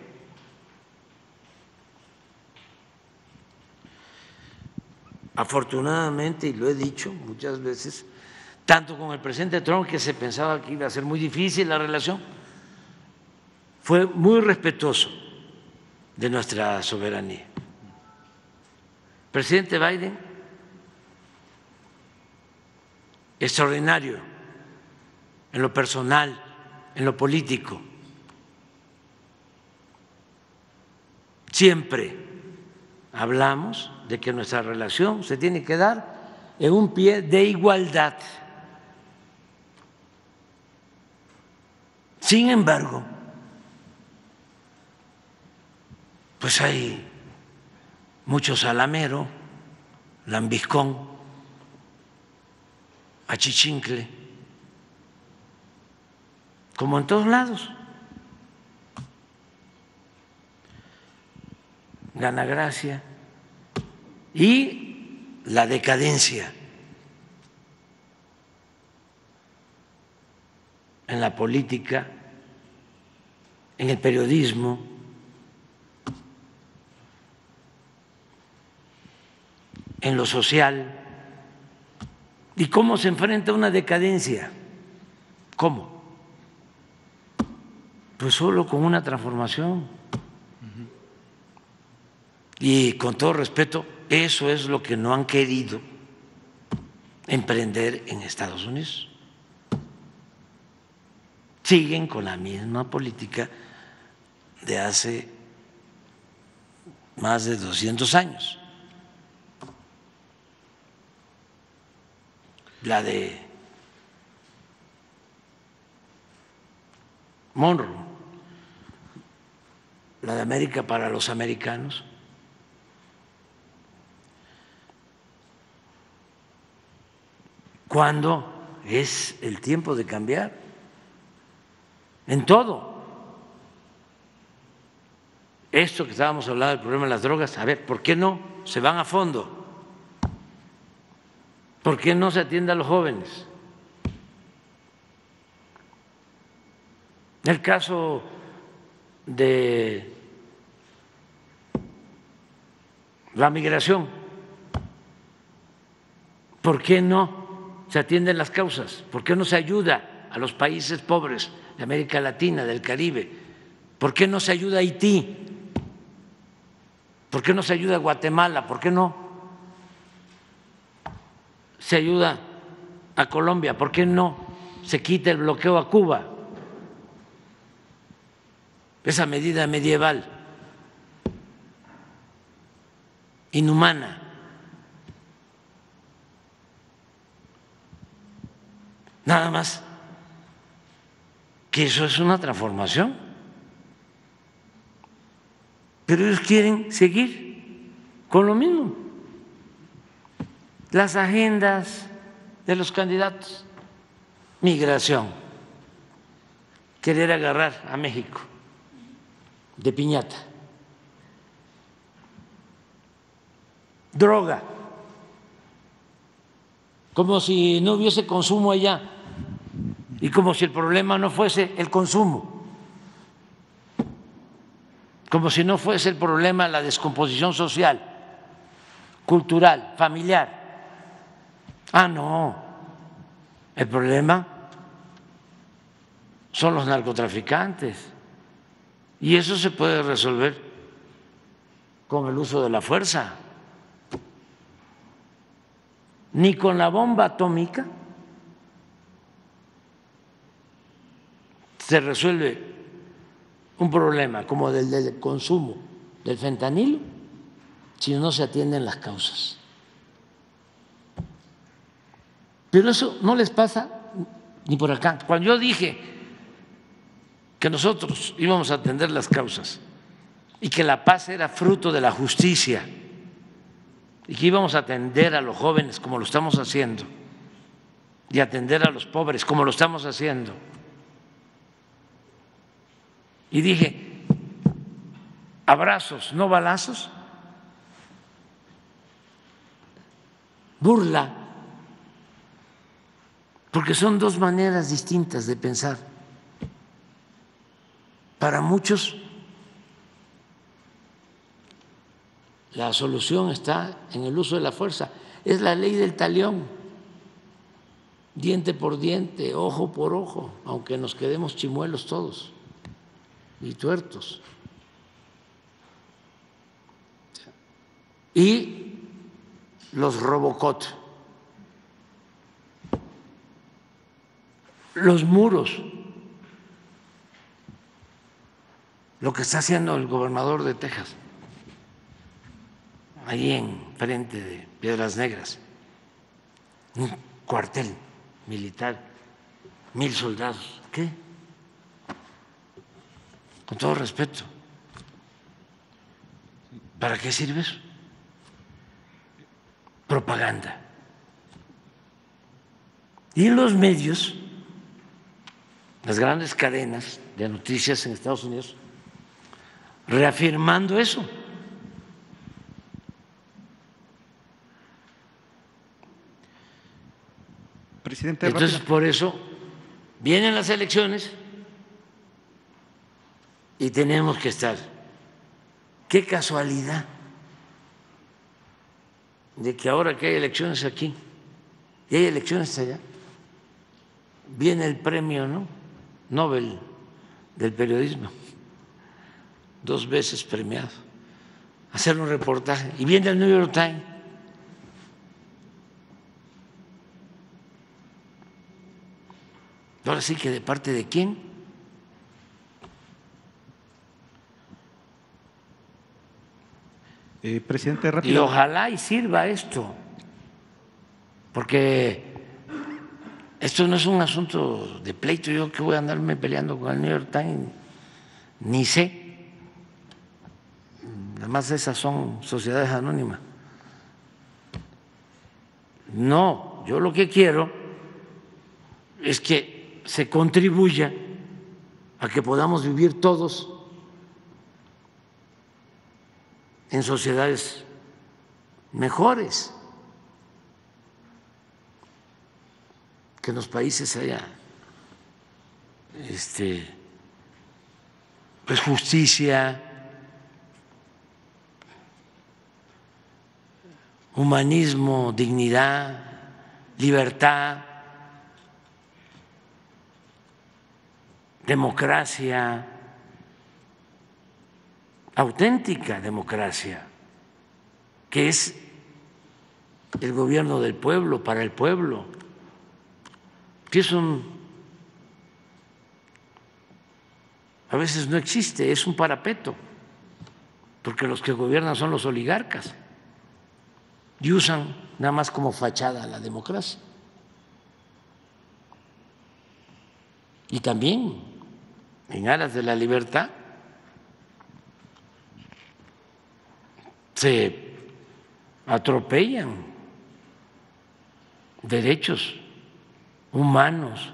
Afortunadamente, y lo he dicho muchas veces, tanto con el presidente Trump, que se pensaba que iba a ser muy difícil la relación, fue muy respetuoso de nuestra soberanía. El presidente Biden, extraordinario en lo personal, en lo político. Siempre hablamos de que nuestra relación se tiene que dar en un pie de igualdad. Sin embargo, pues hay mucho salamero, lambiscón, achichincle, como en todos lados. Ganagracia y la decadencia en la política, en el periodismo, en lo social. ¿Y cómo se enfrenta una decadencia? ¿Cómo? Pues solo con una transformación. Y con todo respeto, eso es lo que no han querido emprender en Estados Unidos. Siguen con la misma política de hace más de 200 años. La de Monroe, la de América para los americanos. ¿Cuándo es el tiempo de cambiar? En todo. Esto que estábamos hablando del problema de las drogas, a ver, ¿por qué no se van a fondo? ¿Por qué no se atiende a los jóvenes? El caso de la migración, ¿por qué no se atienden las causas? ¿Por qué no se ayuda a los países pobres de América Latina, del Caribe? ¿Por qué no se ayuda a Haití? ¿Por qué no se ayuda a Guatemala? ¿Por qué no se ayuda a Colombia? ¿Por qué no se quita el bloqueo a Cuba? Esa medida medieval, inhumana. Nada más que eso es una transformación. Pero ellos quieren seguir con lo mismo. Las agendas de los candidatos, migración, querer agarrar a México de piñata, droga, como si no hubiese consumo allá y como si el problema no fuese el consumo, como si no fuese el problema la descomposición social, cultural, familiar. No, el problema son los narcotraficantes y eso se puede resolver con el uso de la fuerza, ni con la bomba atómica se resuelve un problema como el del consumo del fentanilo si no se atienden las causas. Pero eso no les pasa ni por acá. Cuando yo dije que nosotros íbamos a atender las causas y que la paz era fruto de la justicia y que íbamos a atender a los jóvenes como lo estamos haciendo y atender a los pobres como lo estamos haciendo, y dije abrazos, no balazos, burla, porque son dos maneras distintas de pensar. Para muchos la solución está en el uso de la fuerza, es la ley del talión, diente por diente, ojo por ojo, aunque nos quedemos chimuelos todos y tuertos. Y los Robocop, los muros, lo que está haciendo el gobernador de Texas, ahí en frente de Piedras Negras, un cuartel militar, 1,000 soldados. ¿Qué? Con todo respeto, ¿para qué sirve eso? Propaganda. Y los medios, las grandes cadenas de noticias en Estados Unidos, reafirmando eso. Presidente, entonces por eso vienen las elecciones y tenemos que estar. Qué casualidad de que ahora que hay elecciones aquí y hay elecciones allá, viene el premio, ¿no?, Nobel del periodismo, 2 veces premiado, hacer un reportaje, y viene el New York Times. Ahora sí que ¿de parte de quién? Presidente, rápido. Y ojalá y sirva esto, porque esto no es un asunto de pleito. Yo que voy a andarme peleando con el New York Times, ni sé. Además esas son sociedades anónimas. No, yo lo que quiero es que se contribuya a que podamos vivir todos en sociedades mejores, que en los países haya pues justicia, humanismo, dignidad, libertad, democracia, auténtica democracia, que es el gobierno del pueblo, para el pueblo, que eso a veces no existe, es un parapeto, porque los que gobiernan son los oligarcas y usan nada más como fachada la democracia. Y también, en aras de la libertad, se atropellan derechos humanos,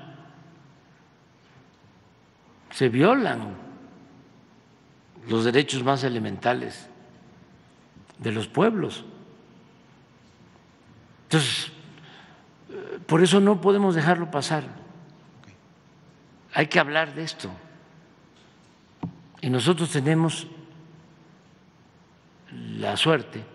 se violan los derechos más elementales de los pueblos. Entonces, por eso no podemos dejarlo pasar. Hay que hablar de esto. Y nosotros tenemos la suerte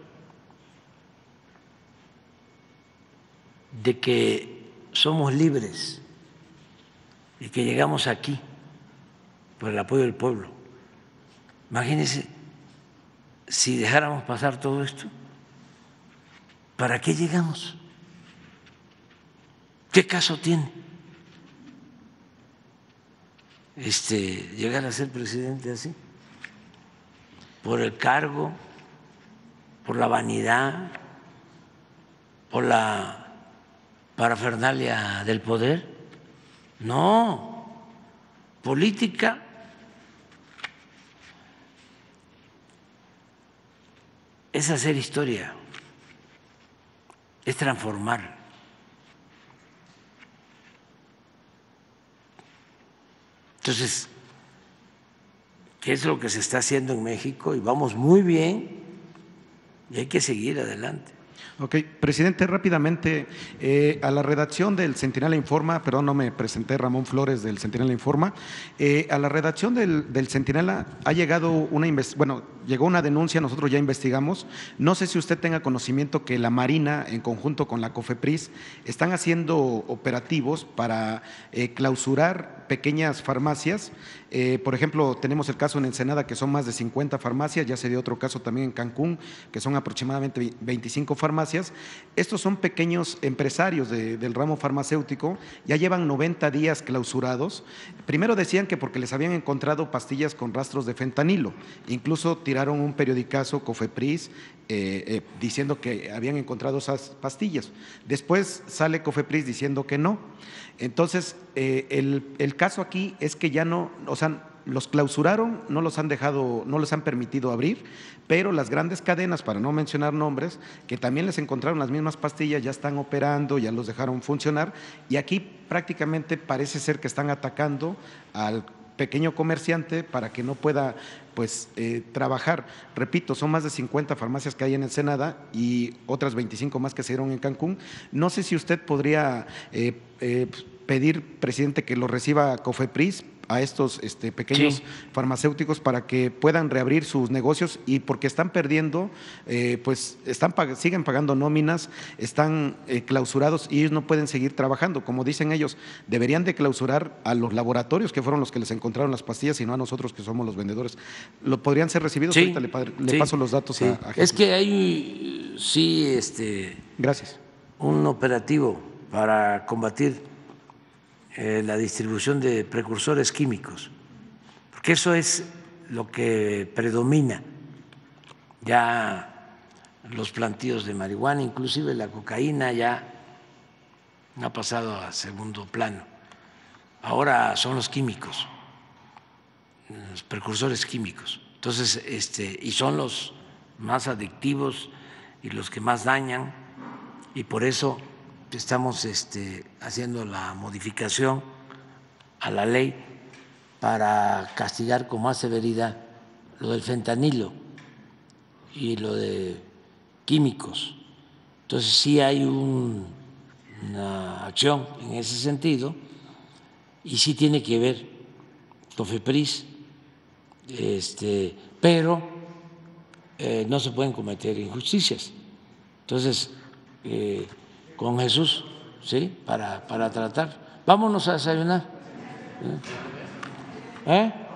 de que somos libres y que llegamos aquí por el apoyo del pueblo. Imagínense si dejáramos pasar todo esto, ¿para qué llegamos? ¿Qué caso tiene? llegar a ser presidente así, por el cargo, por la vanidad, por la parafernalia del poder. No, política es hacer historia, es transformar. Entonces, ¿qué es lo que se está haciendo en México? Y vamos muy bien y hay que seguir adelante. Ok, presidente, rápidamente, a la redacción del Centinela Informa, perdón, no me presenté, Ramón Flores del Centinela Informa, a la redacción del Centinela ha llegado llegó una denuncia, nosotros ya investigamos, no sé si usted tenga conocimiento que la Marina, en conjunto con la COFEPRIS, están haciendo operativos para clausurar pequeñas farmacias. Por ejemplo, tenemos el caso en Ensenada, que son más de 50 farmacias, ya se dio otro caso también en Cancún, que son aproximadamente 25 farmacias. Estos son pequeños empresarios del ramo farmacéutico, ya llevan 90 días clausurados. Primero decían que porque les habían encontrado pastillas con rastros de fentanilo, incluso tiraron un periodicazo COFEPRIS diciendo que habían encontrado esas pastillas. Después sale COFEPRIS diciendo que no. Entonces, el caso aquí es que ya no, o sea, los clausuraron, no los han dejado, no les han permitido abrir, pero las grandes cadenas, para no mencionar nombres, que también les encontraron las mismas pastillas, ya están operando, ya los dejaron funcionar, y aquí prácticamente parece ser que están atacando al pequeño comerciante para que no pueda trabajar. Repito, son más de 50 farmacias que hay en Ensenada y otras 25 más que se dieron en Cancún. No sé si usted podría pedir, presidente, que lo reciba COFEPRIS a estos pequeños farmacéuticos para que puedan reabrir sus negocios, y porque están perdiendo, siguen pagando nóminas, están clausurados y ellos no pueden seguir trabajando. Como dicen ellos, deberían de clausurar a los laboratorios que fueron los que les encontraron las pastillas y no a nosotros que somos los vendedores. ¿Lo podrían ser recibidos? Sí, ahorita le paso los datos a Es que hay Gracias. Un operativo para combatir la distribución de precursores químicos, porque eso es lo que predomina. Ya los plantíos de marihuana, inclusive la cocaína, ya ha pasado a segundo plano. Ahora son los químicos, los precursores químicos. Entonces, y son los más adictivos y los que más dañan, y por eso estamos haciendo la modificación a la ley para castigar con más severidad lo del fentanilo y lo de químicos. Entonces sí hay una acción en ese sentido, y sí tiene que ver COFEPRIS, pero no se pueden cometer injusticias. Entonces, con Jesús, ¿sí? Para tratar. Vámonos a desayunar.